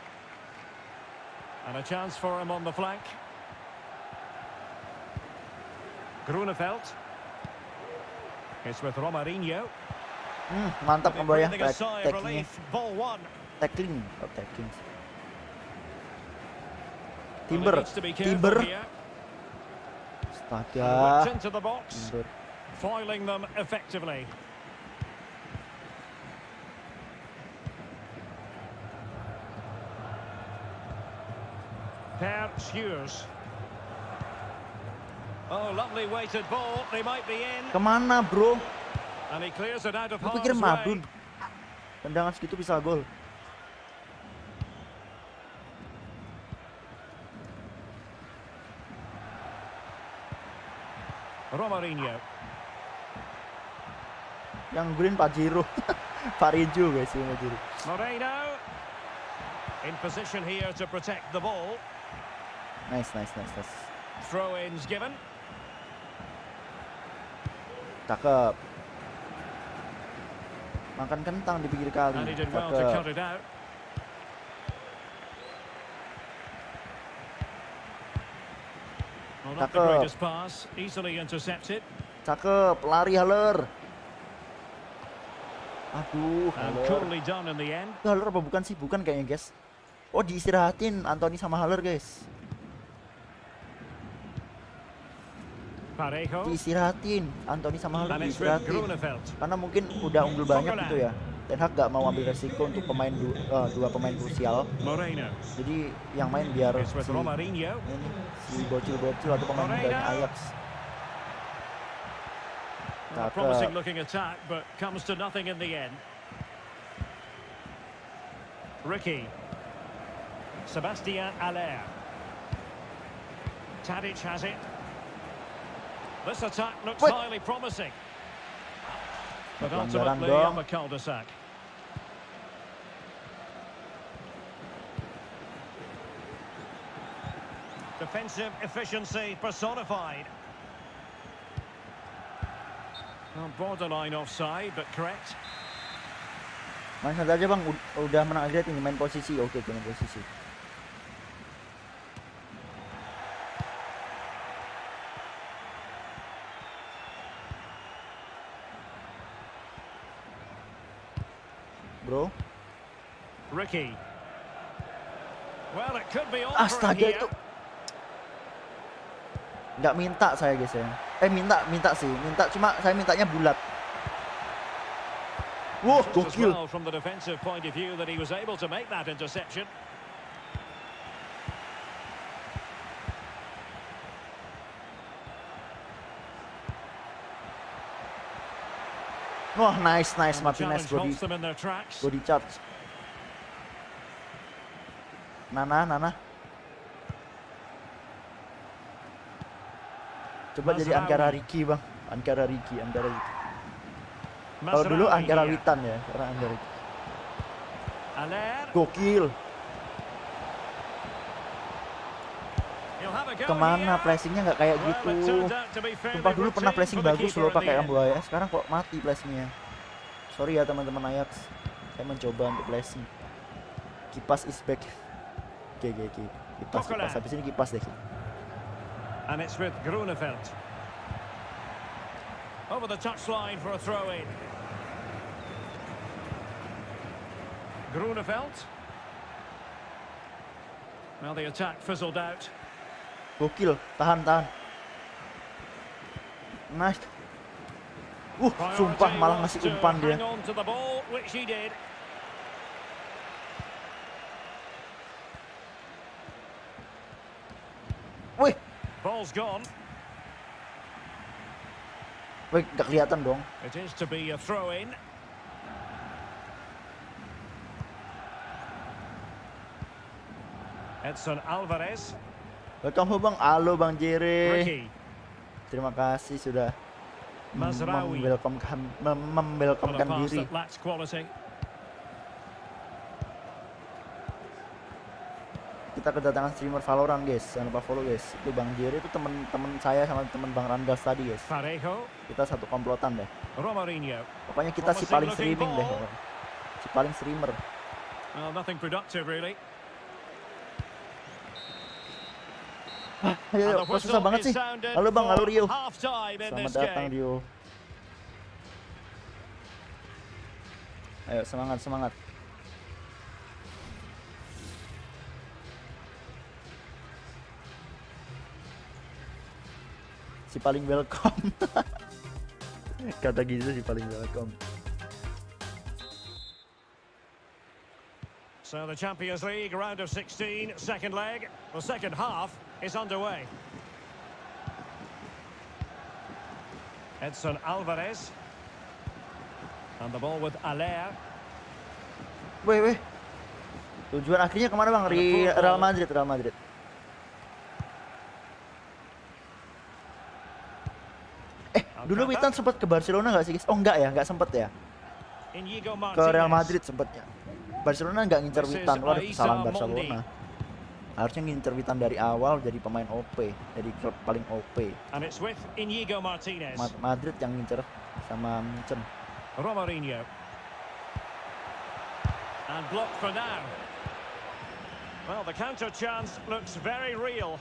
And a chance for him on the flank. Grunewald. It's with Romarinho. Hmm, mantap Mbak ya, Breathing a sigh of tackling-nya. relief. Ball one. Tackling, oh, tackling. Well, he Timber, needs to be careful Timber. here. Astaga. Whipped into the box, Timber. foiling them effectively. Per Schuurs. Oh, lovely weighted ball. They might be in. Kemana bro? And he clears it out of Gue harm's pikir way. Madun. Tendangan segitu bisa gol. Romarinho. Yang green Pajero. Parijo guys, yang Pajero. Moreno. In position here to protect the ball. Nice, nice, nice, nice. Throw-ins given. Cakep. Makan kentang di pinggir kali. And he did well to Cakep. cut it out. Well, not the Cakep. greatest pass. Easily intercepted. Cakep, lari Haller. Aduh, And Haller. coolly done in the end. Itu Haller apa bukan sih? Bukan kayaknya guys. Oh diistirahatin Anthony sama Haller guys. Parejo. Diistirahatin Anthony sama Haller And it's with diistirahatin. Grunewald. Karena mungkin udah unggul banyak gitu ya. Ten Hag gak mau ambil resiko untuk pemain du eh, dua pemain krusial. Moreno. Jadi yang main biar It's with si, Romarinho. ini, si bocil-bocil atau pemain mudanya Ajax. A Cakep. promising looking attack, but comes to nothing in the end. Ricky. Sebastian Haller. Tadic has it. This attack looks Wait. highly promising. But Pelanggaran ultimately dong. on the cul-de-sac. Defensive efficiency personified. Well, borderline offside, but correct. Main santai aja bang, U- udah menang agregat ini main posisi, oke oke, main posisi. Bro, Ricky. Well, it could be on for him astaga here. itu nggak minta saya guys ya. Eh minta, minta sih, minta cuma saya mintanya bulat. Wah, Just as gokil. well from the defensive point of view that he was able to make that interception. Wah, nice, nice, And the Martinez challenge body, halts them in their tracks. body charge. Nana, Nana. Coba jadi Mazraoui. Ankara Riki bang, Ankara Riki, Ankara Riki. Kalau dulu Mazraoui Ankara here. Witan ya, sekarang Ankara Riki. Haller. Gokil. He'll have a go Kemana here. pressingnya nggak kayak Well, gitu. it turns out to be fairly Sumpah dulu pernah routine pressing for the bagus keeper loh in the pakai end. Kambuaya. Sekarang kok mati pressingnya. Sorry ya teman-teman Ajax. Saya mencoba untuk pressing. Kipas is back. Oke oke oke. Kipas Coquelin. kipas. Habis ini kipas deh. And it's with Grunewald. Over the touchline for a throw-in. Grunewald. Well, the attack fizzled out. Gokil. Tahan tahan. Nice. Uh, sumpah Priority malah was ngasih to umpan dia. hang on to the ball, which he did. Wih, Ball's gone. wih, nggak kelihatan dong. It is to be a throw-in. Edson Alvarez. Welcome home bang. Halo bang Jere. Ricky. Terima kasih sudah Mazraoui. memwelcomekan mem On a memwelcomekan pass diri. that lacks quality. Kita kedatangan streamer Valorant guys, jangan lupa follow guys. Itu Bang Jerry itu teman-teman saya sama teman Bang Randas tadi guys. Parejo. Kita satu komplotan deh. Romarinho. Pokoknya kita si Promising paling looking streaming deh. ball. pokoknya. Si paling streamer. Well, nothing productive really. Ayo, And the kok susah whistle banget is sih. sounded Halo Bang, halo for Rio. half-time in Selamat this datang game. Rio. Ayo semangat semangat. Si paling welcome. Kata gitu si paling welcome. So the Champions League round of sixteen, second leg. The second half is underway. Edson Alvarez. And the ball with Aller. Weh weh. Tujuan akhirnya kemana Bang? Di Real Madrid, Real Madrid. Eh, dulu Witan sempat ke Barcelona nggak sih guys? Oh enggak ya, nggak sempet ya. Inigo Ke Real Martinez. Madrid sempetnya. Barcelona nggak ngincer This is Witan, wah Aiza kesalahan Mondi. Barcelona. Harusnya ngincer Witan dari awal jadi pemain O P, jadi klub paling O P. And it's with Inigo Martinez. Ma- Madrid yang ngincer sama Munchen. Romarinho. And blocked for now. Well, the counter chance looks very real.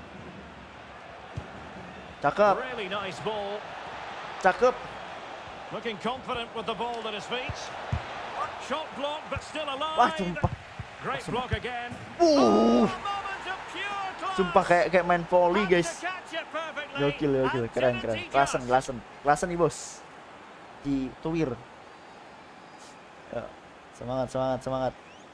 Cakep, Really nice ball. cakep. Looking confident with the ball at his feet. Shot blocked, but still alive. Wah, sumpah. Great block again. Uh, Oh, a moment of pure class. sumpah kayak kayak main volley Had to guys. catch it perfectly. Gokil, gokil, And keren, didn't keren. he Klasen, just? klasen, klasen nih bos. Di Tuwir. Ya, semangat, semangat, semangat.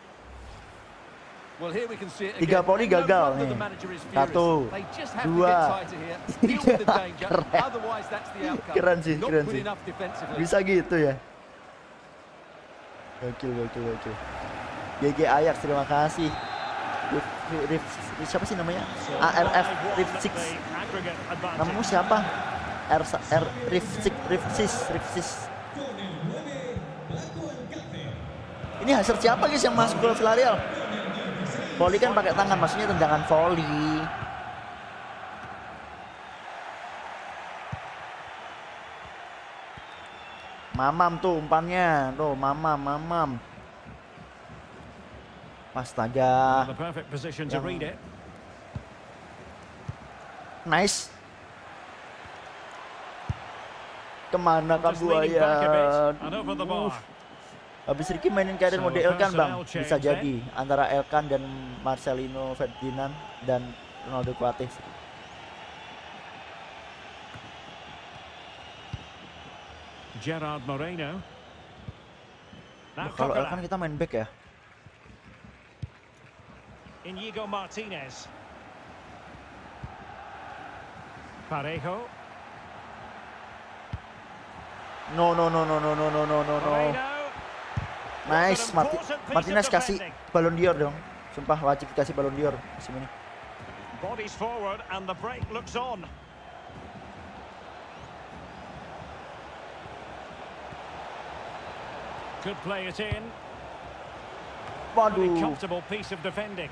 Well, here we can see it Tiga again. poli No gagal wonder nih. the manager is furious. Satu, They just have to dua, get tighter here. Deal with the danger. keren. Otherwise, that's the outcome. Keren sih, Not keren good sih. enough defensively. Bisa gitu ya. Gokil, gokil, gokil. G G Ajax, terima kasih. Rif, Rif, Rif, siapa sih namanya? So A R F five one Rif at six. the aggregate advantage. Namamu siapa? R R Rif six, Rif six, Rif six. Ini hasil siapa guys yang masuk gol Villarreal? Volley kan pakai tangan, maksudnya tendangan volley. Mamam tuh umpannya, tuh mamam, mamam. Astaga, The perfect position to Yang- read it. nice. Kemana Just leaning back a bit Kabuaya? and over the bar. Habis Ricky mainin karir So, mode a Elkan bang, personnel bisa change jadi antara Elkan dan Marcelino Ferdinand dan Ronaldo Kuates. Gerard Moreno. Now Wah, kalau Elkan Coquelin. kita main back ya. Inigo Martinez. Parejo. No no no no no no no no no no. Moreno. Nice, What an Marti important piece Martinez of kasih defending. Ballon d'Or dong. Sumpah wajib dikasih Ballon d'Or musim ini. Bodies forward and the break looks on. Could play it in. Very Waduh. comfortable piece of defending.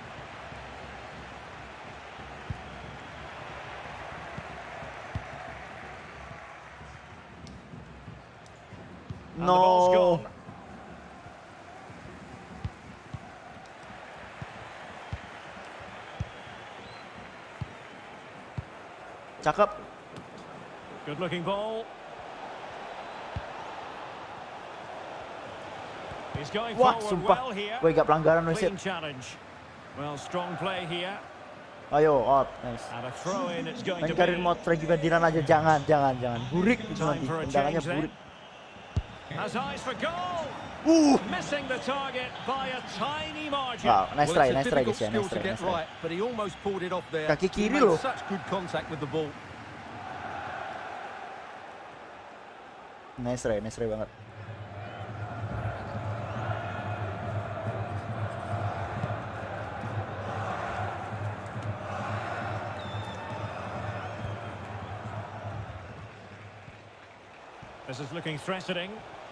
And the ball's No. gone. Cakep. Good looking ball. He's going Wah, forward sumpah. well here. Woi, gak pelanggaran woi, Clean Sid. challenge. Well, strong play here. Ayo, out. Nice. And a throw in it's going Main to karir be. mode Frankie Ferdinand aja, jangan, jangan, jangan. Burik itu Time nanti, for a tendangannya change then. burik. Has eyes for goal. Uh, Missing the target by a tiny margin. wow, nice Well, try, it's a nice try difficult guys ya, skill nice to try, get nice try. right, but he almost pulled it off there. Kaki He kiri made loh. such good contact with the ball. Nice try, nice try banget. This is looking threatening.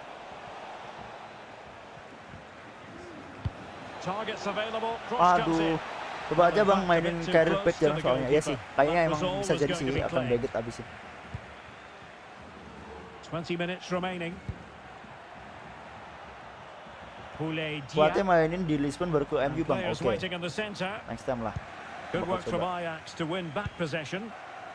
Targets available. Cross comes in. Aduh, coba aja bang mainin karir back jarang soalnya. Ya sih, kayaknya emang bisa jadi sih akan Daggett abisin. twenty minutes remaining. Houlay Kuatnya Dia. mainin di Lisbon baru ke M U bang, Players oke. waiting in the centre. Next time lah. Good Bakal work from coba. Ajax to win back possession.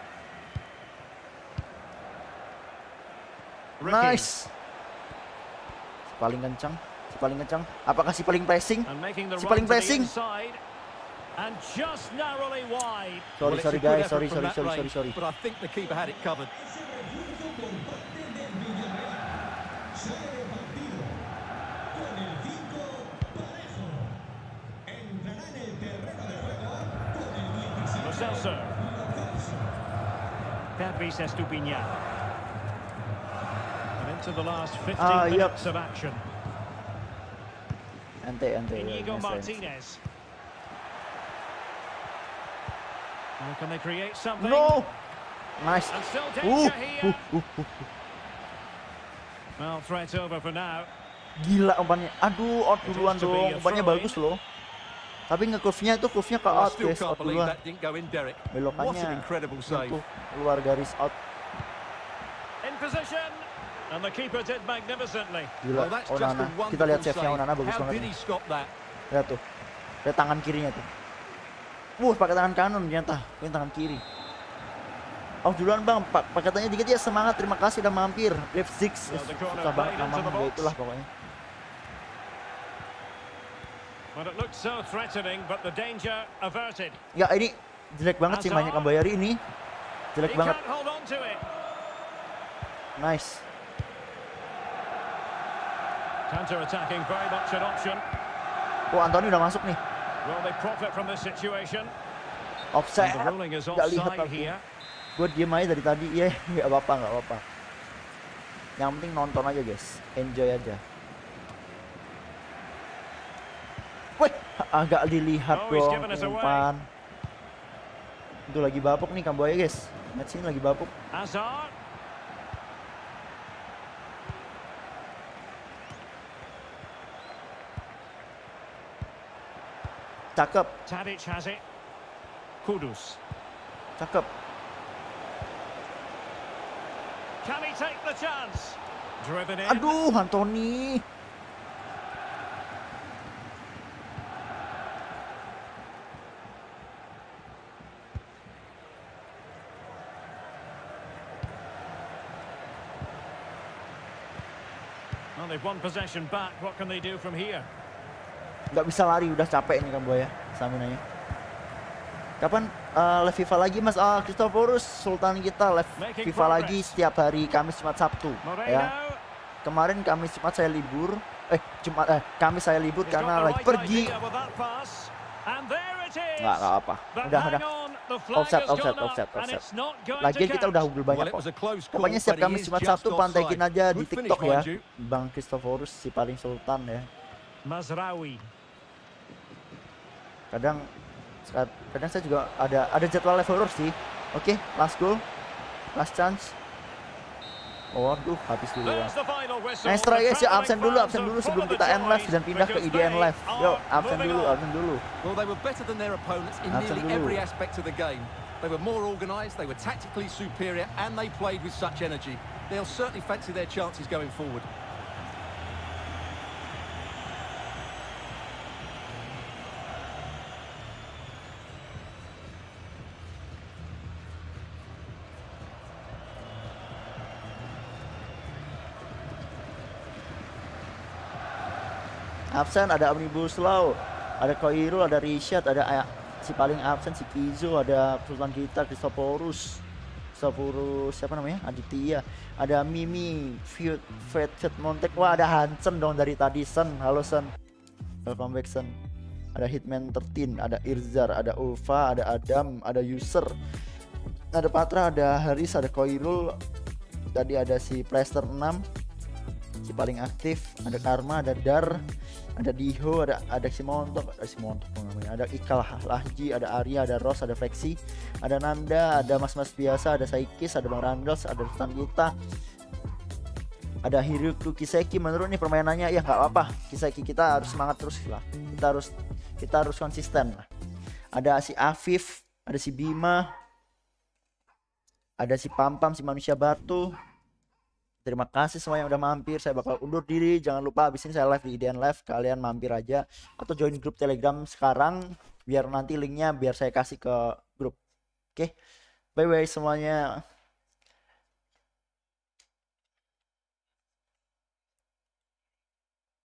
Ricky. Nice. Si paling kencang, si paling kencang. Apakah si paling pressing? And making the Si run paling to the pressing. inside. And just narrowly wide. Sorry, Well, it's sorry a good guys, sorry, effort from sorry, that sorry, sorry, range, sorry. But I think the keeper had it covered. Lo Celso. Pervis Estupiñán. And into the last fifteen Ah, yep. minutes of action. Ente, ente. ya, Inigo nice, nice. Martinez. Now can they create something? No. Nice. And still Uh, danger uh, here. uh, uh, uh. Well, threat over for now. Gila umpannya. Aduh, out It is duluan to be dong. a Umpannya throw-in. bagus loh. Tapi nge-curve-nya itu curve-nya ke Well, I out still guys, can't out believe duluan. that didn't go in, Derek. What an Belokannya incredible save. nyentuh luar garis out. In position. And the keeper did magnificently. Gila, Well, that's just Onana. a Kita lihat wonderful save-nya save. Onana bagus How banget. did he nih. stop that? Lihat tuh. Lihat tangan kirinya tuh. Wuh, pakai tangan kanan ternyata. Ini tangan kiri. Oh duluan bang, pak paketnya dikit ya, semangat, terima kasih udah mampir. Leipzig, Well, the corner susah banget played into namanya, the ya box. itulah pokoknya. But it looked so threatening, but the danger averted. Ya ini jelek banget sih mainnya Kambayari ini. Jelek He banget. can't hold on to it. Nice. Counter-attacking, very much an option. Oh Anthony udah masuk nih. Will they profit from this situation? Offside. And the ruling is Nggak lihat offside aku. here. Gue diem aja dari tadi. Ya nggak apa-apa, nggak apa-apa. Yang penting nonton aja guys. Enjoy aja. Wih, agak dilihat Oh, he's dong given us away. umpan. Itu lagi bapuk nih Kamboya guys. Match ini lagi bapuk. Hazard. Cakep, Tadic has it. Kudus. cakep. Can he take the chance? Driven in. Aduh, Anthony. Well, they've won possession back. What can they do from here? Nggak bisa lari, udah capek nih Kamboya. Saminanya. Kapan uh, live FIFA lagi Mas? Ah, Christophorus, Sultan kita live Making FIFA lagi progress. setiap hari Kamis, Jumat, Sabtu. Moreno. Ya. Kemarin Kamis, Jumat saya libur. Eh, Jumat eh Kamis saya libur He's got karena the lagi right pergi. idea with that pass. And there it is. Nggak, nggak apa. But Udah, hang udah. on, the flag Offset, has offset, gone up, offset, and offset. it's not going Lagian to kita count. udah udah banyak Well, it kok. was a close call, Pokoknya setiap but he Kamis, is Jumat, just Sabtu pantengin offside. aja di Good finish, TikTok ya. mind you. Bang Christophorus si paling sultan ya. Mazraoui. Kadang kadang saya juga ada ada jadwal live horror sih. Oke, last goal. Last chance. Oh, aduh, habis dulu ya. There's the final whistle. Nice try The guys ya, travelling absen dulu, fans absen are dulu full sebelum of the kita end live joy dan pindah ke because I D N they live. Yo, are absen moving dulu, on. absen dulu. Well, they were better than their opponents in Absen nearly dulu. every aspect of the game. They were more organised, they were tactically superior, and they played with such energy. They'll certainly fancy their chances going forward. Absen ada Omnibus Law, ada Koirul, ada Rishad, ada Aya- si paling absen si Kizo, ada Sultan kita Christophorus. Christophorus siapa namanya? Aditya. Ada Mimi, Fiat, Fat, Fat Montek. Wah, ada Hansen dong dari tadi Sen. Halo Sen. Welcome back Sen. Ada Hitman thirteen, ada Irzar, ada Ulfa, ada Adam, ada User. Ada Patra, ada Haris, ada Koirul. Tadi ada si Plaster enam. Si paling aktif, ada Karma, ada Dar, ada Diho, ada ada si Montok, ada si Montok namanya, ada Ikal Lahji, ada Arya, ada Ros, ada Flexi, ada Nanda, ada Mas-mas biasa, ada Saikis, ada Bang Randals, ada Sultan kita, ada Hiruku Kiseki. Menurut nih permainannya ya nggak apa-apa, Kiseki kita harus semangat terus lah, kita harus kita harus konsisten lah. Ada si Afif, ada si Bima, ada si Pampam, si manusia batu. Terima kasih semua yang udah mampir. Saya bakal undur diri. Jangan lupa abis ini saya live di I D N Live. Kalian mampir aja atau join grup Telegram sekarang biar nanti linknya biar saya kasih ke grup. Oke. Bye bye semuanya.